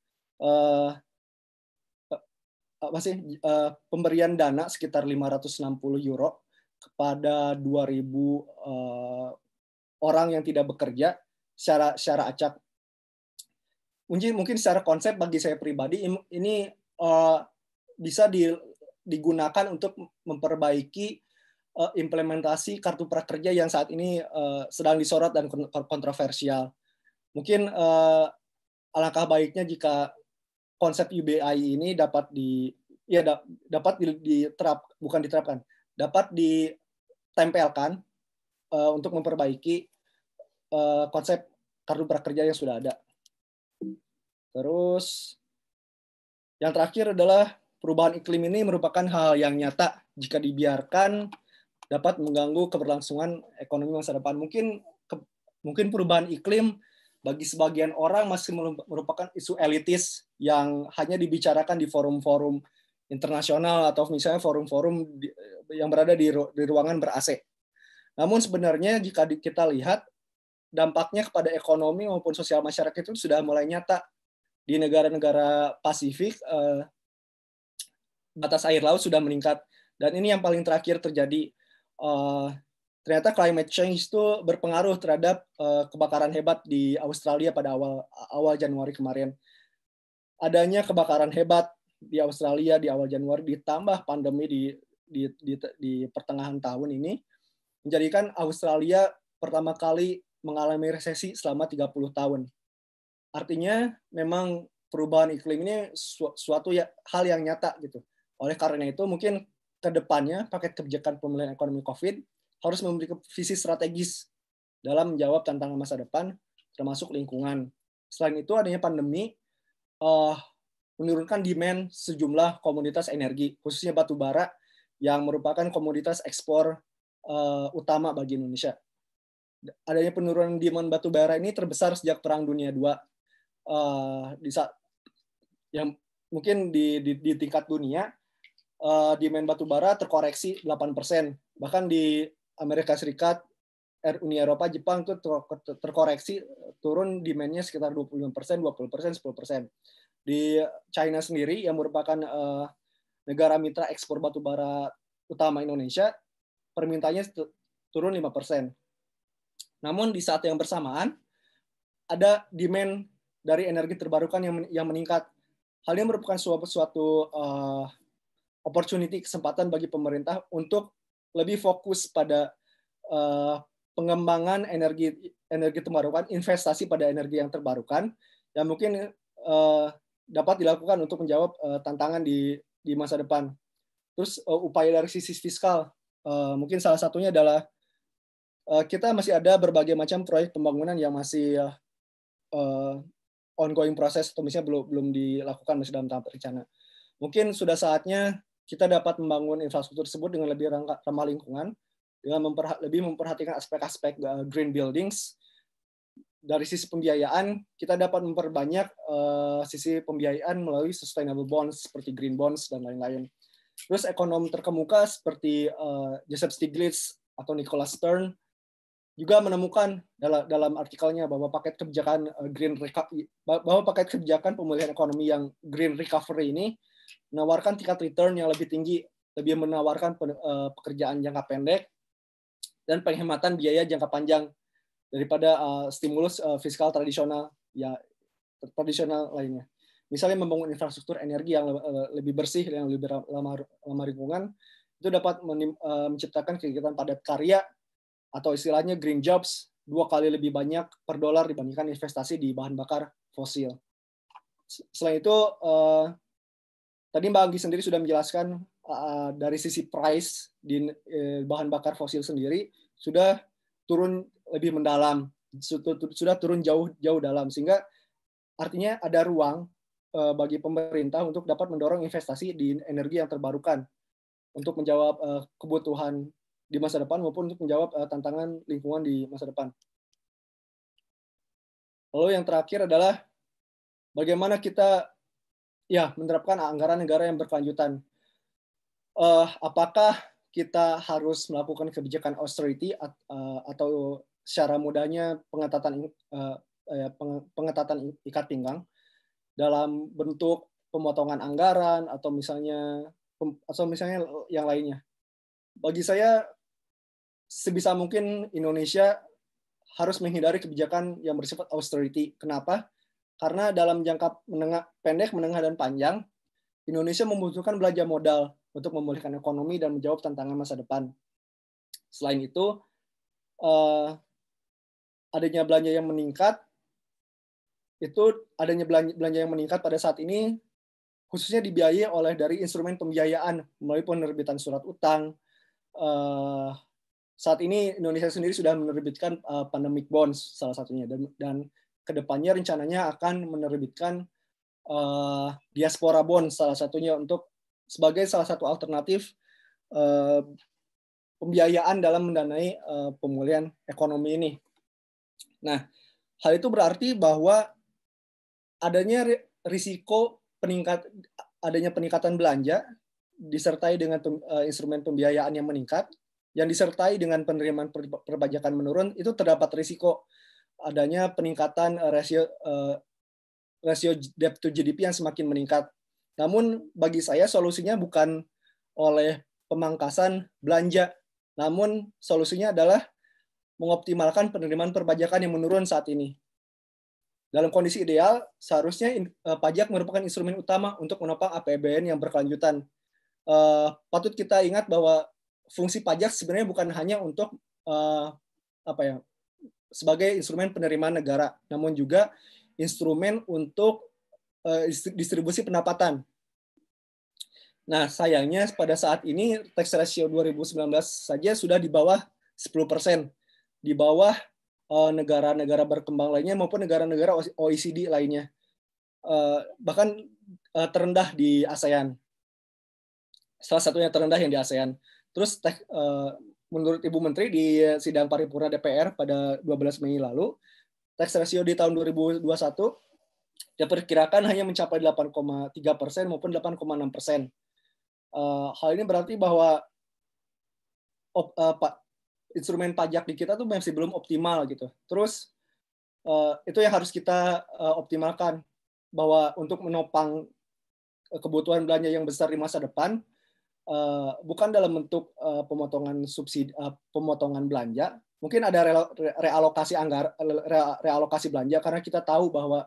pemberian dana sekitar 560 euro kepada 2.000 orang yang tidak bekerja secara acak. Mungkin secara konsep bagi saya pribadi ini bisa digunakan untuk memperbaiki implementasi kartu prakerja yang saat ini sedang disorot dan kontroversial. Mungkin alangkah baiknya jika konsep UBI ini dapat ditempelkan untuk memperbaiki konsep kartu prakerja yang sudah ada. Terus yang terakhir adalah perubahan iklim ini merupakan hal yang nyata jika dibiarkan dapat mengganggu keberlangsungan ekonomi masa depan. Mungkin perubahan iklim bagi sebagian orang masih merupakan isu elitis yang hanya dibicarakan di forum-forum internasional atau misalnya forum-forum yang berada di ruangan ber-AC. Namun sebenarnya jika kita lihat dampaknya kepada ekonomi maupun sosial masyarakat itu sudah mulai nyata. Di negara-negara Pasifik, batas air laut sudah meningkat. Dan ini yang paling terakhir terjadi. Ternyata climate change itu berpengaruh terhadap kebakaran hebat di Australia pada awal Januari kemarin. Adanya kebakaran hebat di Australia di awal Januari ditambah pandemi di pertengahan tahun ini menjadikan Australia pertama kali mengalami resesi selama 30 tahun. Artinya memang perubahan iklim ini suatu hal yang nyata gitu. Oleh karena itu mungkin ke depannya paket kebijakan pemulihan ekonomi COVID harus memiliki visi strategis dalam menjawab tantangan masa depan, termasuk lingkungan. Selain itu, adanya pandemi menurunkan demand sejumlah komoditas energi, khususnya batu bara, yang merupakan komoditas ekspor utama bagi Indonesia. Adanya penurunan demand batu bara ini terbesar sejak Perang Dunia II. Yang mungkin di tingkat dunia, demand batu bara terkoreksi 8%. Bahkan di Amerika Serikat, Uni Eropa, Jepang itu terkoreksi turun demand-nya sekitar 25%, 20%, 10%. Di China sendiri yang merupakan negara mitra ekspor batu bara utama Indonesia, permintaannya turun 5%. Namun di saat yang bersamaan ada demand dari energi terbarukan yang meningkat. Hal ini merupakan suatu opportunity, kesempatan bagi pemerintah untuk lebih fokus pada pengembangan energi terbarukan, investasi pada energi yang terbarukan, yang mungkin dapat dilakukan untuk menjawab tantangan di masa depan. Terus upaya dari sisi fiskal, mungkin salah satunya adalah kita masih ada berbagai macam proyek pembangunan yang masih ongoing proses, atau misalnya belum dilakukan, masih dalam tahap rencana. Mungkin sudah saatnya kita dapat membangun infrastruktur tersebut dengan lebih ramah lingkungan, dengan lebih memperhatikan aspek-aspek green buildings. Dari sisi pembiayaan, kita dapat memperbanyak sisi pembiayaan melalui sustainable bonds seperti green bonds dan lain-lain. Terus ekonom terkemuka seperti Joseph Stiglitz atau Nicholas Stern juga menemukan dalam artikelnya bahwa paket kebijakan pemulihan ekonomi yang green recovery ini menawarkan tingkat return yang lebih tinggi, lebih menawarkan pekerjaan jangka pendek dan penghematan biaya jangka panjang daripada stimulus fiskal tradisional lainnya. Misalnya membangun infrastruktur energi yang lebih bersih, yang lebih ramah lingkungan, itu dapat menciptakan kegiatan padat karya atau istilahnya green jobs 2 kali lebih banyak per dolar dibandingkan investasi di bahan bakar fosil. Selain itu, tadi Mbak Anggi sendiri sudah menjelaskan dari sisi price di bahan bakar fosil sendiri sudah turun lebih mendalam, sudah turun jauh dalam, sehingga artinya ada ruang bagi pemerintah untuk dapat mendorong investasi di energi yang terbarukan untuk menjawab kebutuhan di masa depan maupun untuk menjawab tantangan lingkungan di masa depan. Lalu yang terakhir adalah bagaimana kita menerapkan anggaran negara yang berkelanjutan. Apakah kita harus melakukan kebijakan austerity atau secara mudahnya pengetatan ikat pinggang dalam bentuk pemotongan anggaran atau misalnya yang lainnya. Bagi saya sebisa mungkin Indonesia harus menghindari kebijakan yang bersifat austerity. Kenapa? Karena dalam jangka pendek, menengah, dan panjang, Indonesia membutuhkan belanja modal untuk memulihkan ekonomi dan menjawab tantangan masa depan. Selain itu, adanya belanja yang meningkat, pada saat ini khususnya dibiayai oleh dari instrumen pembiayaan melalui penerbitan surat utang. Saat ini Indonesia sendiri sudah menerbitkan pandemic bonds salah satunya, dan kedepannya rencananya akan menerbitkan diaspora bonds salah satunya sebagai salah satu alternatif pembiayaan dalam mendanai pemulihan ekonomi ini. Nah, hal itu berarti bahwa adanya risiko adanya peningkatan belanja disertai dengan instrumen pembiayaan yang meningkat, yang disertai dengan penerimaan perpajakan menurun, itu terdapat risiko adanya peningkatan rasio debt to GDP yang semakin meningkat. Namun bagi saya solusinya bukan oleh pemangkasan belanja, namun solusinya adalah mengoptimalkan penerimaan perpajakan yang menurun saat ini. Dalam kondisi ideal, seharusnya pajak merupakan instrumen utama untuk menopang APBN yang berkelanjutan. Patut kita ingat bahwa fungsi pajak sebenarnya bukan hanya untuk sebagai instrumen penerimaan negara, namun juga instrumen untuk distribusi pendapatan. Nah, sayangnya pada saat ini tax ratio 2019 saja sudah di bawah 10%, di bawah negara-negara berkembang lainnya maupun negara-negara OECD lainnya. Bahkan terendah di ASEAN. Salah satunya terendah yang di ASEAN. Terus menurut Ibu Menteri di sidang paripurna DPR pada 12 Mei lalu, tax ratio di tahun 2021 diperkirakan hanya mencapai 8,3% maupun 8,6%. Hal ini berarti bahwa instrumen pajak di kita tuh masih belum optimal gitu. Terus itu yang harus kita optimalkan, bahwa untuk menopang kebutuhan belanja yang besar di masa depan, bukan dalam bentuk pemotongan subsidi, pemotongan belanja, mungkin ada realokasi realokasi belanja, karena kita tahu bahwa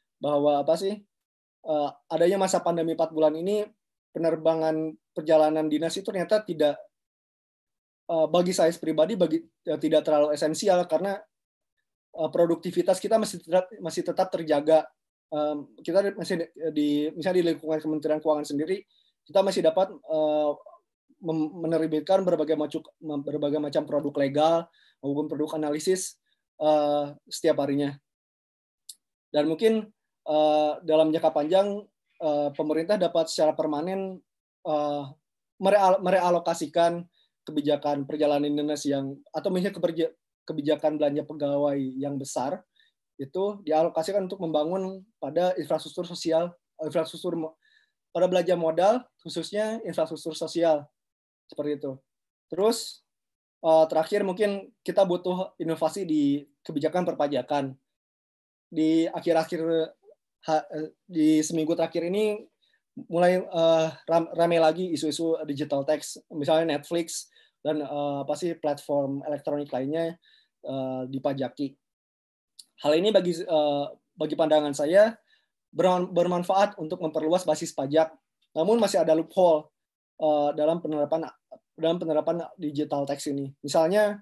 adanya masa pandemi 4 bulan ini, penerbangan perjalanan dinas itu ternyata tidak, bagi saya pribadi, tidak terlalu esensial, karena produktivitas kita masih tetap terjaga. Kita masih misalnya di lingkungan Kementerian Keuangan sendiri, kita masih dapat menerbitkan berbagai macam produk legal maupun produk analisis setiap harinya. Dan mungkin dalam jangka panjang pemerintah dapat secara permanen merealokasikan kebijakan perjalanan dinas atau misalnya kebijakan belanja pegawai yang besar, itu dialokasikan untuk membangun pada infrastruktur sosial, pada belanja modal, khususnya infrastruktur sosial, seperti itu. Terus terakhir mungkin kita butuh inovasi di kebijakan perpajakan. Di seminggu terakhir ini mulai ramai lagi isu-isu digital tax, misalnya Netflix dan platform elektronik lainnya dipajaki. Hal ini bagi pandangan saya bermanfaat untuk memperluas basis pajak, namun masih ada loophole dalam penerapan digital tax ini. Misalnya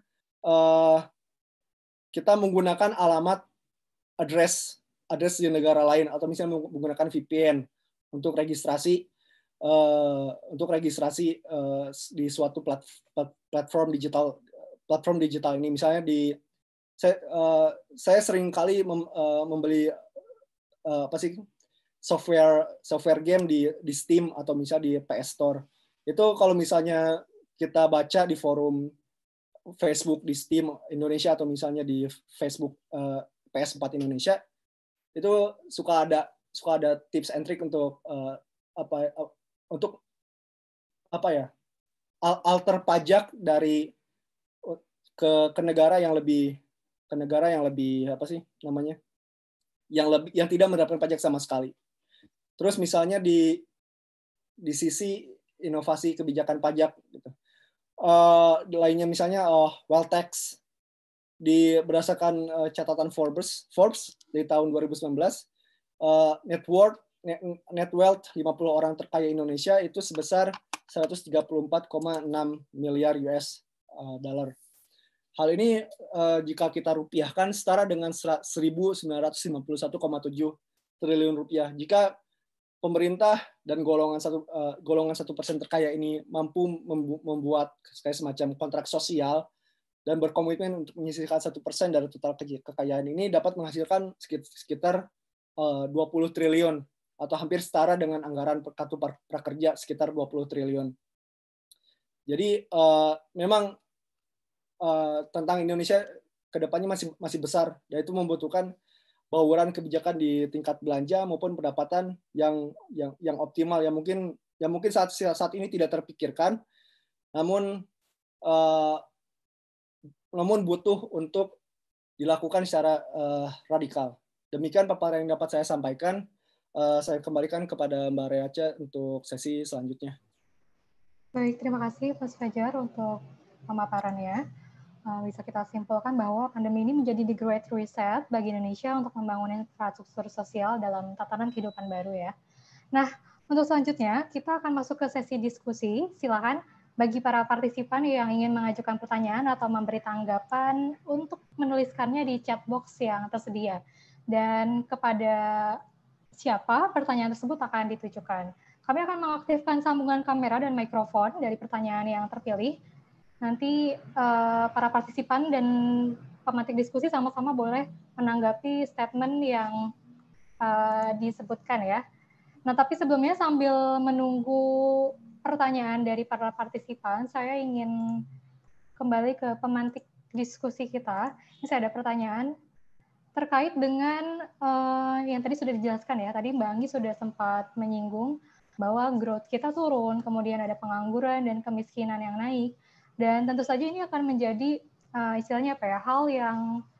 kita menggunakan alamat address di negara lain, atau misalnya menggunakan VPN untuk registrasi di suatu platform digital ini. Misalnya saya sering kali membeli software game di Steam atau misalnya di PS Store. Itu kalau misalnya kita baca di forum Facebook di Steam Indonesia atau misalnya di Facebook PS4 Indonesia, itu suka ada tips and trick untuk alter pajak dari ke negara yang lebih yang tidak mendapatkan pajak sama sekali. Terus misalnya di sisi inovasi kebijakan pajak gitu. Lainnya misalnya wealth tax, berdasarkan catatan Forbes di tahun 2019, net wealth 50 orang terkaya Indonesia itu sebesar 134,6 miliar US dollar. Hal ini jika kita rupiahkan setara dengan 1.951,7 triliun rupiah. Jika pemerintah dan golongan 1% terkaya ini mampu membuat semacam kontrak sosial dan berkomitmen untuk menyisihkan 1% dari total kekayaan ini, dapat menghasilkan sekitar 20 triliun atau hampir setara dengan anggaran kartu prakerja sekitar 20 triliun. Jadi memang tentang Indonesia kedepannya masih besar, dan itu membutuhkan bauran kebijakan di tingkat belanja maupun pendapatan yang optimal, yang mungkin saat ini tidak terpikirkan, namun butuh untuk dilakukan secara radikal. Demikian paparan yang dapat saya sampaikan. Saya kembalikan kepada Mbak Reaca untuk sesi selanjutnya. Baik, terima kasih Mas Fajar untuk pemaparannya. Bisa kita simpulkan bahwa pandemi ini menjadi the great reset bagi Indonesia untuk membangun infrastruktur sosial dalam tatanan kehidupan baru ya. Nah, untuk selanjutnya kita akan masuk ke sesi diskusi. Silakan bagi para partisipan yang ingin mengajukan pertanyaan atau memberi tanggapan untuk menuliskannya di chat box yang tersedia. Dan kepada siapa pertanyaan tersebut akan ditujukan. Kami akan mengaktifkan sambungan kamera dan mikrofon dari pertanyaan yang terpilih. Nanti para partisipan dan pemantik diskusi sama-sama boleh menanggapi statement yang disebutkan ya. Nah, tapi sebelumnya sambil menunggu pertanyaan dari para partisipan, saya ingin kembali ke pemantik diskusi kita. Ini saya ada pertanyaan terkait dengan yang tadi sudah dijelaskan ya. Tadi Mbak Anggi sudah sempat menyinggung bahwa growth kita turun, kemudian ada pengangguran dan kemiskinan yang naik. Dan tentu saja ini akan menjadi istilahnya apa ya, hal yang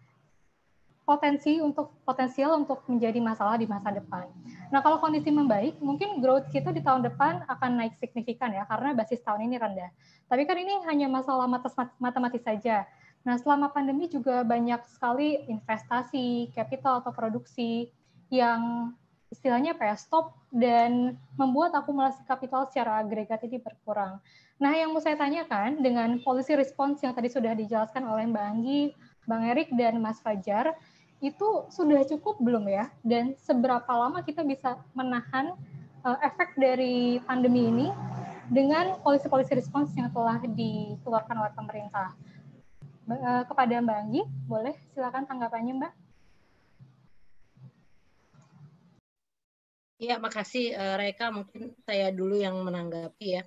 potensial untuk menjadi masalah di masa depan. Nah, kalau kondisi membaik, mungkin growth kita di tahun depan akan naik signifikan ya, karena basis tahun ini rendah. Tapi kan ini hanya masalah matematis saja. Nah, selama pandemi juga banyak sekali investasi, capital atau produksi yang istilahnya apa ya, stop dan membuat akumulasi kapital secara agregat ini berkurang. Nah, yang mau saya tanyakan dengan policy response yang tadi sudah dijelaskan oleh Mbak Anggi, Bang Erik, dan Mas Fajar, itu sudah cukup belum ya? Dan seberapa lama kita bisa menahan efek dari pandemi ini dengan polisi-polisi respons yang telah dikeluarkan oleh pemerintah? Kepada Mbak Anggi, boleh silakan tanggapannya, Mbak. Ya, makasih Reka. Mungkin saya dulu yang menanggapi ya.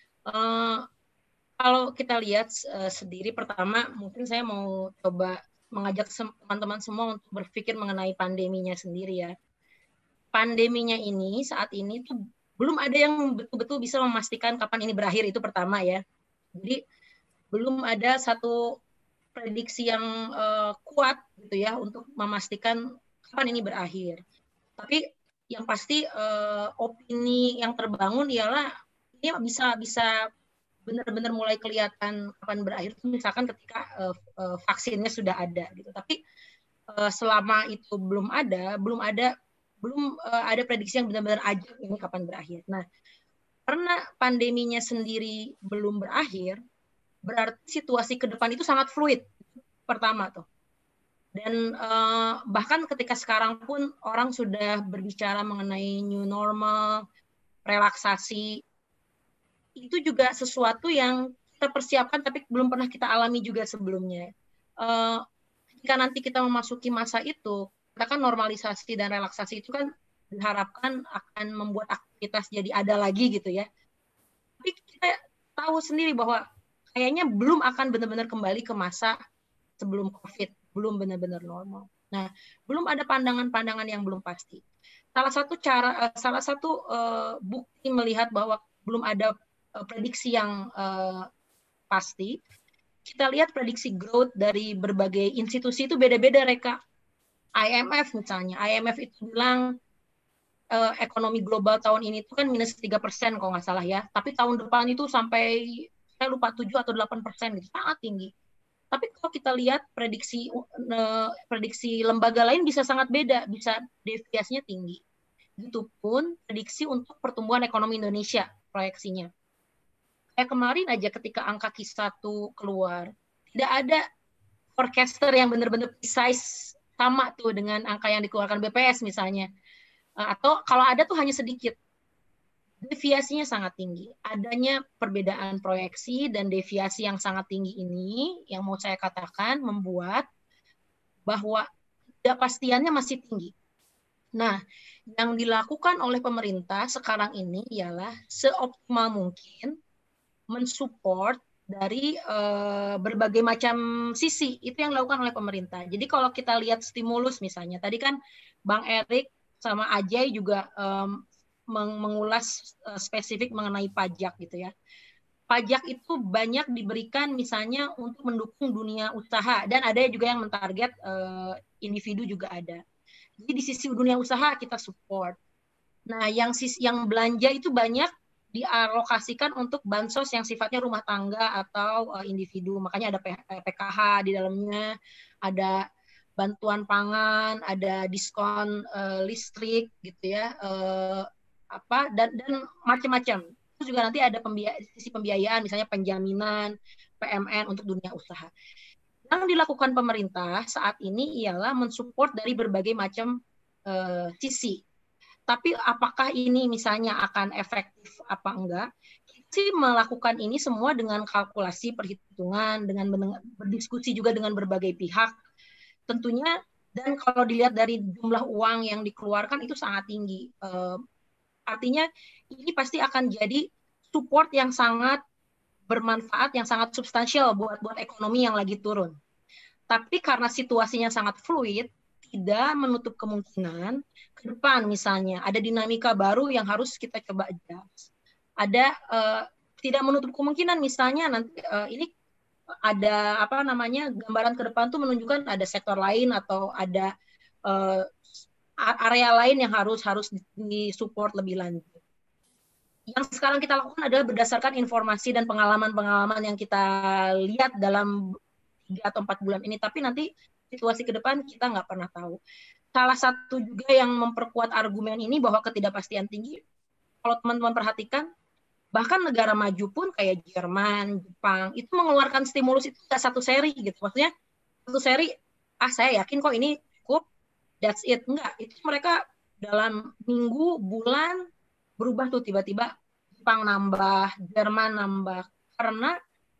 Kalau kita lihat sendiri, pertama mungkin saya mau coba mengajak teman-teman semua untuk berpikir mengenai pandeminya sendiri ya. Pandeminya ini saat ini tuh belum ada yang betul-betul bisa memastikan kapan ini berakhir, itu pertama ya. Jadi belum ada satu prediksi yang kuat gitu ya untuk memastikan kapan ini berakhir. Tapi yang pasti opini yang terbangun ialah ini bisa benar-benar mulai kelihatan kapan berakhir, misalkan ketika vaksinnya sudah ada gitu. Tapi selama itu belum ada prediksi yang benar-benar aja ini kapan berakhir. Nah, karena pandeminya sendiri belum berakhir, berarti situasi ke depan itu sangat fluid. Pertama tuh. Dan bahkan ketika sekarang pun orang sudah berbicara mengenai new normal, relaksasi, itu juga sesuatu yang kita persiapkan tapi belum pernah kita alami juga sebelumnya. Jika nanti kita memasuki masa itu, katakan normalisasi dan relaksasi itu kan diharapkan akan membuat aktivitas jadi ada lagi gitu ya. Tapi kita tahu sendiri bahwa kayaknya belum akan benar-benar kembali ke masa sebelum COVID, belum benar-benar normal. Nah, belum ada pandangan-pandangan yang belum pasti. Salah satu bukti melihat bahwa belum ada prediksi yang pasti, kita lihat prediksi growth dari berbagai institusi itu beda-beda, Reka. IMF misalnya, IMF itu bilang ekonomi global tahun ini itu kan minus 3% kalau nggak salah ya, tapi tahun depan itu sampai, saya lupa 7 atau 8% gitu, sangat tinggi. Tapi kalau kita lihat prediksi lembaga lain bisa sangat beda, bisa deviasinya tinggi. Begitupun prediksi untuk pertumbuhan ekonomi Indonesia, proyeksinya. Kayak kemarin aja ketika angka Q1 keluar, tidak ada forecaster yang benar-benar precise sama tuh dengan angka yang dikeluarkan BPS misalnya. Atau kalau ada tuh hanya sedikit. Deviasinya sangat tinggi. Adanya perbedaan proyeksi dan deviasi yang sangat tinggi ini, yang mau saya katakan, membuat bahwa ketidakpastiannya masih tinggi. Nah, yang dilakukan oleh pemerintah sekarang ini ialah seoptimal mungkin mensupport dari berbagai macam sisi. Itu yang dilakukan oleh pemerintah. Jadi kalau kita lihat stimulus misalnya, tadi kan Bang Erik sama Ajay juga mengulas spesifik mengenai pajak gitu ya. Pajak itu banyak diberikan misalnya untuk mendukung dunia usaha, dan ada juga yang mentarget individu juga ada. Jadi di sisi dunia usaha kita support. Nah, yang belanja itu banyak dialokasikan untuk bansos yang sifatnya rumah tangga atau individu. Makanya ada PKH di dalamnya, ada bantuan pangan, ada diskon listrik gitu ya, dan macam-macam. Terus juga nanti ada sisi pembiayaan, misalnya penjaminan, PMN untuk dunia usaha. Yang dilakukan pemerintah saat ini ialah mensupport dari berbagai macam sisi. Tapi apakah ini misalnya akan efektif apa enggak? Sih melakukan ini semua dengan kalkulasi perhitungan, dengan berdiskusi juga dengan berbagai pihak tentunya, dan kalau dilihat dari jumlah uang yang dikeluarkan itu sangat tinggi. Artinya ini pasti akan jadi support yang sangat bermanfaat, yang sangat substansial buat ekonomi yang lagi turun. Tapi karena situasinya sangat fluid, tidak menutup kemungkinan ke depan misalnya ada dinamika baru yang harus kita coba adjust. Ada tidak menutup kemungkinan misalnya nanti ini ada apa namanya gambaran ke depan tuh menunjukkan ada sektor lain atau ada area lain yang harus disupport lebih lanjut. Yang sekarang kita lakukan adalah berdasarkan informasi dan pengalaman-pengalaman yang kita lihat dalam 3 atau 4 bulan ini. Tapi nanti situasi ke depan kita nggak pernah tahu. Salah satu juga yang memperkuat argumen ini bahwa ketidakpastian tinggi, kalau teman-teman perhatikan, bahkan negara maju pun kayak Jerman, Jepang, itu mengeluarkan stimulus itu nggak satu seri gitu. Maksudnya satu seri, saya yakin kok ini cukup, that's it. Enggak, itu mereka dalam minggu, bulan, berubah tuh tiba-tiba Jepang nambah, Jerman nambah. Karena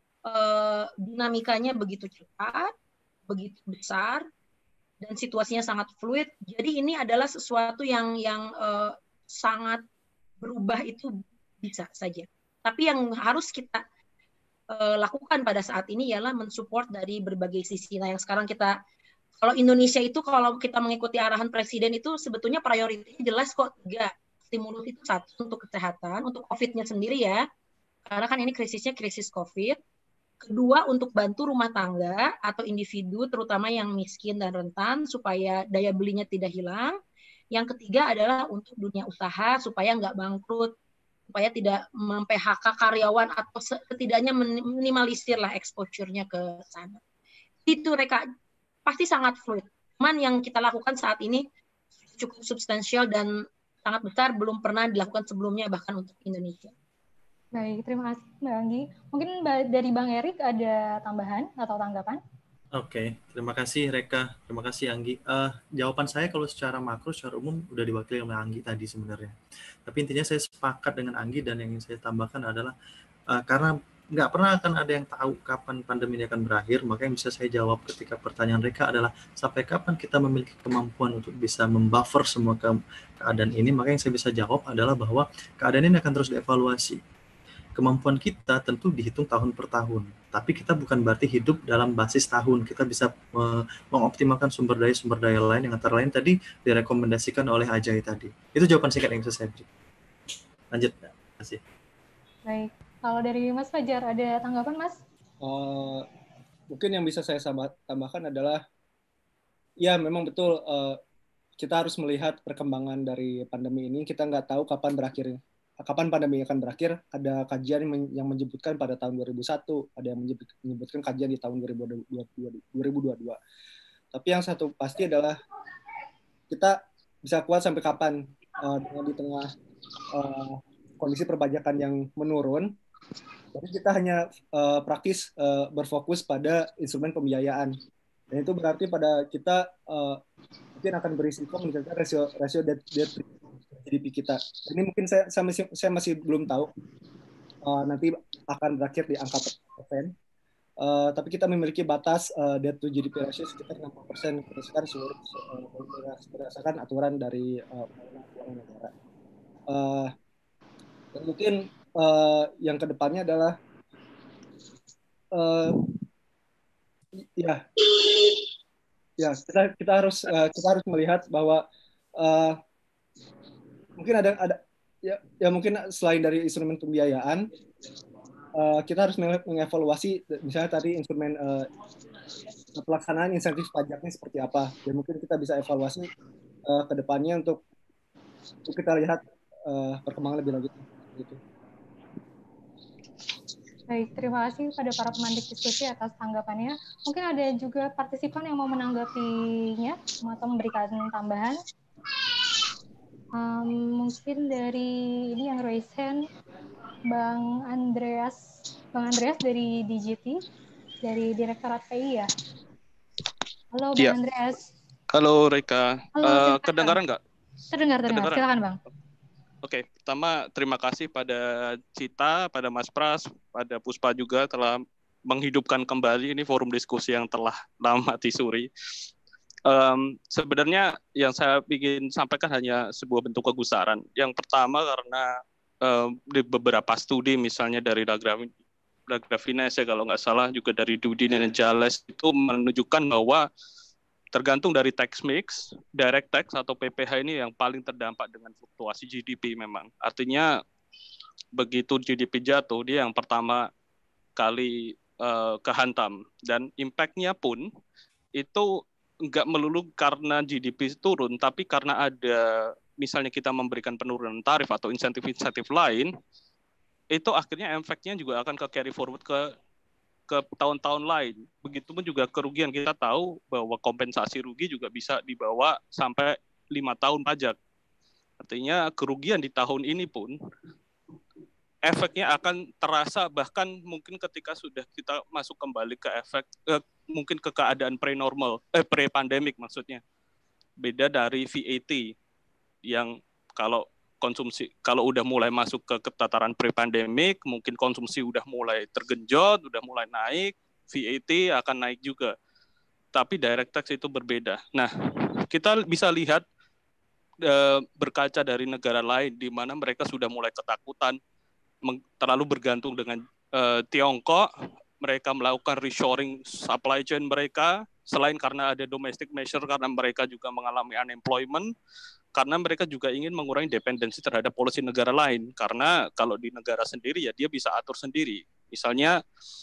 dinamikanya begitu cepat, begitu besar, dan situasinya sangat fluid. Jadi ini adalah sesuatu yang sangat berubah itu bisa saja. Tapi yang harus kita lakukan pada saat ini ialah mensupport dari berbagai sisi. Nah, yang sekarang kita, kalau Indonesia itu kalau kita mengikuti arahan Presiden itu sebetulnya prioritasnya jelas kok 3. Stimulus itu 1 untuk kesehatan, untuk COVID-nya sendiri ya. Karena kan ini krisisnya krisis COVID. 2 untuk bantu rumah tangga atau individu terutama yang miskin dan rentan supaya daya belinya tidak hilang. Yang 3 adalah untuk dunia usaha supaya nggak bangkrut, supaya tidak mem-PHK karyawan atau setidaknya minimalisir lah exposure-nya ke sana. Itu mereka pasti sangat fluid. Cuman yang kita lakukan saat ini cukup substansial dan sangat besar, belum pernah dilakukan sebelumnya bahkan untuk Indonesia. Baik, terima kasih Mbak Anggi. Mungkin dari Bang Erik ada tambahan atau tanggapan? Oke, terima kasih Reka, terima kasih Anggi. Jawaban saya kalau secara makro, secara umum udah diwakili oleh Anggi tadi sebenarnya. Tapi intinya saya sepakat dengan Anggi dan yang ingin saya tambahkan adalah karena nggak pernah akan ada yang tahu kapan pandemi ini akan berakhir, maka yang bisa saya jawab ketika pertanyaan Reka adalah sampai kapan kita memiliki kemampuan untuk bisa membuffer semua keadaan ini, maka yang saya bisa jawab adalah bahwa keadaan ini akan terus dievaluasi. Kemampuan kita tentu dihitung tahun per tahun, tapi kita bukan berarti hidup dalam basis tahun. Kita bisa mengoptimalkan sumber daya lain yang antara lain tadi direkomendasikan oleh Ajay tadi. Itu jawaban singkat yang bisa saya beri. Lanjut, terima kasih. Baik, kalau dari Mas Fajar ada tanggapan Mas? Mungkin yang bisa saya tambahkan adalah, ya memang betul kita harus melihat perkembangan dari pandemi ini. Kita nggak tahu kapan berakhirnya. Kapan pandemi akan berakhir, ada kajian yang menyebutkan pada tahun 2001, ada yang menyebutkan kajian di tahun 2022. Tapi yang satu pasti adalah kita bisa kuat sampai kapan di tengah kondisi perpajakan yang menurun. Jadi kita hanya praktis berfokus pada instrumen pembiayaan. Dan itu berarti pada kita mungkin akan berisiko meningkatkan rasio debt GDP kita. Ini mungkin saya masih belum tahu nanti akan berakhir di angka persen. Tapi kita memiliki batas debt to GDP ratio sekitar 60% berdasarkan aturan dari keuangan negara. Dan mungkin yang kedepannya adalah kita harus melihat bahwa mungkin ada mungkin selain dari instrumen pembiayaan, kita harus mengevaluasi misalnya tadi instrumen pelaksanaan insentif pajaknya seperti apa, dan mungkin kita bisa evaluasi ke depannya untuk kita lihat perkembangan lebih lanjut. Gitu. Baik, terima kasih pada para pemantik diskusi atas tanggapannya. Mungkin ada juga partisipan yang mau menanggapinya atau memberikan tambahan. Mungkin dari ini yang raise hand, Bang Andreas dari DJT, dari Direktorat PI ya. Halo Bang Andreas. Halo Reka. Halo, kedengaran nggak? Terdengar. Silakan Bang. Oke, pertama terima kasih pada Cita, pada Mas Pras, pada Puspa juga telah menghidupkan kembali ini forum diskusi yang telah lama disuri. Sebenarnya yang saya ingin sampaikan hanya sebuah bentuk kegusaran. Yang pertama karena di beberapa studi misalnya dari Lagravines ya kalau nggak salah, juga dari Dudin dan Jales itu menunjukkan bahwa tergantung dari tax mix, direct tax atau PPh ini yang paling terdampak dengan fluktuasi GDP memang. Artinya begitu GDP jatuh, dia yang pertama kali kehantam. Dan impact-nya pun itu nggak melulu karena GDP turun, tapi karena ada misalnya kita memberikan penurunan tarif atau insentif-insentif lain, itu akhirnya efeknya juga akan ke carry forward ke tahun-tahun lain. Begitupun juga kerugian, kita tahu bahwa kompensasi rugi juga bisa dibawa sampai 5 tahun pajak. Artinya kerugian di tahun ini pun efeknya akan terasa bahkan mungkin ketika sudah kita masuk kembali ke efek mungkin ke keadaan pre-pandemic maksudnya. Beda dari VAT yang kalau udah mulai masuk ke tataran pre-pandemic, mungkin konsumsi udah mulai tergenjot, udah mulai naik, VAT akan naik juga. Tapi direct tax itu berbeda. Nah, kita bisa lihat berkaca dari negara lain di mana mereka sudah mulai ketakutan, terlalu bergantung dengan Tiongkok, mereka melakukan reshoring supply chain mereka, selain karena ada domestic measure, karena mereka juga mengalami unemployment, karena mereka juga ingin mengurangi dependensi terhadap policy negara lain. Karena kalau di negara sendiri ya dia bisa atur sendiri. Misalnya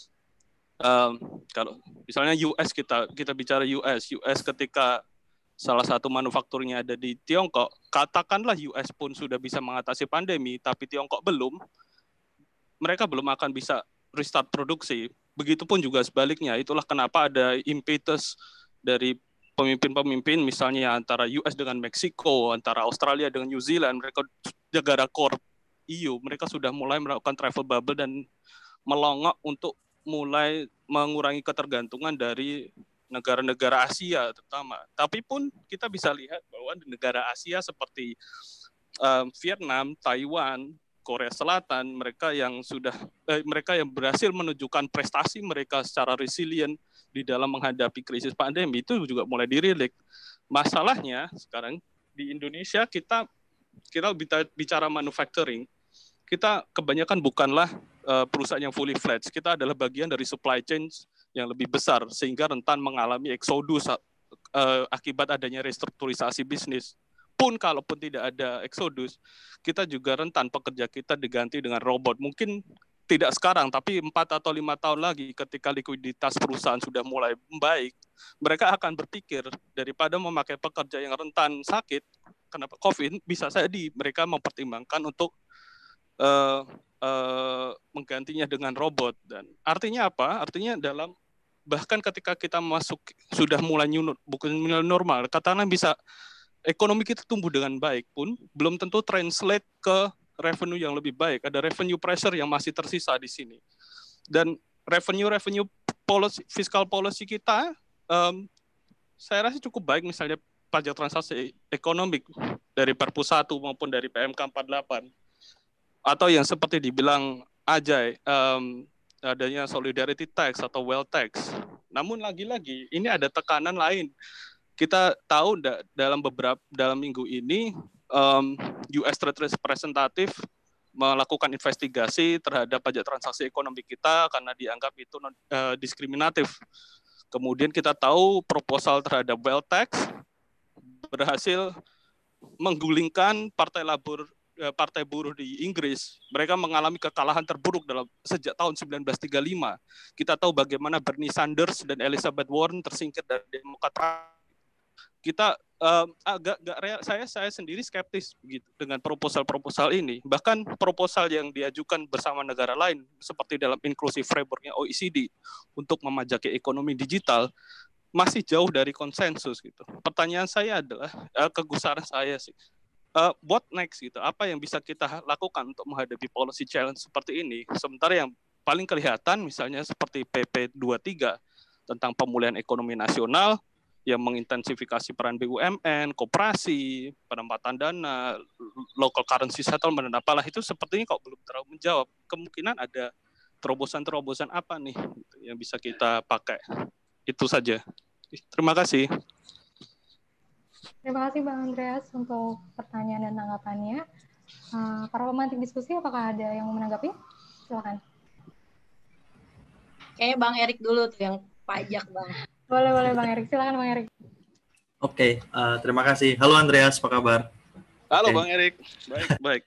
kalau misalnya US kita bicara US ketika salah satu manufakturnya ada di Tiongkok, katakanlah US pun sudah bisa mengatasi pandemi, tapi Tiongkok belum, mereka belum akan bisa restart produksi. Begitupun juga sebaliknya. Itulah kenapa ada impetus dari pemimpin-pemimpin misalnya antara US dengan Meksiko, antara Australia dengan New Zealand, mereka negara core EU, mereka sudah mulai melakukan travel bubble dan melongok untuk mulai mengurangi ketergantungan dari negara-negara Asia terutama. Tapi pun kita bisa lihat bahwa di negara Asia seperti Vietnam, Taiwan, Korea Selatan, mereka yang berhasil menunjukkan prestasi mereka secara resilient di dalam menghadapi krisis pandemi itu juga mulai dirilik. Masalahnya sekarang di Indonesia kita bicara manufacturing, kita kebanyakan bukanlah perusahaan yang fully fledged. Kita adalah bagian dari supply chain yang lebih besar sehingga rentan mengalami eksodus akibat adanya restrukturisasi bisnis. Pun kalaupun tidak ada eksodus, kita juga rentan pekerja kita diganti dengan robot. Mungkin tidak sekarang, tapi 4 atau 5 tahun lagi ketika likuiditas perusahaan sudah mulai membaik, mereka akan berpikir daripada memakai pekerja yang rentan sakit, kenapa COVID, bisa jadi mereka mempertimbangkan untuk menggantinya dengan robot. Dan artinya apa? Artinya bahkan ketika kita sudah mulai bukan normal, katakanlah bisa ekonomi kita tumbuh dengan baik pun belum tentu translate ke revenue yang lebih baik. Ada revenue pressure yang masih tersisa di sini. Dan revenue policy, fiscal policy kita saya rasa cukup baik, misalnya pajak transaksi ekonomi dari Perpu 1 maupun dari PMK 48. Atau yang seperti dibilang Ajay, adanya solidarity tax atau wealth tax. Namun lagi-lagi ini ada tekanan lain. Kita tahu dalam minggu ini US Trade Representative melakukan investigasi terhadap pajak transaksi ekonomi kita karena dianggap itu diskriminatif. Kemudian kita tahu proposal terhadap wealth tax berhasil menggulingkan Partai Buruh di Inggris. Mereka mengalami kekalahan terburuk sejak tahun 1935. Kita tahu bagaimana Bernie Sanders dan Elizabeth Warren tersingkir dari Demokrat. Kita saya sendiri skeptis begitu dengan proposal ini. Bahkan proposal yang diajukan bersama negara lain seperti dalam inclusive framework-nya OECD untuk memajaki ekonomi digital masih jauh dari konsensus gitu. Pertanyaan saya adalah kegusaran saya sih. What next gitu? Apa yang bisa kita lakukan untuk menghadapi policy challenge seperti ini? Sementara yang paling kelihatan misalnya seperti PP 23 tentang pemulihan ekonomi nasional yang mengintensifikasi peran BUMN, koperasi, penempatan dana, local currency settlement, dan apalah itu sepertinya kok belum terlalu menjawab. Kemungkinan ada terobosan-terobosan apa nih yang bisa kita pakai. Itu saja. Terima kasih. Terima kasih Bang Andreas untuk pertanyaan dan tanggapannya. Para pemantik diskusi, apakah ada yang mau menanggapi? Silakan. Kayaknya Bang Erik dulu tuh yang pajak, Bang. Boleh Bang Erik. Silakan Bang Erik. Oke, terima kasih. Halo Andreas, apa kabar? Halo Oke. Bang Erik. Baik.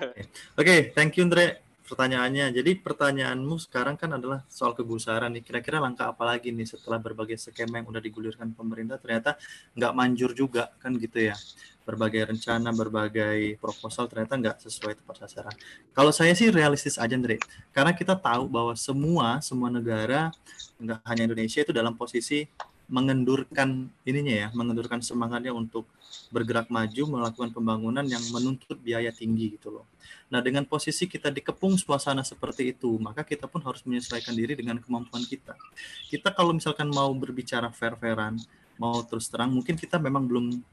Oke, thank you Andre pertanyaannya. Jadi pertanyaanmu sekarang kan adalah soal kegusaran nih. Kira-kira langkah apa lagi nih setelah berbagai skema yang udah digulirkan pemerintah ternyata nggak manjur juga kan gitu ya. Berbagai rencana, berbagai proposal ternyata nggak sesuai tepat sasaran. Kalau saya sih realistis aja Andre. Karena kita tahu bahwa semua negara, nggak hanya Indonesia itu dalam posisi mengendurkan mengendurkan semangatnya untuk bergerak maju melakukan pembangunan yang menuntut biaya tinggi gitu loh. Nah, dengan posisi kita dikepung suasana seperti itu, maka kita pun harus menyesuaikan diri dengan kemampuan kita. Kita kalau misalkan mau berbicara fair-fairan, mau terus terang, mungkin kita memang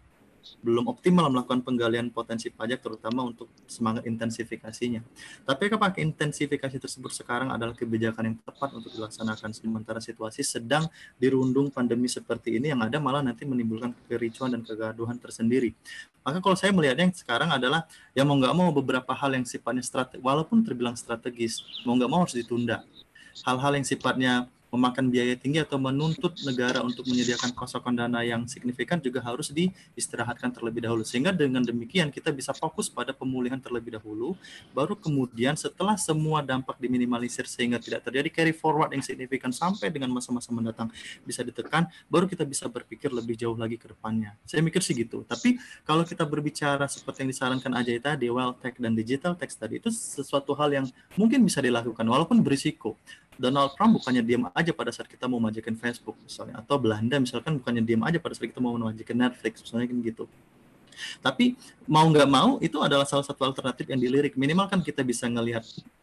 belum optimal melakukan penggalian potensi pajak terutama untuk semangat intensifikasinya. Tapi apakah intensifikasi tersebut sekarang adalah kebijakan yang tepat untuk dilaksanakan sementara situasi sedang dirundung pandemi seperti ini yang ada malah nanti menimbulkan kericuan dan kegaduhan tersendiri. Maka kalau saya melihatnya yang sekarang adalah ya mau nggak mau beberapa hal yang sifatnya strategis, walaupun terbilang strategis, mau nggak mau harus ditunda. Hal-hal yang sifatnya memakan biaya tinggi atau menuntut negara untuk menyediakan pasokan dana yang signifikan juga harus diistirahatkan terlebih dahulu. Sehingga dengan demikian kita bisa fokus pada pemulihan terlebih dahulu, baru kemudian setelah semua dampak diminimalisir sehingga tidak terjadi carry forward yang signifikan sampai dengan masa-masa mendatang bisa ditekan, baru kita bisa berpikir lebih jauh lagi ke depannya. Saya mikir sih gitu. Tapi kalau kita berbicara seperti yang disarankan Ajay tadi, wealth tech dan digital tech tadi, itu sesuatu hal yang mungkin bisa dilakukan walaupun berisiko. Donald Trump bukannya diam aja pada saat kita mau majukan Facebook misalnya, atau Belanda misalkan bukannya diam aja pada saat kita mau majukan Netflix misalnya kan gitu. Tapi mau nggak mau itu adalah salah satu alternatif yang dilirik. Minimal kan kita bisa ngelihat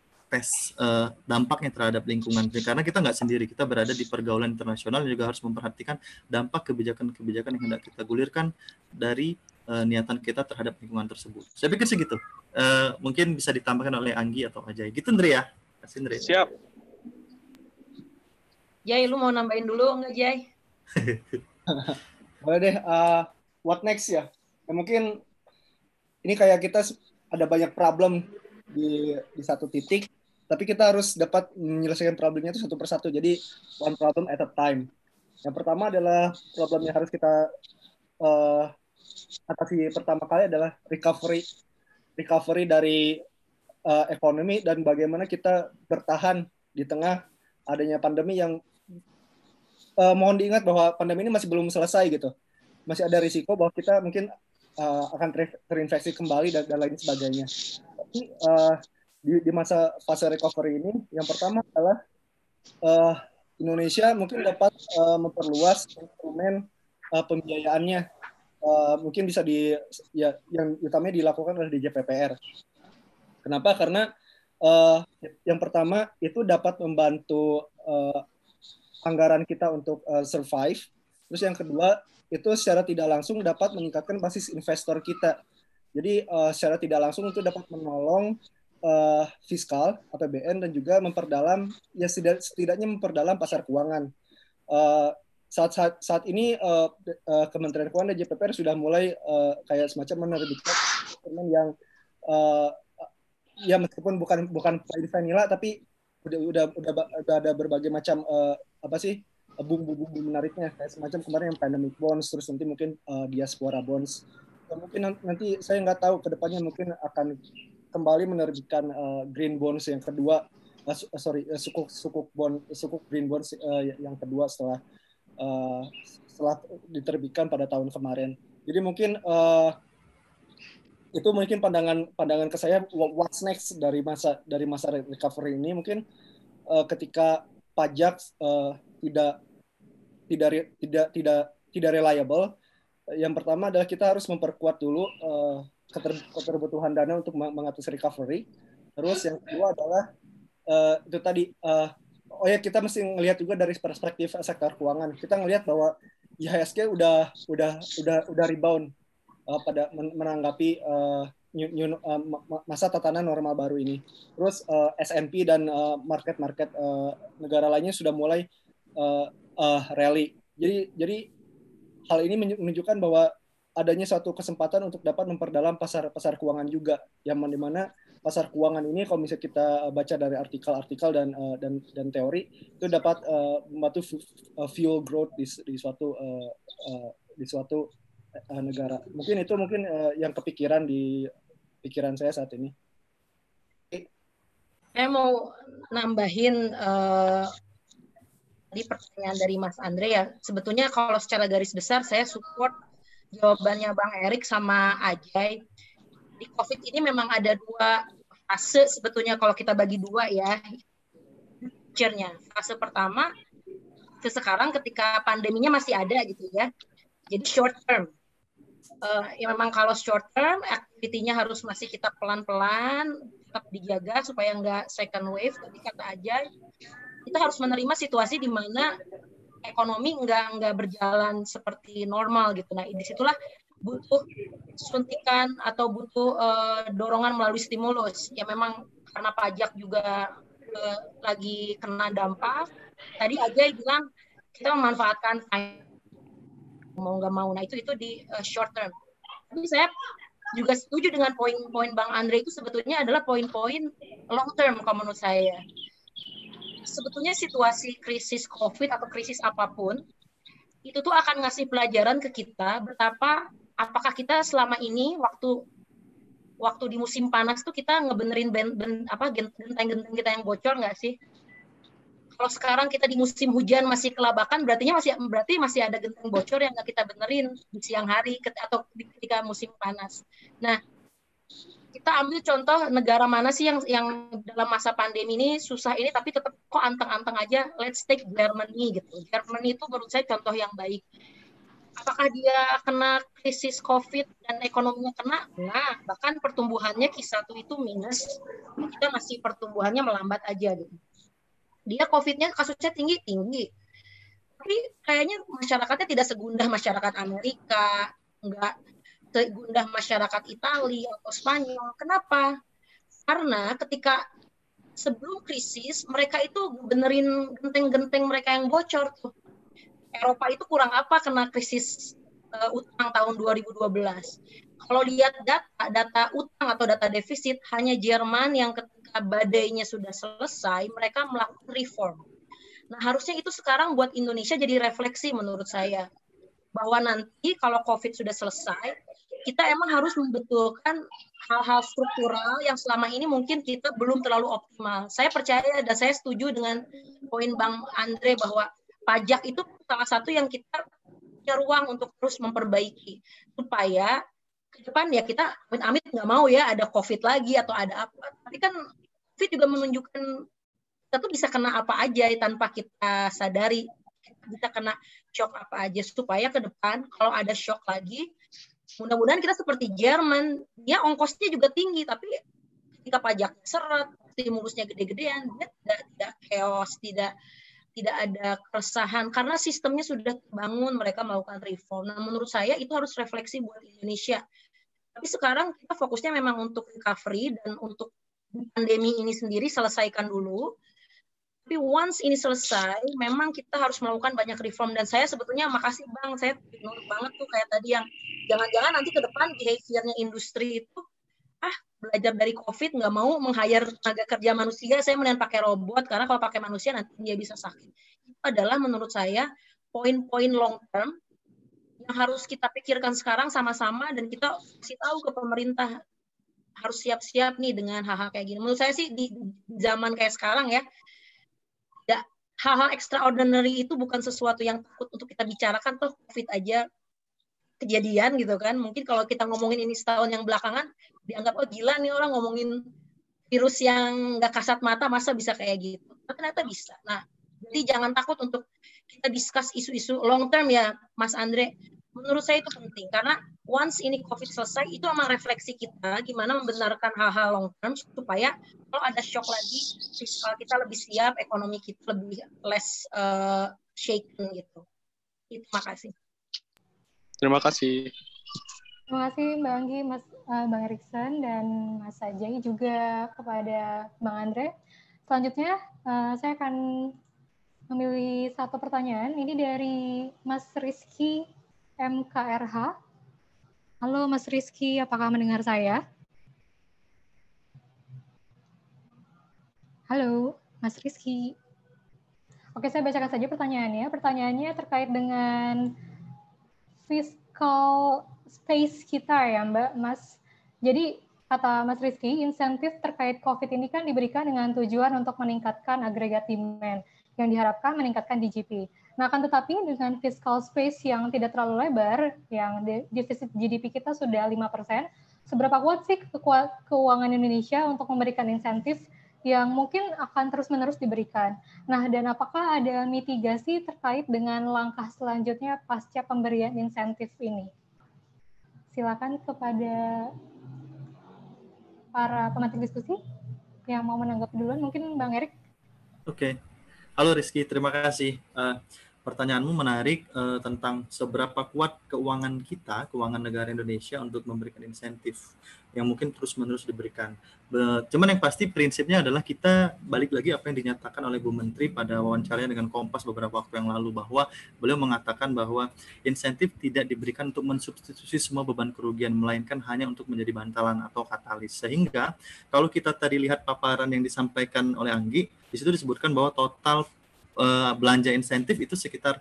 tes dampaknya terhadap lingkungan, karena kita nggak sendiri, kita berada di pergaulan internasional dan juga harus memperhatikan dampak kebijakan-kebijakan yang hendak kita gulirkan dari niatan kita terhadap lingkungan tersebut. Saya pikir segitu. Mungkin bisa ditambahkan oleh Anggi atau Ajay. Gitu Andre ya. Kasih Andre. Siap. Jay, lu mau nambahin dulu nggak, Jay? Boleh deh. What next ya? Mungkin ini kayak kita ada banyak problem di satu titik, tapi kita harus dapat menyelesaikan problemnya itu satu persatu. Jadi one problem at a time. Yang pertama adalah problem yang harus kita atasi pertama kali adalah recovery dari ekonomi dan bagaimana kita bertahan di tengah adanya pandemi yang mohon diingat bahwa pandemi ini masih belum selesai gitu. Masih ada risiko bahwa kita mungkin akan terinfeksi kembali dan lain sebagainya. Tapi di masa fase recovery ini, yang pertama adalah Indonesia mungkin dapat memperluas instrumen pembiayaannya. Mungkin bisa yang utamanya dilakukan oleh DJPPR. Kenapa? Karena yang pertama itu dapat membantu anggaran kita untuk survive. Terus yang kedua itu secara tidak langsung dapat meningkatkan basis investor kita. Jadi secara tidak langsung itu dapat menolong fiskal APBN dan juga memperdalam, ya setidaknya memperdalam pasar keuangan. Saat ini Kementerian Keuangan dan JPPR sudah mulai kayak semacam menerbitkan instrumen yang ya meskipun bukan vanilla tapi udah ada berbagai macam bumbu-bumbu menariknya, kayak semacam kemarin yang pandemic bonds, terus nanti mungkin diaspora bonds. Mungkin nanti saya nggak tahu kedepannya mungkin akan kembali menerbitkan green bonds yang kedua, sukuk green bonds yang kedua setelah diterbitkan pada tahun kemarin. Jadi mungkin itu mungkin pandangan ke saya what's next dari masa recovery ini. Mungkin ketika pajak tidak reliable, yang pertama adalah kita harus memperkuat dulu keterbutuhan dana untuk mengatasi recovery. Terus yang kedua adalah itu tadi kita mesti melihat juga dari perspektif sektor keuangan. Kita melihat bahwa IHSG udah rebound pada menanggapi masa tatanan normal baru ini. Terus S&P dan market-market negara lainnya sudah mulai rally. Jadi hal ini menunjukkan bahwa adanya suatu kesempatan untuk dapat memperdalam pasar keuangan juga, yang dimana pasar keuangan ini kalau misalnya kita baca dari artikel-artikel dan teori itu dapat membantu fuel growth di suatu negara. Mungkin itu yang kepikiran di pikiran saya saat ini. Saya mau nambahin di pertanyaan dari Mas Andre ya. Sebetulnya kalau secara garis besar saya support jawabannya Bang Erik sama Ajay. Di COVID ini memang ada 2 fase sebetulnya kalau kita bagi 2 ya. Fase pertama sekarang ketika pandeminya masih ada gitu ya. Jadi short term. Ya memang kalau short term aktivitinya harus masih kita pelan-pelan tetap dijaga supaya nggak second wave. Tadi kata Ajay, kita harus menerima situasi di mana ekonomi nggak berjalan seperti normal gitu. Nah, disitulah butuh suntikan atau butuh dorongan melalui stimulus. Ya memang karena pajak juga lagi kena dampak. Tadi Ajay bilang kita memanfaatkan mau nggak mau. Nah, itu di short term. Tapi saya juga setuju dengan poin-poin Bang Andre itu sebetulnya adalah poin-poin long term kalau menurut saya. Sebetulnya situasi krisis COVID atau krisis apapun itu tuh akan ngasih pelajaran ke kita betapa apakah kita selama ini waktu di musim panas tuh kita ngebenerin genteng-genteng kita yang bocor nggak sih? Kalau sekarang kita di musim hujan masih kelabakan, berarti masih ada genteng bocor yang nggak kita benerin di siang hari atau ketika musim panas. Nah, kita ambil contoh negara mana sih yang dalam masa pandemi ini susah ini tapi tetap kok anteng-anteng aja. Let's take Germany gitu. Germany itu menurut saya contoh yang baik. Apakah dia kena krisis COVID dan ekonominya kena? Nah, bahkan pertumbuhannya Q1 itu minus. Kita masih pertumbuhannya melambat aja gitu. Dia COVID-nya kasusnya tinggi. Tapi kayaknya masyarakatnya tidak segundah masyarakat Amerika, enggak segundah masyarakat Italia atau Spanyol. Kenapa? Karena ketika sebelum krisis, mereka itu benerin genteng-genteng mereka yang bocor tuh. Eropa itu kurang apa kena krisis utang tahun 2012. Kalau lihat data utang atau data defisit, hanya Jerman yang ketika badainya sudah selesai, mereka melakukan reform. Nah, harusnya itu sekarang buat Indonesia jadi refleksi menurut saya. Bahwa nanti kalau COVID sudah selesai, kita emang harus membetulkan hal-hal struktural yang selama ini mungkin kita belum terlalu optimal. Saya percaya dan saya setuju dengan poin Bang Andre bahwa pajak itu salah satu yang kita punya ruang untuk terus memperbaiki. Supaya ke depan ya kita amit-amit nggak mau ya ada COVID lagi atau ada apa. Tapi kan COVID juga menunjukkan kita tuh bisa kena apa aja tanpa kita sadari. Bisa kena shock apa aja supaya ke depan kalau ada shock lagi, mudah-mudahan kita seperti Jerman, dia ongkosnya juga tinggi tapi ketika pajaknya seret, stimulusnya gede-gedean, dia tidak chaos, tidak ada keresahan karena sistemnya sudah terbangun, mereka melakukan reform. Nah, menurut saya itu harus refleksi buat Indonesia. Tapi sekarang kita fokusnya memang untuk recovery dan untuk pandemi ini sendiri selesaikan dulu. Tapi once ini selesai, memang kita harus melakukan banyak reform. Dan saya sebetulnya makasih Bang, saya nurut banget tuh kayak tadi yang jangan-jangan nanti ke depan behavior-nya industri itu, belajar dari COVID, nggak mau meng-hire tenaga kerja manusia, saya mendingan pakai robot, karena kalau pakai manusia nanti dia bisa sakit. Itu adalah menurut saya poin-poin long term yang harus kita pikirkan sekarang sama-sama dan kita kasih tahu ke pemerintah harus siap-siap nih dengan hal-hal kayak gini. Menurut saya sih di zaman kayak sekarang ya, hal-hal extraordinary itu bukan sesuatu yang takut untuk kita bicarakan, toh COVID aja kejadian gitu kan. Mungkin kalau kita ngomongin ini setahun yang belakangan, dianggap, oh gila nih orang ngomongin virus yang nggak kasat mata, masa bisa kayak gitu. Tapi ternyata bisa. Nah, jadi jangan takut untuk kita discuss isu-isu long term ya, Mas Andre. Menurut saya itu penting, karena once ini COVID selesai, itu memang refleksi kita gimana membenarkan hal-hal long term, supaya kalau ada shock lagi, fiskal kita lebih siap, ekonomi kita lebih less shaken gitu. Terima kasih. Terima kasih. Terima kasih Mbak Anggi, Bang Erikson, dan Mas Ajay, juga kepada Bang Andre. Selanjutnya, saya akan memilih satu pertanyaan. Ini dari Mas Rizky MKRH. Halo Mas Rizky, apakah mendengar saya? Halo, Mas Rizky. Oke, saya bacakan saja pertanyaannya. Pertanyaannya terkait dengan fiscal space kita ya Mbak, Mas. Jadi kata Mas Rizky, insentif terkait COVID ini kan diberikan dengan tujuan untuk meningkatkan agregat demand yang diharapkan meningkatkan DGP. Nah, akan tetapi dengan fiscal space yang tidak terlalu lebar, yang defisit GDP kita sudah 5%, seberapa kuat sih keuangan Indonesia untuk memberikan insentif yang mungkin akan terus-menerus diberikan? Nah, dan apakah ada mitigasi terkait dengan langkah selanjutnya pasca pemberian insentif ini? Silakan kepada para pemantik diskusi yang mau menanggapi duluan, mungkin Bang Erik. Oke. Halo Rizky, terima kasih. Pertanyaanmu menarik tentang seberapa kuat keuangan kita, keuangan negara Indonesia untuk memberikan insentif yang mungkin terus-menerus diberikan. Cuman yang pasti prinsipnya adalah kita balik lagi apa yang dinyatakan oleh Bu Menteri pada wawancaranya dengan Kompas beberapa waktu yang lalu, bahwa beliau mengatakan bahwa insentif tidak diberikan untuk mensubstitusi semua beban kerugian, melainkan hanya untuk menjadi bantalan atau katalis. Sehingga kalau kita tadi lihat paparan yang disampaikan oleh Anggi, di situ disebutkan bahwa total belanja insentif itu sekitar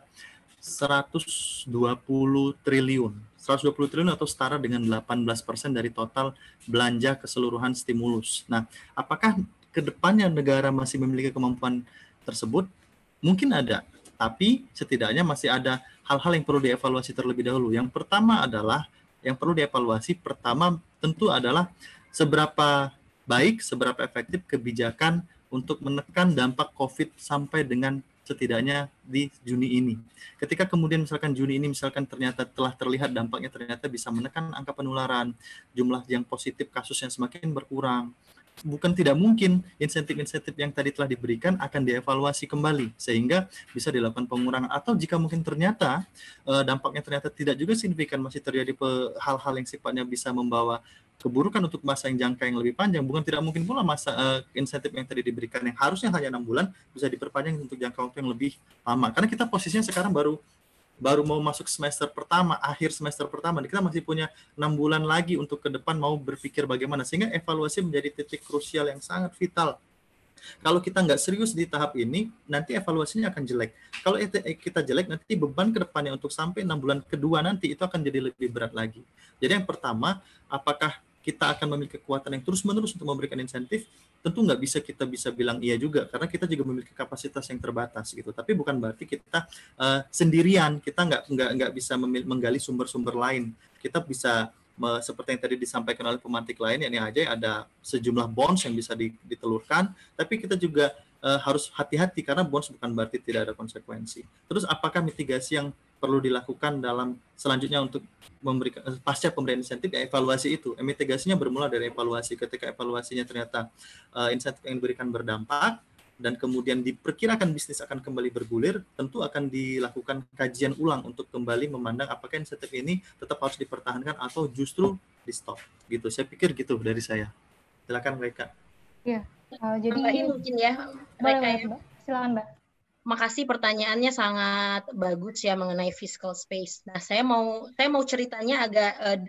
120 triliun. 120 triliun atau setara dengan 18% dari total belanja keseluruhan stimulus. Nah, apakah ke depannya negara masih memiliki kemampuan tersebut? Mungkin ada, tapi setidaknya masih ada hal-hal yang perlu dievaluasi terlebih dahulu. Yang pertama adalah, yang perlu dievaluasi pertama tentu adalah seberapa baik, seberapa efektif kebijakan untuk menekan dampak COVID sampai dengan setidaknya di Juni ini. Ketika kemudian misalkan Juni ini misalkan ternyata telah terlihat dampaknya, ternyata bisa menekan angka penularan, jumlah yang positif kasus yang semakin berkurang, bukan tidak mungkin insentif-insentif yang tadi telah diberikan akan dievaluasi kembali sehingga bisa dilakukan pengurangan, atau jika mungkin ternyata dampaknya ternyata tidak juga signifikan, masih terjadi hal-hal yang sifatnya bisa membawa keburukan untuk masa yang jangka yang lebih panjang, bukan tidak mungkin pula masa insentif yang tadi diberikan yang harusnya hanya 6 bulan bisa diperpanjang untuk jangka waktu yang lebih lama, karena kita posisinya sekarang baru mau masuk semester pertama, akhir semester pertama, kita masih punya 6 bulan lagi untuk ke depan mau berpikir bagaimana, sehingga evaluasi menjadi titik krusial yang sangat vital. Kalau kita nggak serius di tahap ini, nanti evaluasinya akan jelek. Kalau kita jelek, nanti beban ke depannya untuk sampai 6 bulan kedua nanti itu akan jadi lebih berat lagi. Jadi yang pertama, apakah kita akan memiliki kekuatan yang terus-menerus untuk memberikan insentif? Tentu nggak bisa kita bisa bilang iya juga, karena kita juga memiliki kapasitas yang terbatas gitu. Tapi bukan berarti kita sendirian, kita nggak bisa menggali sumber-sumber lain. Kita bisa seperti yang tadi disampaikan oleh pemantik lain, yakni Ajay, ada sejumlah bonds yang bisa ditelurkan, tapi kita juga harus hati-hati karena bonds bukan berarti tidak ada konsekuensi. Terus apakah mitigasi yang perlu dilakukan dalam selanjutnya untuk memberikan pasca pemberian insentif? Ya, evaluasi itu. Mitigasinya bermula dari evaluasi. Ketika evaluasinya ternyata insentif yang diberikan berdampak, dan kemudian diperkirakan bisnis akan kembali bergulir, tentu akan dilakukan kajian ulang untuk kembali memandang apakah insentif ini tetap harus dipertahankan atau justru di stop. Gitu. Saya pikir gitu dari saya. Silakan mereka. Iya. Jadi mungkin ya, mereka ya. Mbak. Silakan Mbak. Makasih, pertanyaannya sangat bagus ya mengenai fiscal space. Nah, saya mau ceritanya agak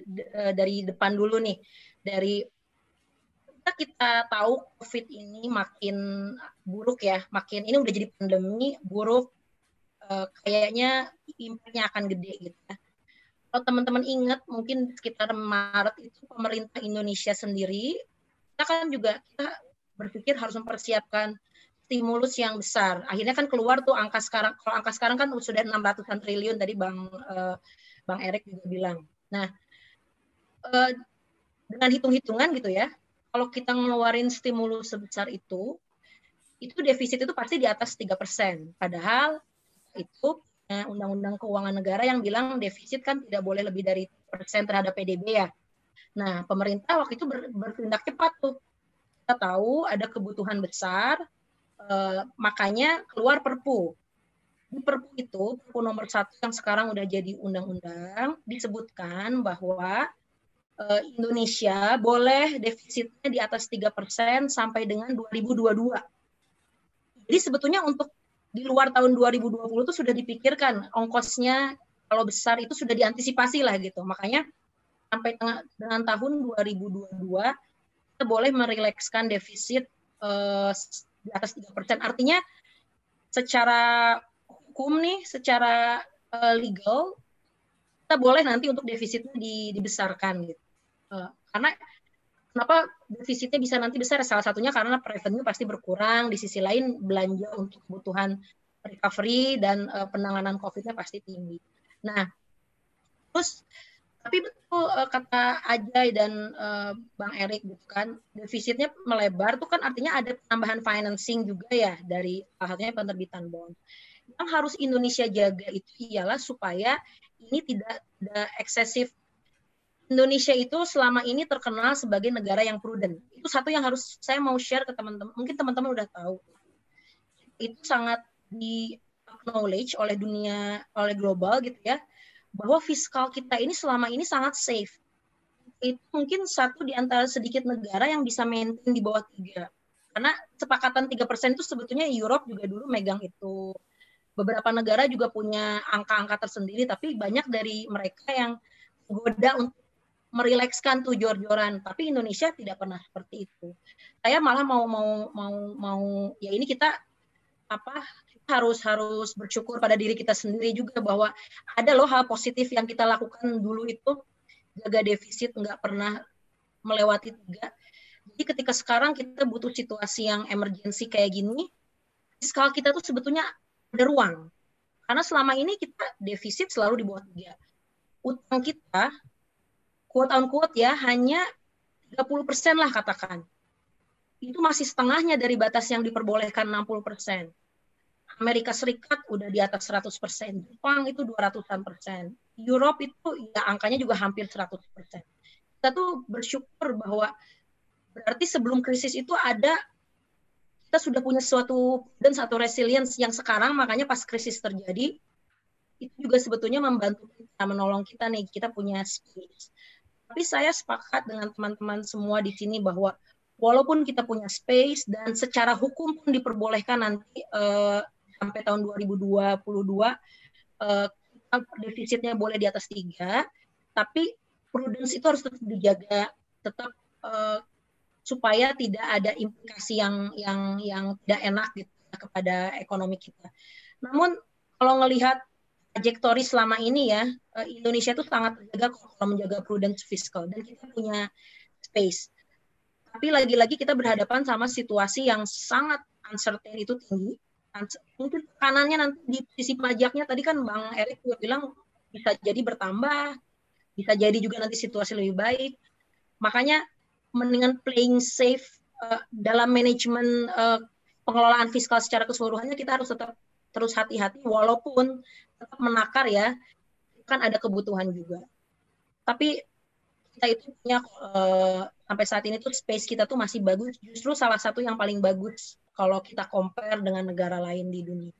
dari depan dulu nih. Dari kita tahu COVID ini makin buruk ya, makin ini udah jadi pandemi buruk, kayaknya impact-nya akan gede gitu ya. Kalau teman-teman ingat mungkin sekitar Maret itu pemerintah Indonesia sendiri, kita berpikir harus mempersiapkan stimulus yang besar. Akhirnya kan keluar tuh angka sekarang, kalau angka sekarang kan sudah 600-an triliun tadi Bang Erik juga bilang. Nah, dengan hitung-hitungan gitu ya, kalau kita ngeluarin stimulus sebesar itu defisit itu pasti di atas 3%. Padahal itu Undang-Undang Keuangan Negara yang bilang defisit kan tidak boleh lebih dari persen terhadap PDB ya. Nah, pemerintah waktu itu bertindak cepat tuh. Kita tahu ada kebutuhan besar, makanya keluar Perpu. Di Perpu itu, Perpu nomor 1 yang sekarang udah jadi undang-undang, disebutkan bahwa Indonesia boleh defisitnya di atas 3% sampai dengan 2022. Jadi sebetulnya untuk di luar tahun 2020 itu sudah dipikirkan ongkosnya kalau besar itu sudah diantisipasi lah gitu. Makanya sampai dengan tahun 2022 kita boleh merilekskan defisit di atas 3%. Artinya secara hukum nih, secara legal kita boleh nanti untuk defisitnya dibesarkan gitu. Karena kenapa defisitnya bisa nanti besar? Salah satunya karena revenue pasti berkurang, di sisi lain belanja untuk kebutuhan recovery dan penanganan COVID-nya pasti tinggi. Nah, terus tapi betul kata Ajay dan Bang Erik gitu kan, defisitnya melebar tuh kan artinya ada penambahan financing juga ya dari salah satunya penerbitan bond. Yang harus Indonesia jaga itu ialah supaya ini tidak eksesif. Indonesia itu selama ini terkenal sebagai negara yang prudent. Itu satu yang harus saya mau share ke teman-teman. Mungkin teman-teman udah tahu. Itu sangat di acknowledge oleh dunia, oleh global gitu ya, bahwa fiskal kita ini selama ini sangat safe. Itu mungkin satu di antara sedikit negara yang bisa maintain di bawah 3. Karena sepakatan 3% itu sebetulnya Europe juga dulu megang itu. Beberapa negara juga punya angka-angka tersendiri, tapi banyak dari mereka yang goda untuk merilekskan tuh jor-joran, tapi Indonesia tidak pernah seperti itu. Saya malah mau ya ini kita harus bersyukur pada diri kita sendiri juga bahwa ada loh hal positif yang kita lakukan dulu itu, jaga defisit nggak pernah melewati 3. Jadi ketika sekarang kita butuh situasi yang emergensi kayak gini, fiskal kita tuh sebetulnya ada ruang. Karena selama ini kita defisit selalu di bawah 3. Utang kita quote unquote ya hanya 30% lah katakan. Itu masih setengahnya dari batas yang diperbolehkan 60%. Amerika Serikat udah di atas 100%. Jepang itu 200-an%. Europe itu ya angkanya juga hampir 100%. Kita tuh bersyukur bahwa berarti sebelum krisis itu kita sudah punya suatu dan satu resilience yang sekarang makanya pas krisis terjadi itu juga sebetulnya membantu kita, menolong kita nih, kita punya space. Tapi saya sepakat dengan teman-teman semua di sini bahwa walaupun kita punya space dan secara hukum pun diperbolehkan nanti sampai tahun 2022 defisitnya boleh di atas 3, tapi prudence itu harus tetap dijaga, tetap supaya tidak ada implikasi yang tidak enak gitu kepada ekonomi kita. Namun kalau ngelihat trajektori selama ini ya, Indonesia itu sangat terjaga kalau menjaga prudence fiskal dan kita punya space. Tapi lagi-lagi kita berhadapan sama situasi yang sangat uncertain itu tinggi. Mungkin tekanannya nanti di sisi pajaknya tadi kan Bang Erik juga bilang bisa jadi bertambah, bisa jadi juga nanti situasi lebih baik. Makanya mendingan playing safe dalam manajemen pengelolaan fiskal secara keseluruhannya kita harus tetap terus hati-hati walaupun tetap menakar ya, kan ada kebutuhan juga. Tapi kita itu punya sampai saat ini tuh space kita tuh masih bagus, justru salah satu yang paling bagus kalau kita compare dengan negara lain di dunia.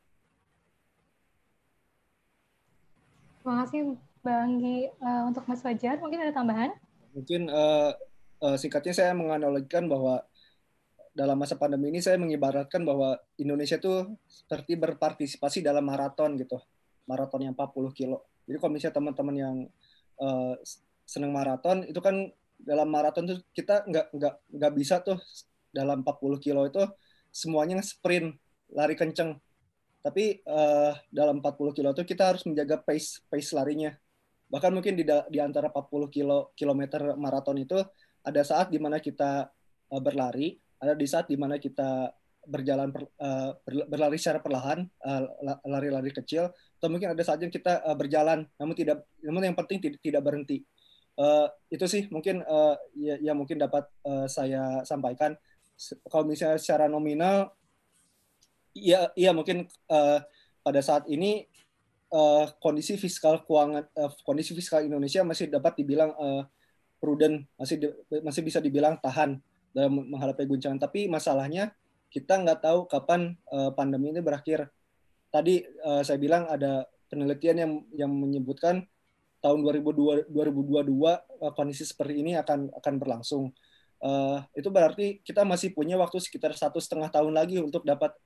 Terima kasih Bang Gi. Untuk Mas Fajar, mungkin ada tambahan? Mungkin singkatnya saya menganalogikan bahwa dalam masa pandemi ini saya mengibaratkan bahwa Indonesia tuh seperti berpartisipasi dalam maraton gitu. Maraton yang 40 kilo. Jadi kalau misalnya teman-teman yang senang maraton, itu kan dalam maraton tuh kita nggak bisa tuh dalam 40 kilo itu semuanya sprint, lari kenceng. Tapi dalam 40 kilo itu kita harus menjaga pace larinya. Bahkan mungkin di antara 40 kilometer maraton itu ada saat di mana kita berlari, ada di saat di mana kita berjalan berlari secara perlahan, lari-lari kecil, atau mungkin ada saat yang kita berjalan, namun yang penting tidak berhenti. Itu sih mungkin yang mungkin dapat saya sampaikan. Kalau misalnya secara nominal, iya mungkin pada saat ini kondisi fiskal Indonesia masih dapat dibilang prudent, masih bisa dibilang tahan dalam menghadapi guncangan. Tapi masalahnya kita nggak tahu kapan pandemi ini berakhir. tadi saya bilang ada penelitian yang menyebutkan tahun 2022 kondisi seperti ini akan berlangsung. Itu berarti kita masih punya waktu sekitar 1,5 tahun lagi untuk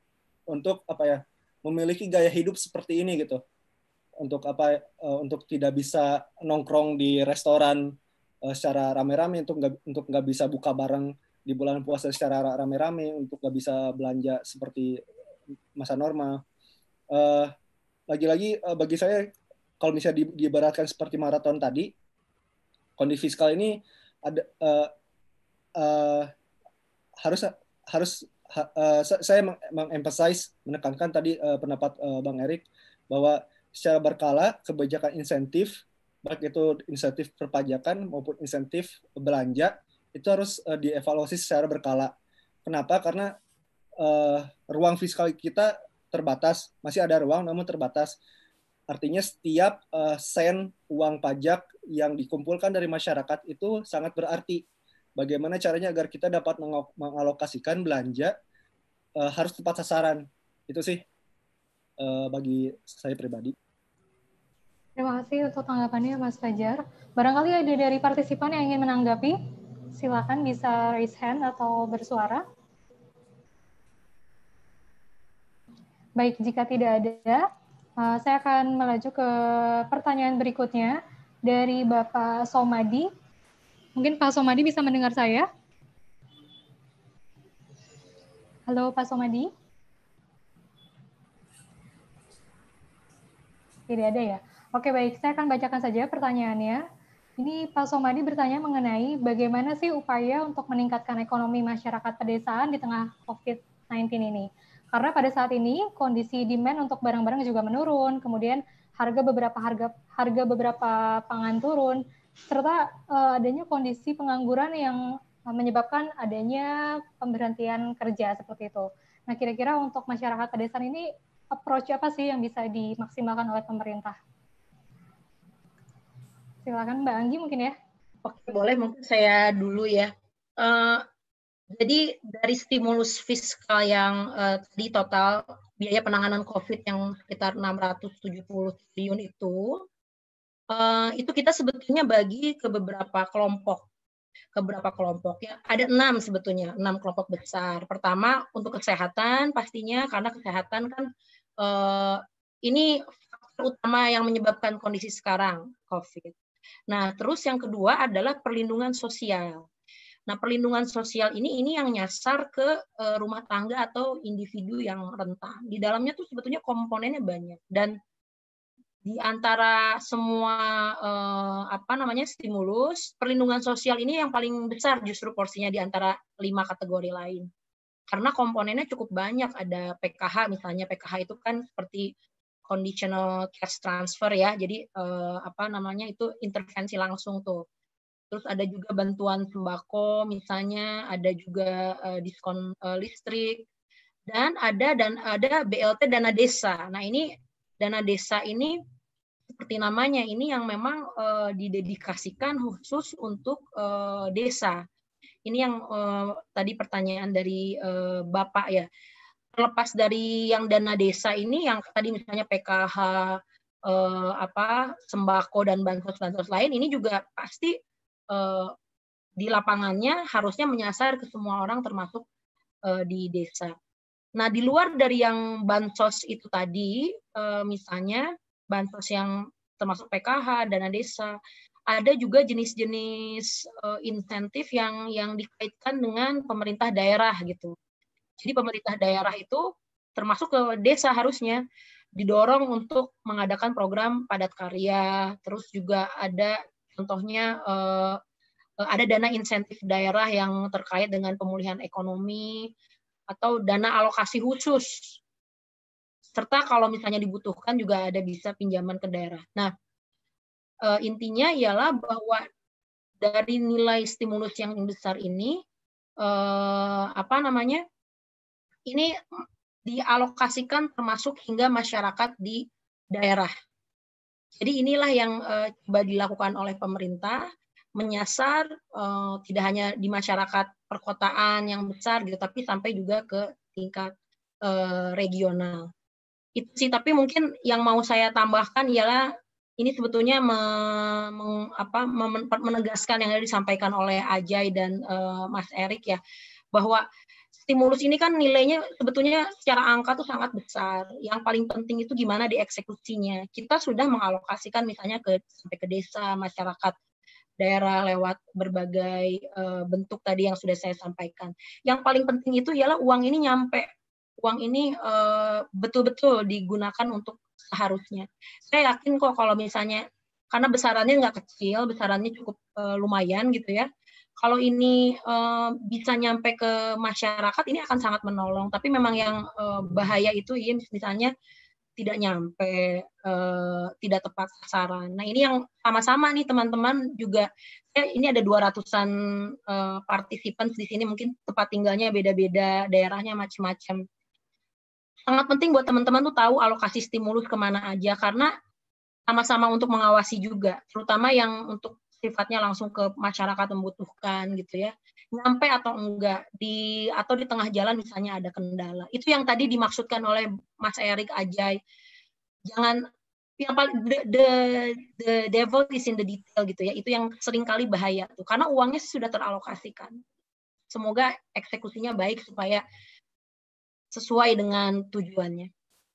memiliki gaya hidup seperti ini gitu. Untuk tidak bisa nongkrong di restoran secara rame-rame, untuk nggak bisa buka bareng di bulan puasa secara rame-rame, untuk nggak bisa belanja seperti masa normal. Lagi-lagi bagi saya, kalau misalnya diibaratkan seperti maraton tadi, kondisi fiskal ini ada saya mengemphasize, menekankan tadi pendapat Bang Erik, bahwa secara berkala kebijakan insentif, baik itu insentif perpajakan maupun insentif belanja, itu harus dievaluasi secara berkala. Kenapa? Karena ruang fiskal kita terbatas, masih ada ruang namun terbatas. Artinya setiap sen uang pajak yang dikumpulkan dari masyarakat itu sangat berarti. Bagaimana caranya agar kita dapat mengalokasikan belanja harus tepat sasaran. Itu sih bagi saya pribadi. Terima kasih untuk tanggapannya Mas Fajar. Barangkali ada dari partisipan yang ingin menanggapi, silakan bisa raise hand atau bersuara. Baik, jika tidak ada, saya akan melaju ke pertanyaan berikutnya dari Bapak Somadi. Mungkin Pak Somadi bisa mendengar saya? Halo Pak Somadi? Tidak ada ya? Oke, baik. Saya akan bacakan saja pertanyaannya. Ini Pak Somadi bertanya mengenai bagaimana sih upaya untuk meningkatkan ekonomi masyarakat pedesaan di tengah COVID-19 ini. Karena pada saat ini kondisi demand untuk barang-barang juga menurun, kemudian harga beberapa pangan turun, serta adanya kondisi pengangguran yang menyebabkan adanya pemberhentian kerja seperti itu. Nah, kira-kira untuk masyarakat pedesaan ini approach apa sih yang bisa dimaksimalkan oleh pemerintah? Silakan Mbak Anggi mungkin ya. Oke, boleh mungkin saya dulu ya. Jadi dari stimulus fiskal yang tadi total biaya penanganan COVID yang sekitar 670 triliun itu kita sebetulnya bagi ke beberapa kelompok ya. Ada 6 sebetulnya, 6 kelompok besar. Pertama untuk kesehatan pastinya, karena kesehatan kan ini faktor utama yang menyebabkan kondisi sekarang COVID. Nah, terus yang kedua adalah perlindungan sosial. Nah, perlindungan sosial ini yang nyasar ke rumah tangga atau individu yang rentan. Di dalamnya tuh sebetulnya komponennya banyak, dan di antara semua stimulus, perlindungan sosial ini yang paling besar justru porsinya di antara 5 kategori lain. Karena komponennya cukup banyak, ada PKH misalnya. PKH itu kan seperti conditional cash transfer ya. Jadi itu intervensi langsung tuh. Terus ada juga bantuan sembako misalnya, ada juga diskon listrik, dan ada BLT dana desa. Nah, ini dana desa ini seperti namanya, ini yang memang didedikasikan khusus untuk desa. Ini yang tadi pertanyaan dari Bapak ya. Terlepas dari yang dana desa ini, yang tadi misalnya PKH, sembako dan bansos-bansos lain, ini juga pasti di lapangannya harusnya menyasar ke semua orang termasuk di desa. Nah, di luar dari yang bansos itu tadi, misalnya bansos yang termasuk PKH, dana desa, ada juga jenis-jenis insentif yang dikaitkan dengan pemerintah daerah gitu. Jadi pemerintah daerah itu termasuk ke desa harusnya didorong untuk mengadakan program padat karya, terus juga ada contohnya ada dana insentif daerah yang terkait dengan pemulihan ekonomi atau dana alokasi khusus. Serta kalau misalnya dibutuhkan juga ada bisa pinjaman ke daerah. Nah, intinya ialah bahwa dari nilai stimulus yang besar ini ini dialokasikan termasuk hingga masyarakat di daerah. Jadi inilah yang coba dilakukan oleh pemerintah, menyasar tidak hanya di masyarakat perkotaan yang besar gitu, tapi sampai juga ke tingkat regional. Itu sih, tapi mungkin yang mau saya tambahkan ialah ini sebetulnya menegaskan yang disampaikan oleh Ajay dan Mas Erik ya, bahwa stimulus ini kan nilainya sebetulnya secara angka tuh sangat besar. Yang paling penting itu gimana dieksekusinya. Kita sudah mengalokasikan misalnya sampai ke desa, masyarakat daerah lewat berbagai bentuk tadi yang sudah saya sampaikan. Yang paling penting itu ialah uang ini nyampe. Uang ini betul-betul digunakan untuk seharusnya. Saya yakin kok kalau misalnya, karena besarannya nggak kecil, besarannya cukup lumayan gitu ya. Kalau ini bisa nyampe ke masyarakat, ini akan sangat menolong. Tapi memang yang bahaya itu ya, misalnya tidak nyampe, tidak tepat sasaran. Nah ini yang sama-sama nih teman-teman juga, ini ada 200-an participants di sini, mungkin tempat tinggalnya beda-beda, daerahnya macam-macam. Sangat penting buat teman-teman tuh tahu alokasi stimulus kemana aja, karena sama-sama untuk mengawasi juga, terutama yang untuk sifatnya langsung ke masyarakat membutuhkan gitu ya, nyampe atau enggak, atau di tengah jalan misalnya ada kendala. Itu yang tadi dimaksudkan oleh Mas Erik, Ajay. Jangan, yang paling the devil is in the detail gitu ya, itu yang sering kali bahaya tuh, karena uangnya sudah teralokasikan. Semoga eksekusinya baik supaya sesuai dengan tujuannya.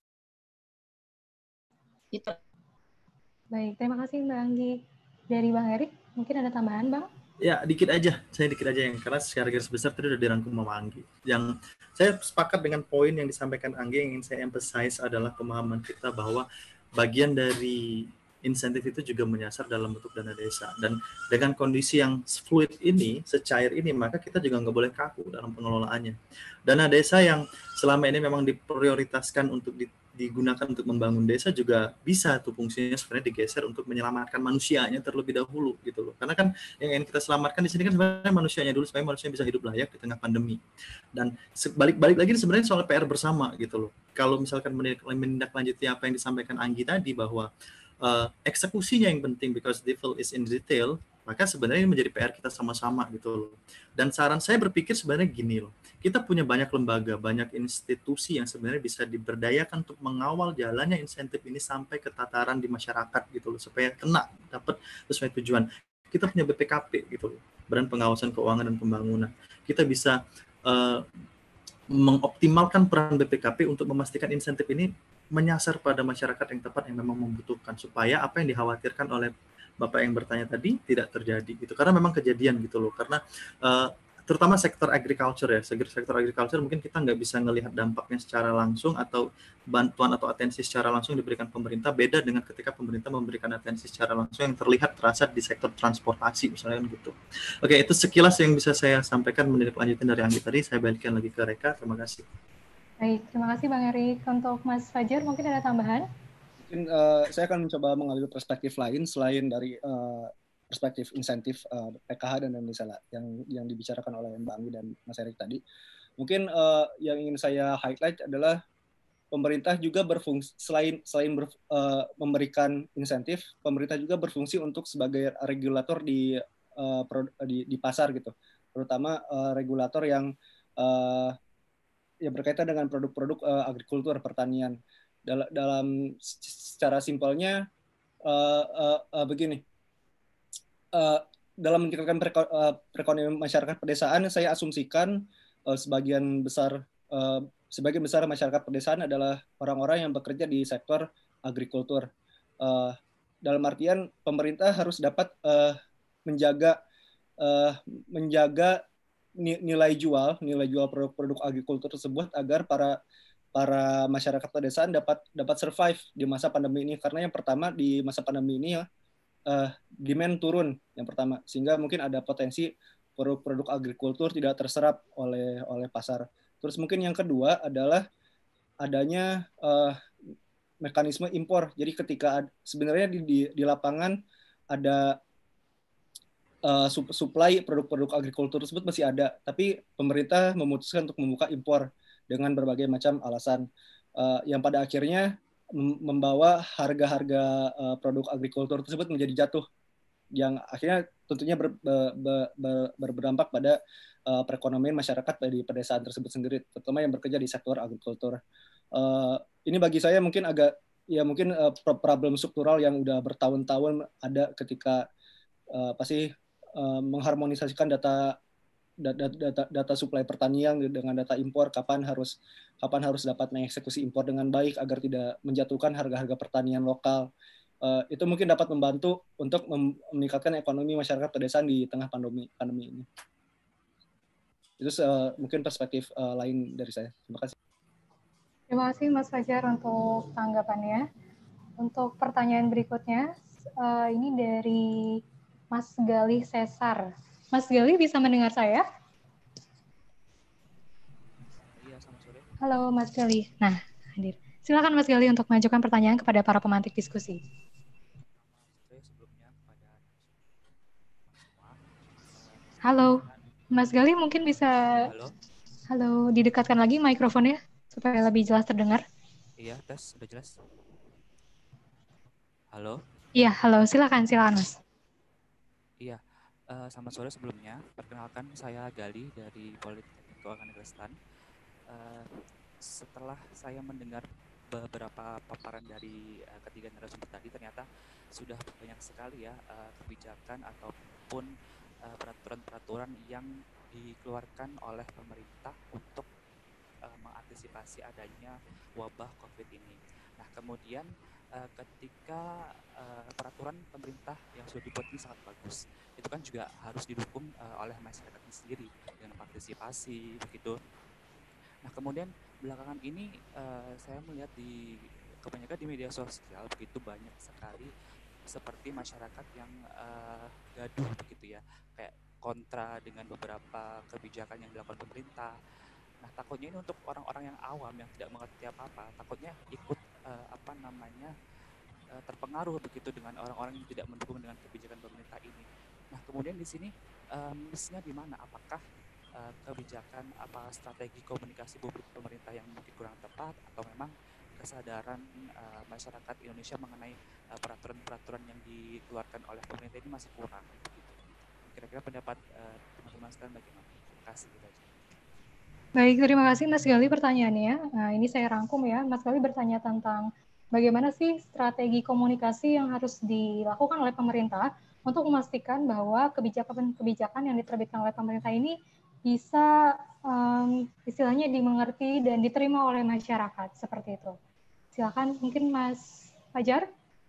Itu. Baik, terima kasih Mbak Anggi. Dari Bang Erik, mungkin ada tambahan Bang? Ya, saya dikit aja yang karena secara garis besar tadi udah dirangkum sama Anggi. Yang saya sepakat dengan poin yang disampaikan Anggi, yang ingin saya emphasize adalah pemahaman kita bahwa bagian dari insentif itu juga menyasar dalam bentuk dana desa. Dan dengan kondisi yang fluid ini, secair ini, maka kita juga nggak boleh kaku dalam pengelolaannya. Dana desa yang selama ini memang diprioritaskan untuk digunakan untuk membangun desa juga bisa tuh fungsinya sebenarnya digeser untuk menyelamatkan manusianya terlebih dahulu gitu loh. Karena kan yang ingin kita selamatkan di sini kan sebenarnya manusianya dulu, supaya manusia bisa hidup layak di tengah pandemi. Dan balik lagi sebenarnya soal PR bersama gitu loh. Kalau misalkan menindaklanjuti apa yang disampaikan Anggi tadi bahwa eksekusinya yang penting, because devil is in detail, maka sebenarnya ini menjadi PR kita sama-sama gitu loh. Dan saran saya berpikir sebenarnya gini loh, kita punya banyak lembaga, banyak institusi yang sebenarnya bisa diberdayakan untuk mengawal jalannya insentif ini sampai ke tataran di masyarakat gitu loh, supaya kena, dapat sesuai tujuan. Kita punya BPKP gitu loh, Badan Pengawasan Keuangan dan Pembangunan. Kita bisa mengoptimalkan peran BPKP untuk memastikan insentif ini menyasar pada masyarakat yang tepat yang memang membutuhkan, supaya apa yang dikhawatirkan oleh Bapak yang bertanya tadi tidak terjadi gitu. Karena memang kejadian gitu loh, karena terutama sektor agriculture ya, sektor agriculture mungkin kita nggak bisa ngelihat dampaknya secara langsung atau bantuan atau atensi secara langsung diberikan pemerintah, beda dengan ketika pemerintah memberikan atensi secara langsung yang terlihat terasa di sektor transportasi misalnya gitu. Oke, itu sekilas yang bisa saya sampaikan menindaklanjutin dari Anggi tadi. Saya balikkan lagi ke Reka. Terima kasih. Baik, terima kasih Bang Erik. Untuk Mas Fajar, mungkin ada tambahan? Mungkin saya akan mencoba mengambil perspektif lain selain dari perspektif insentif PKH dan desa yang dibicarakan oleh Mbak Anggi dan Mas Erik tadi. Mungkin yang ingin saya highlight adalah pemerintah juga berfungsi, selain memberikan insentif, pemerintah juga berfungsi untuk sebagai regulator di pasar gitu, terutama regulator yang berkaitan dengan produk-produk agrikultur, pertanian. Dalam secara simpelnya begini, dalam meningkatkan perekonomian masyarakat pedesaan, saya asumsikan sebagian besar masyarakat pedesaan adalah orang-orang yang bekerja di sektor agrikultur. Dalam artian pemerintah harus dapat menjaga nilai jual produk-produk agrikultur tersebut agar para masyarakat pedesaan dapat survive di masa pandemi ini. Karena yang pertama, di masa pandemi ini demand turun yang pertama, sehingga mungkin ada potensi produk-produk agrikultur tidak terserap oleh pasar. Terus mungkin yang kedua adalah adanya mekanisme impor. Jadi ketika sebenarnya di lapangan ada supply produk-produk agrikultur tersebut masih ada, tapi pemerintah memutuskan untuk membuka impor dengan berbagai macam alasan, yang pada akhirnya membawa harga-harga produk agrikultur tersebut menjadi jatuh, yang akhirnya tentunya berdampak pada perekonomian masyarakat di pedesaan tersebut sendiri, terutama yang bekerja di sektor agrikultur. Ini bagi saya mungkin agak mungkin problem struktural yang udah bertahun-tahun ada ketika pasti mengharmonisasikan data supply pertanian dengan data impor, kapan harus dapat mengeksekusi impor dengan baik agar tidak menjatuhkan harga-harga pertanian lokal. Itu mungkin dapat membantu untuk meningkatkan ekonomi masyarakat pedesaan di tengah pandemi ini. Itu mungkin perspektif lain dari saya. Terima kasih. Terima kasih Mas Fajar untuk tanggapannya. Untuk pertanyaan berikutnya, ini dari Mas Galih Cesar. Mas Galih bisa mendengar saya? Iya, selamat sore. Halo Mas Galih. Nah, hadir. Silakan Mas Galih untuk mengajukan pertanyaan kepada para pemantik diskusi. Halo, Mas Galih mungkin bisa Halo, didekatkan lagi mikrofonnya supaya lebih jelas terdengar. Iya, tes sudah jelas. Halo. Iya, halo, silakan Mas. Iya, selamat sore sebelumnya. Perkenalkan, saya Gali dari Politeknik Keuangan Negeri Selatan. Setelah saya mendengar beberapa paparan dari ketiga narasumber tadi, ternyata sudah banyak sekali ya kebijakan ataupun peraturan-peraturan yang dikeluarkan oleh pemerintah untuk mengantisipasi adanya wabah COVID ini. Nah, kemudian ketika peraturan pemerintah yang sudah dibuat ini sangat bagus, itu kan juga harus didukung oleh masyarakat sendiri dengan partisipasi begitu. Nah, kemudian belakangan ini saya melihat kebanyakan di media sosial begitu banyak sekali seperti masyarakat yang gaduh begitu ya, kayak kontra dengan beberapa kebijakan yang dilakukan pemerintah. Nah, takutnya ini untuk orang-orang yang awam yang tidak mengerti apa-apa, takutnya ikut terpengaruh begitu dengan orang-orang yang tidak mendukung dengan kebijakan pemerintah ini. Nah, kemudian di sini miss-nya di mana? Apakah kebijakan strategi komunikasi publik pemerintah yang mungkin kurang tepat, atau memang kesadaran masyarakat Indonesia mengenai peraturan-peraturan yang dikeluarkan oleh pemerintah ini masih kurang begitu. Kira-kira pendapat teman-teman sekalian bagaimana? Terima kasih. Baik, terima kasih Mas Gali pertanyaannya. Nah, ini saya rangkum ya. Mas Gali bertanya tentang bagaimana sih strategi komunikasi yang harus dilakukan oleh pemerintah untuk memastikan bahwa kebijakan yang diterbitkan oleh pemerintah ini bisa istilahnya dimengerti dan diterima oleh masyarakat, seperti itu. Silakan mungkin Mas Fajar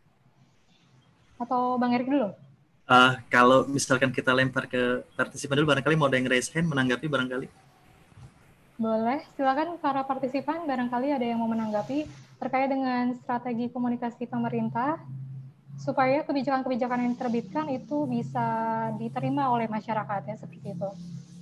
atau Bang Erik dulu. Kalau misalkan kita lempar ke partisipan dulu, barangkali mau ada yang raise hand menanggapi barangkali. Boleh, silakan para partisipan, barangkali ada yang mau menanggapi terkait dengan strategi komunikasi pemerintah supaya kebijakan-kebijakan yang diterbitkan itu bisa diterima oleh masyarakat ya, seperti itu.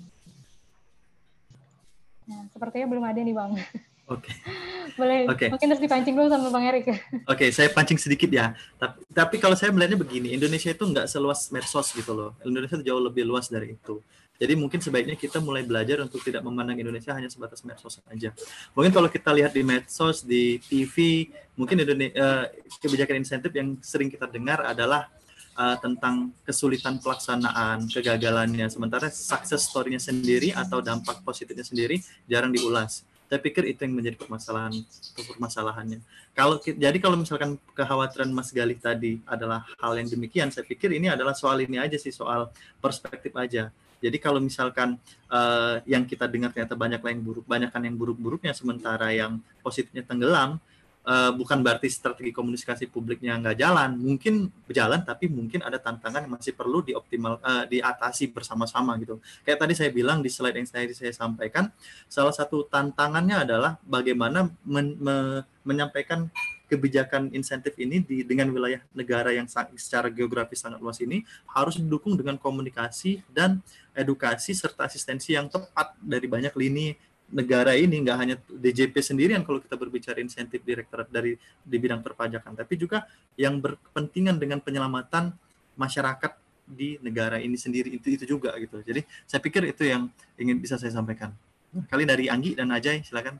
Nah, sepertinya belum ada nih Bang. Oke. Boleh, mungkin harus dipancing dulu sama Bang Erik. Oke, saya pancing sedikit ya. Tapi kalau saya melihatnya begini, Indonesia itu nggak seluas medsos gitu loh. Indonesia itu jauh lebih luas dari itu. Jadi mungkin sebaiknya kita mulai belajar untuk tidak memandang Indonesia hanya sebatas medsos saja. Mungkin kalau kita lihat di medsos, di TV, mungkin kebijakan insentif yang sering kita dengar adalah tentang kesulitan pelaksanaan, kegagalannya. Sementara success story-nya sendiri atau dampak positifnya sendiri jarang diulas. Saya pikir itu yang menjadi permasalahannya. Jadi kalau misalkan kekhawatiran Mas Galih tadi adalah hal yang demikian, saya pikir ini adalah soal ini aja sih, soal perspektif aja. Jadi kalau misalkan yang kita dengar ternyata banyakan yang buruk-buruknya, sementara yang positifnya tenggelam, bukan berarti strategi komunikasi publiknya nggak jalan, mungkin berjalan, tapi mungkin ada tantangan yang masih perlu diatasi bersama-sama gitu. Kayak tadi saya bilang di slide yang saya sampaikan, salah satu tantangannya adalah bagaimana menyampaikan kebijakan insentif ini dengan wilayah negara yang secara geografis sangat luas ini harus didukung dengan komunikasi dan edukasi serta asistensi yang tepat dari banyak lini negara ini, nggak hanya DJP sendirian kalau kita berbicara insentif direktorat di bidang perpajakan, tapi juga yang berkepentingan dengan penyelamatan masyarakat di negara ini sendiri, itu juga gitu. Jadi saya pikir itu yang ingin bisa saya sampaikan. Kali dari Anggi dan Ajay, silakan.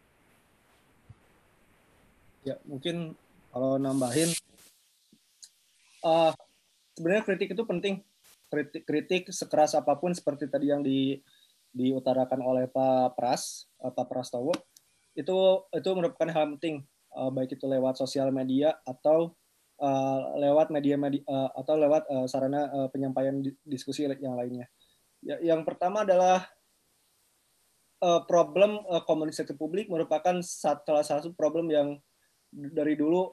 Ya, mungkin kalau nambahin, sebenarnya kritik itu penting. Kritik sekeras apapun seperti tadi yang diutarakan oleh Pak Prastowo, itu merupakan hal penting, baik itu lewat sosial media atau lewat media-media atau lewat sarana penyampaian diskusi yang lainnya. Yang pertama adalah problem komunikasi publik merupakan salah satu problem yang dari dulu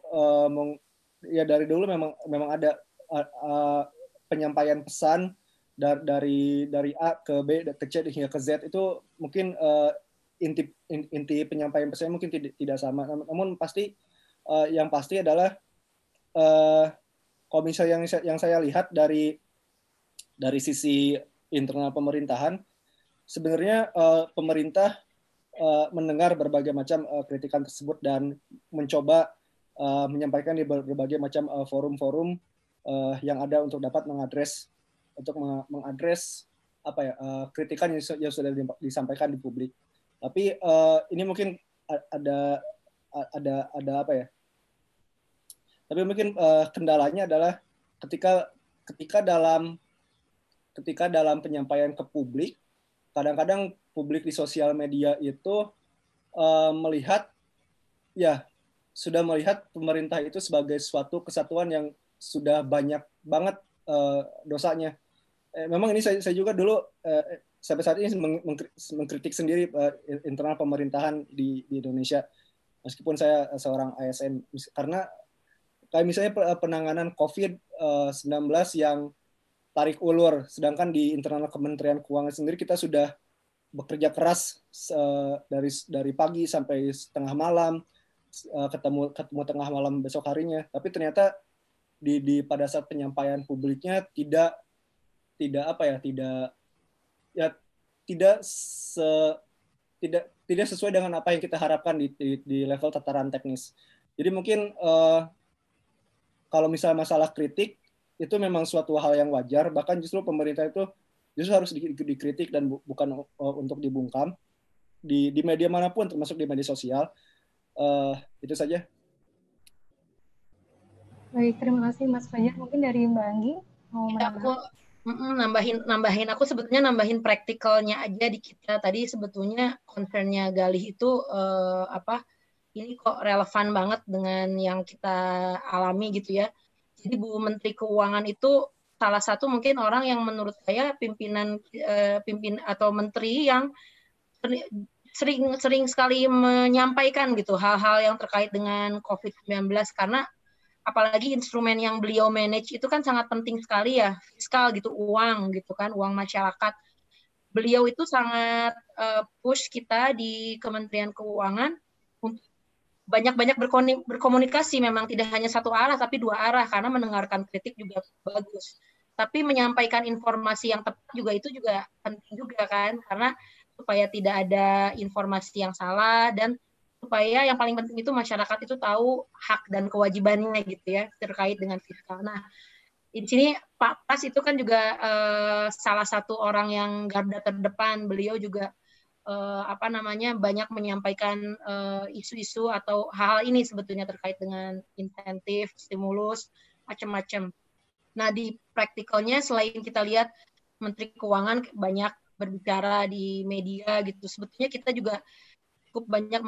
memang ada penyampaian pesan dari A ke B ke C hingga ke Z itu mungkin inti penyampaian pesan mungkin tidak sama, namun pasti yang pasti adalah kalau misalnya yang saya lihat dari sisi internal pemerintahan, sebenarnya pemerintah mendengar berbagai macam kritikan tersebut dan mencoba menyampaikan di berbagai macam forum-forum yang ada untuk dapat mengadres kritikan yang sudah disampaikan di publik. Tapi ini mungkin ada apa ya? Tapi mungkin kendalanya adalah ketika dalam penyampaian ke publik, kadang-kadang publik di sosial media itu sudah melihat pemerintah itu sebagai suatu kesatuan yang sudah banyak banget dosanya. Memang ini saya juga dulu sampai saat ini mengkritik sendiri internal pemerintahan di Indonesia, meskipun saya seorang ASN, karena kayak misalnya penanganan COVID-19 yang tarik ulur, sedangkan di internal Kementerian Keuangan sendiri kita sudah bekerja keras dari pagi sampai setengah malam, ketemu tengah malam besok harinya, tapi ternyata pada saat penyampaian publiknya tidak sesuai dengan apa yang kita harapkan di level tataran teknis. Jadi mungkin kalau misalnya masalah kritik itu memang suatu hal yang wajar, bahkan justru pemerintah itu justru harus dikritik dan bukan untuk dibungkam di media manapun, termasuk di media sosial. Itu saja. Baik, terima kasih Mas Fajar. Mungkin dari Mbak Anggi mau nambahin nambahin praktikalnya aja di kita. Tadi sebetulnya concern-nya Galih itu ini kok relevan banget dengan yang kita alami gitu ya. Jadi Bu Menteri Keuangan itu salah satu mungkin orang yang menurut saya pimpinan atau menteri yang sering sekali menyampaikan gitu hal-hal yang terkait dengan COVID-19, karena apalagi instrumen yang beliau manage itu kan sangat penting sekali ya, fiskal gitu, uang gitu kan, uang masyarakat. Beliau itu sangat push kita di Kementerian Keuangan untuk banyak-banyak berkomunikasi, memang tidak hanya satu arah tapi dua arah, karena mendengarkan kritik juga bagus. Tapi menyampaikan informasi yang tepat juga itu juga penting juga kan, karena supaya tidak ada informasi yang salah dan supaya yang paling penting itu masyarakat itu tahu hak dan kewajibannya gitu ya terkait dengan fiskal. Nah, di sini Pak Pras itu kan juga salah satu orang yang garda terdepan. Beliau juga banyak menyampaikan isu-isu atau hal ini sebetulnya terkait dengan insentif, stimulus, macam-macam. Nah, di praktikalnya selain kita lihat Menteri Keuangan banyak berbicara di media gitu, sebetulnya kita juga cukup banyak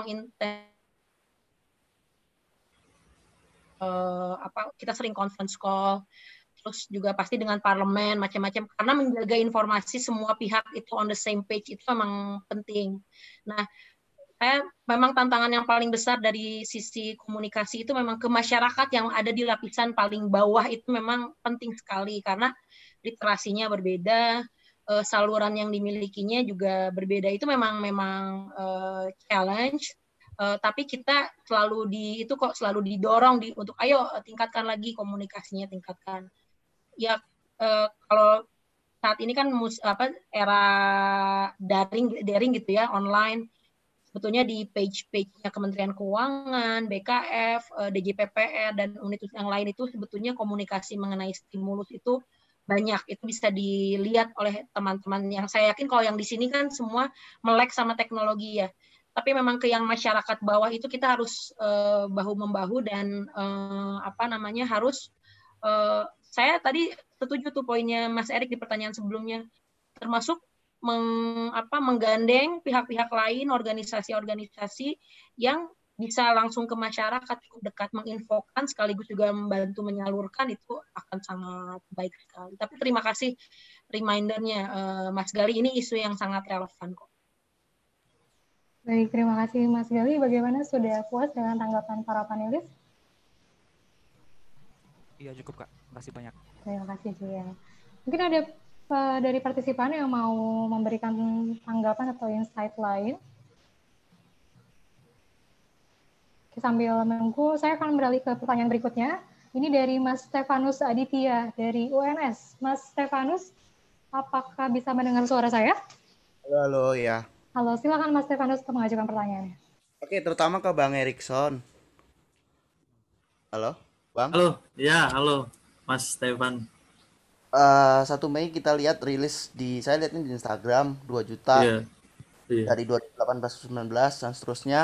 kita sering conference call, terus juga pasti dengan parlemen macam-macam, karena menjaga informasi semua pihak itu on the same page itu memang penting. Nah, memang tantangan yang paling besar dari sisi komunikasi itu memang ke masyarakat yang ada di lapisan paling bawah itu memang penting sekali, karena literasinya berbeda, saluran yang dimilikinya juga berbeda. Itu memang challenge. Tapi kita selalu didorong untuk ayo tingkatkan lagi komunikasinya, tingkatkan. Ya kalau saat ini kan era daring gitu ya, online. Sebetulnya di page-nya Kementerian Keuangan, BKF, DJPPR dan unit yang lain itu sebetulnya komunikasi mengenai stimulus itu banyak. Itu bisa dilihat oleh teman-teman yang saya yakin kalau yang di sini kan semua melek sama teknologi ya. Tapi memang ke yang masyarakat bawah itu kita harus bahu-membahu dan harus saya tadi setuju tuh poinnya Mas Erik di pertanyaan sebelumnya, termasuk menggandeng pihak-pihak lain, organisasi-organisasi yang bisa langsung ke masyarakat cukup dekat, menginfokan sekaligus juga membantu menyalurkan, itu akan sangat baik sekali. Tapi terima kasih remindernya, Mas Gali, ini isu yang sangat relevan kok. Baik, terima kasih Mas Gali. Bagaimana, sudah puas dengan tanggapan para panelis? Iya, cukup Kak. Terima kasih banyak. Terima kasih juga. Mungkin ada dari partisipan yang mau memberikan tanggapan atau insight lain? Sambil menunggu, saya akan beralih ke pertanyaan berikutnya. Ini dari Mas Stefanus Aditya dari UNS. Mas Stefanus, apakah bisa mendengar suara saya? Halo, ya. Halo, silakan Mas Stefanus untuk mengajukan pertanyaannya. Oke, terutama ke Bang Erikson. Halo, Bang? Halo, ya, halo, Mas Stefan. 1 Mei kita lihat rilis saya lihat ini di Instagram 2 juta dari 2018-19 dan seterusnya.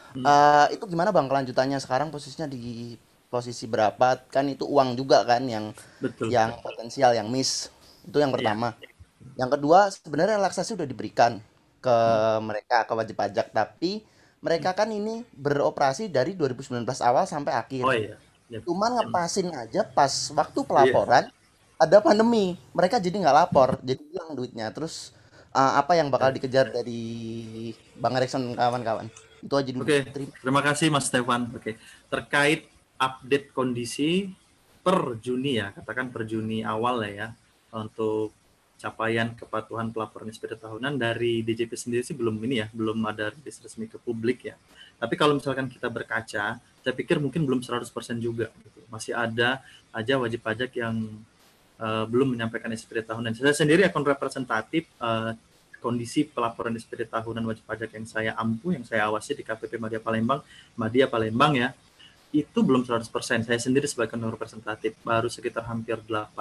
Itu gimana Bang kelanjutannya sekarang, posisinya di posisi berapa? Kan itu uang juga kan yang potensial, yang miss. Itu yang pertama. Yang kedua, sebenarnya relaksasi udah diberikan ke mereka, ke wajib pajak, tapi mereka kan ini beroperasi dari 2019 awal sampai akhir. Cuman ngepasin aja pas waktu pelaporan ada pandemi, mereka jadi nggak lapor, jadi hilang duitnya. Terus apa yang bakal dikejar dari Bang Erikson kawan-kawan? Itu aja dulu. Oke, terima kasih Mas Stefan. Oke, terkait update kondisi per Juni ya, katakan per Juni awal ya, untuk capaian kepatuhan pelaporan SPT tahunan dari DJP sendiri sih belum ada rilis resmi ke publik ya. Tapi kalau misalkan kita berkaca, saya pikir mungkin belum 100% juga gitu. Masih ada aja wajib pajak yang belum menyampaikan SPT tahunan. Saya sendiri akun representatif kondisi pelaporan SPT tahunan wajib pajak yang saya yang saya awasi di KPP Madya Palembang ya, itu belum 100%. Saya sendiri sebagai akun representatif baru sekitar hampir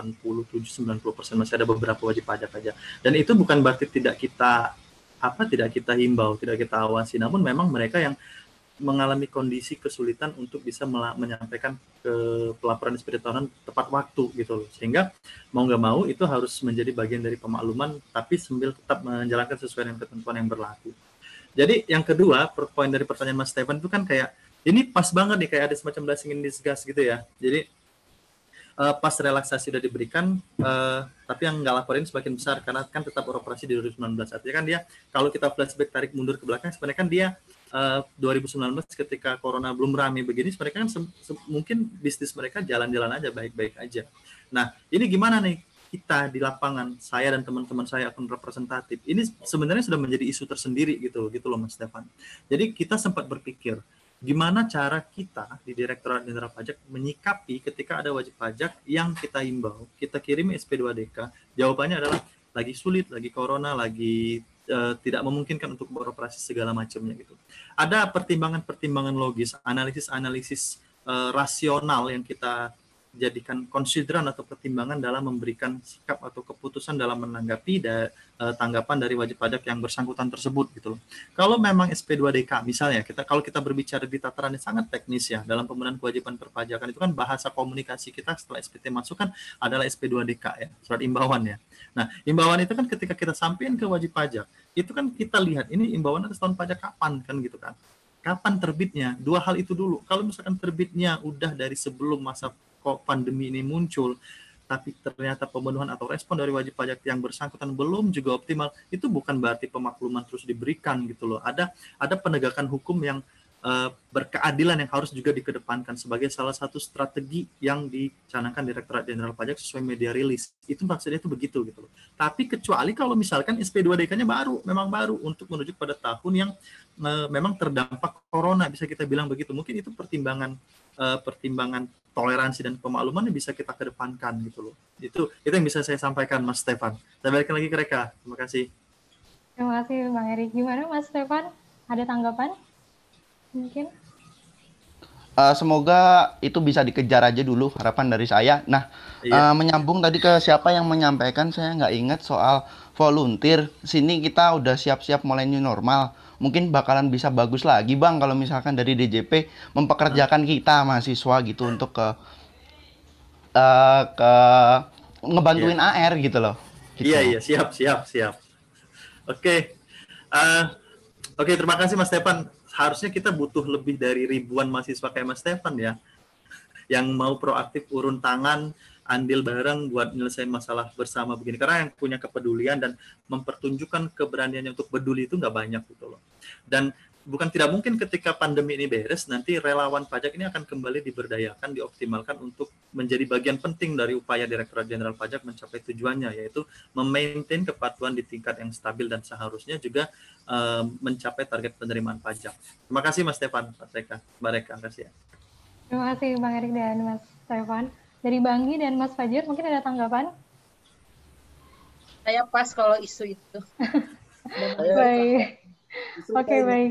87-90%, masih ada beberapa wajib pajak aja. Dan itu bukan berarti tidak kita himbau, tidak kita awasi, namun memang mereka yang mengalami kondisi kesulitan untuk bisa menyampaikan ke pelaporan SPT tahunan tepat waktu gitu loh. Sehingga mau nggak mau itu harus menjadi bagian dari pemakluman, tapi sambil tetap menjalankan sesuai dengan ketentuan yang berlaku. Jadi yang kedua, poin dari pertanyaan Mas Stefan itu kan kayak, ini pas banget nih, kayak ada semacam blessing in disguise gitu ya. Jadi pas relaksasi sudah diberikan, tapi yang nggak laporin sebagian besar, karena kan tetap beroperasi di 2019. Artinya kan dia, kalau kita flashback tarik mundur ke belakang, sebenarnya kan dia 2019 ketika corona belum ramai begini, mereka kan mungkin bisnis mereka jalan-jalan aja, baik-baik aja. Nah, ini gimana nih kita di lapangan, saya dan teman-teman saya akun representatif, ini sebenarnya sudah menjadi isu tersendiri gitu loh Mas Stefan. Jadi kita sempat berpikir, gimana cara kita di Direktorat Jenderal Pajak menyikapi ketika ada wajib pajak yang kita himbau, kita kirim SP2DK, jawabannya adalah lagi sulit, lagi corona, lagi tidak memungkinkan untuk beroperasi segala macamnya gitu. Ada pertimbangan-pertimbangan logis, analisis-analisis rasional yang kita jadikan konsideran atau pertimbangan dalam memberikan sikap atau keputusan dalam menanggapi tanggapan dari wajib pajak yang bersangkutan tersebut gitu loh. Kalau memang SP2DK misalnya, kalau kita berbicara di tataran yang sangat teknis ya, dalam pemenuhan kewajiban perpajakan itu kan bahasa komunikasi kita setelah SPT masuk kan adalah SP2DK ya, surat imbauan ya. Nah, imbauan itu kan ketika kita sampaikan ke wajib pajak, itu kan kita lihat ini imbauan atas tahun pajak kapan kan gitu kan. Kapan terbitnya? Dua hal itu dulu. Kalau misalkan terbitnya udah dari sebelum masa pandemi ini muncul, tapi ternyata pemenuhan atau respon dari wajib pajak yang bersangkutan belum juga optimal, itu bukan berarti pemakluman terus diberikan gitu loh. Ada penegakan hukum yang berkeadilan yang harus juga dikedepankan sebagai salah satu strategi yang dicanangkan Direktorat Jenderal Pajak sesuai media rilis. Itu maksudnya itu begitu gitu loh. Tapi kecuali kalau misalkan SP2DK-nya memang baru untuk menuju pada tahun yang memang terdampak corona, bisa kita bilang begitu. Mungkin itu pertimbangan toleransi dan pemakluman yang bisa kita kedepankan gitu loh. Itu yang bisa saya sampaikan Mas Stefan. Saya balikin lagi ke Reka. Terima kasih. Terima kasih Bang Erik. Gimana Mas Stefan? Ada tanggapan? Mungkin? Semoga itu bisa dikejar aja dulu, harapan dari saya. Nah, menyambung tadi ke siapa yang menyampaikan, saya nggak ingat soal volunteer. Sini kita udah siap-siap mulai new normal. Mungkin bakalan bisa bagus lagi Bang kalau misalkan dari DJP mempekerjakan kita mahasiswa gitu untuk ke ngebantuin AR gitu loh. Gitu. Iya, siap. Oke. Oke, terima kasih Mas Stefan. Harusnya kita butuh lebih dari ribuan mahasiswa kayak Mas Stefan ya, yang mau proaktif urun tangan, andil bareng buat nyelesain masalah bersama begini. Karena yang punya kepedulian dan mempertunjukkan keberaniannya untuk peduli itu nggak banyak gitu loh. Dan bukan tidak mungkin ketika pandemi ini beres, nanti relawan pajak ini akan kembali diberdayakan, dioptimalkan untuk menjadi bagian penting dari upaya Direktorat Jenderal Pajak mencapai tujuannya, yaitu memaintain kepatuhan di tingkat yang stabil dan seharusnya juga mencapai target penerimaan pajak. Terima kasih Mas Stefan, Mbak Reka, kasih ya. Terima kasih Bang Erik dan Mas Stefan. Dari Banggi dan Mas Fajar, mungkin ada tanggapan? Saya pas kalau isu itu. Baik. Oke, baik.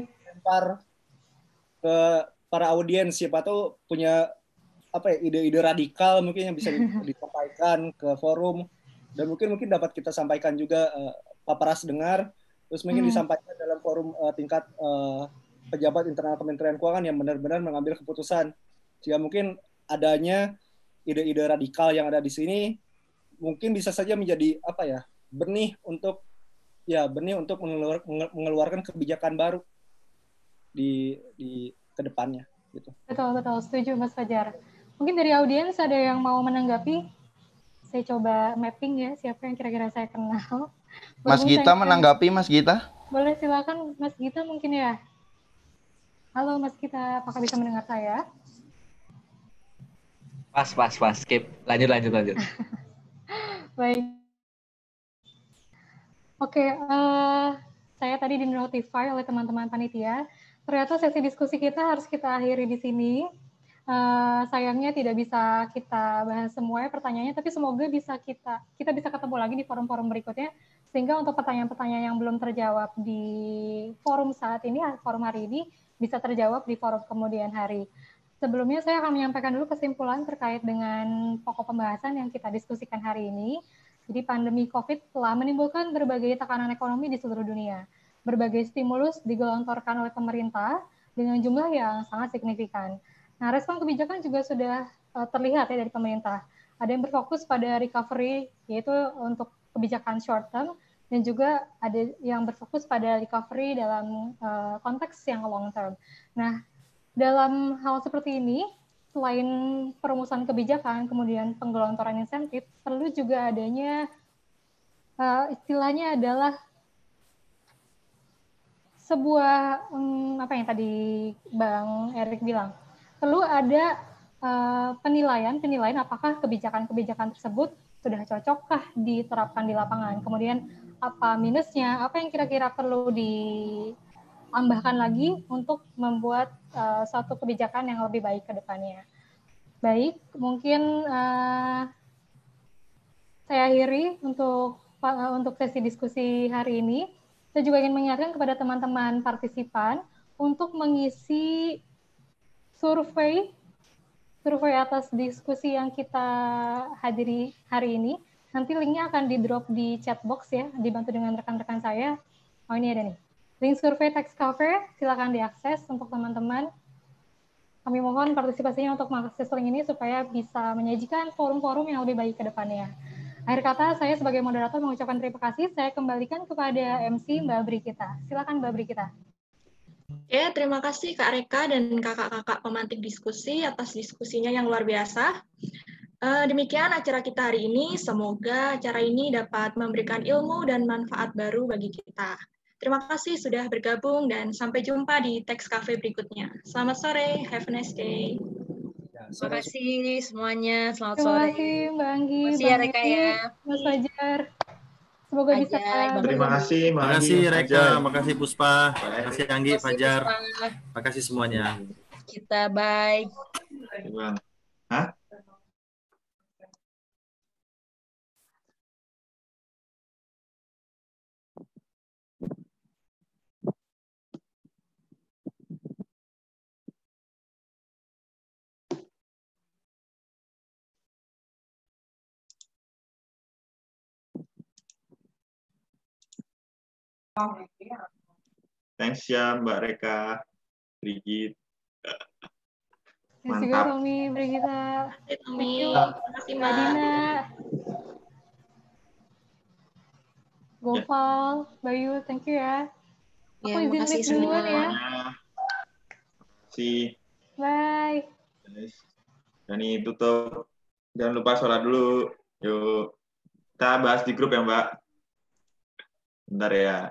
Ke para audiens, siapa tahu punya ide-ide radikal mungkin yang bisa disampaikan ke forum, dan mungkin dapat kita sampaikan juga paparas dengar, terus mungkin disampaikan dalam forum tingkat pejabat internal Kementerian Keuangan yang benar-benar mengambil keputusan. Jika mungkin adanya ide-ide radikal yang ada di sini mungkin bisa saja menjadi benih untuk mengeluarkan kebijakan baru di kedepannya gitu. Betul, setuju Mas Fajar. Mungkin dari audiens ada yang mau menanggapi? Saya coba mapping ya, siapa yang kira-kira saya kenal. Mas Gita menanggapi, Mas Gita? Boleh, silakan Mas Gita mungkin ya. Halo Mas Gita, apakah bisa mendengar saya? Pas, skip. Lanjut. Baik. Oke, saya tadi di-notify oleh teman-teman panitia. Ternyata sesi diskusi kita harus kita akhiri di sini. Sayangnya tidak bisa kita bahas semuanya pertanyaannya, tapi semoga kita bisa ketemu lagi di forum-forum berikutnya, sehingga untuk pertanyaan-pertanyaan yang belum terjawab di forum saat ini, forum hari ini, bisa terjawab di forum kemudian hari. Sebelumnya saya akan menyampaikan dulu kesimpulan terkait dengan pokok pembahasan yang kita diskusikan hari ini. Jadi pandemi COVID telah menimbulkan berbagai tekanan ekonomi di seluruh dunia. Berbagai stimulus digelontorkan oleh pemerintah dengan jumlah yang sangat signifikan. Nah, respon kebijakan juga sudah terlihat ya dari pemerintah. Ada yang berfokus pada recovery, yaitu untuk kebijakan short term, dan juga ada yang berfokus pada recovery dalam konteks yang long term. Nah, dalam hal seperti ini, selain perumusan kebijakan, kemudian penggelontoran insentif, perlu juga adanya istilahnya adalah sebuah apa yang tadi Bang Erik bilang, perlu ada penilaian apakah kebijakan-kebijakan tersebut sudah cocokkah diterapkan di lapangan, kemudian apa minusnya, apa yang kira-kira perlu ditambahkan lagi untuk membuat suatu kebijakan yang lebih baik ke depannya. Baik, mungkin saya akhiri untuk sesi diskusi hari ini. Saya juga ingin mengingatkan kepada teman-teman partisipan untuk mengisi survei atas diskusi yang kita hadiri hari ini. Nanti linknya akan di-drop di chat box ya, dibantu dengan rekan-rekan saya. Oh, ini ada nih. Link survei Tax Cafe, silakan diakses untuk teman-teman. Kami mohon partisipasinya untuk mengakses link ini supaya bisa menyajikan forum-forum yang lebih baik ke depannya. Akhir kata, saya sebagai moderator mengucapkan terima kasih. Saya kembalikan kepada MC Mbak Brigita. Silakan Mbak Brigita. Ya, terima kasih Kak Reka dan kakak-kakak pemantik diskusi atas diskusinya yang luar biasa. Demikian acara kita hari ini. Semoga acara ini dapat memberikan ilmu dan manfaat baru bagi kita. Terima kasih sudah bergabung dan sampai jumpa di Tax Cafe berikutnya. Selamat sore, have a nice day. Terima kasih semuanya, selamat sore. Terima kasih Mbak Anggi, Terima kasih ya Reka ya. Mas Fajar. Semoga bisa. Terima kasih, Terima kasih Reka, terima kasih Puspa, terima kasih Anggi, Fajar, terima kasih semuanya. Kita bye. Hah? Thanks ya Mbak Reka, Brigit. Terima kasih Tommy, Brigita. Terima kasih Mbak Dina. Gopal, Bayu, thank you ya. Aku Ya, izin makasih break duluan ya. Makasih. Bye. Dani tutup. Jangan lupa sholat dulu. Yuk. Kita bahas di grup ya, Mbak. Bentar ya.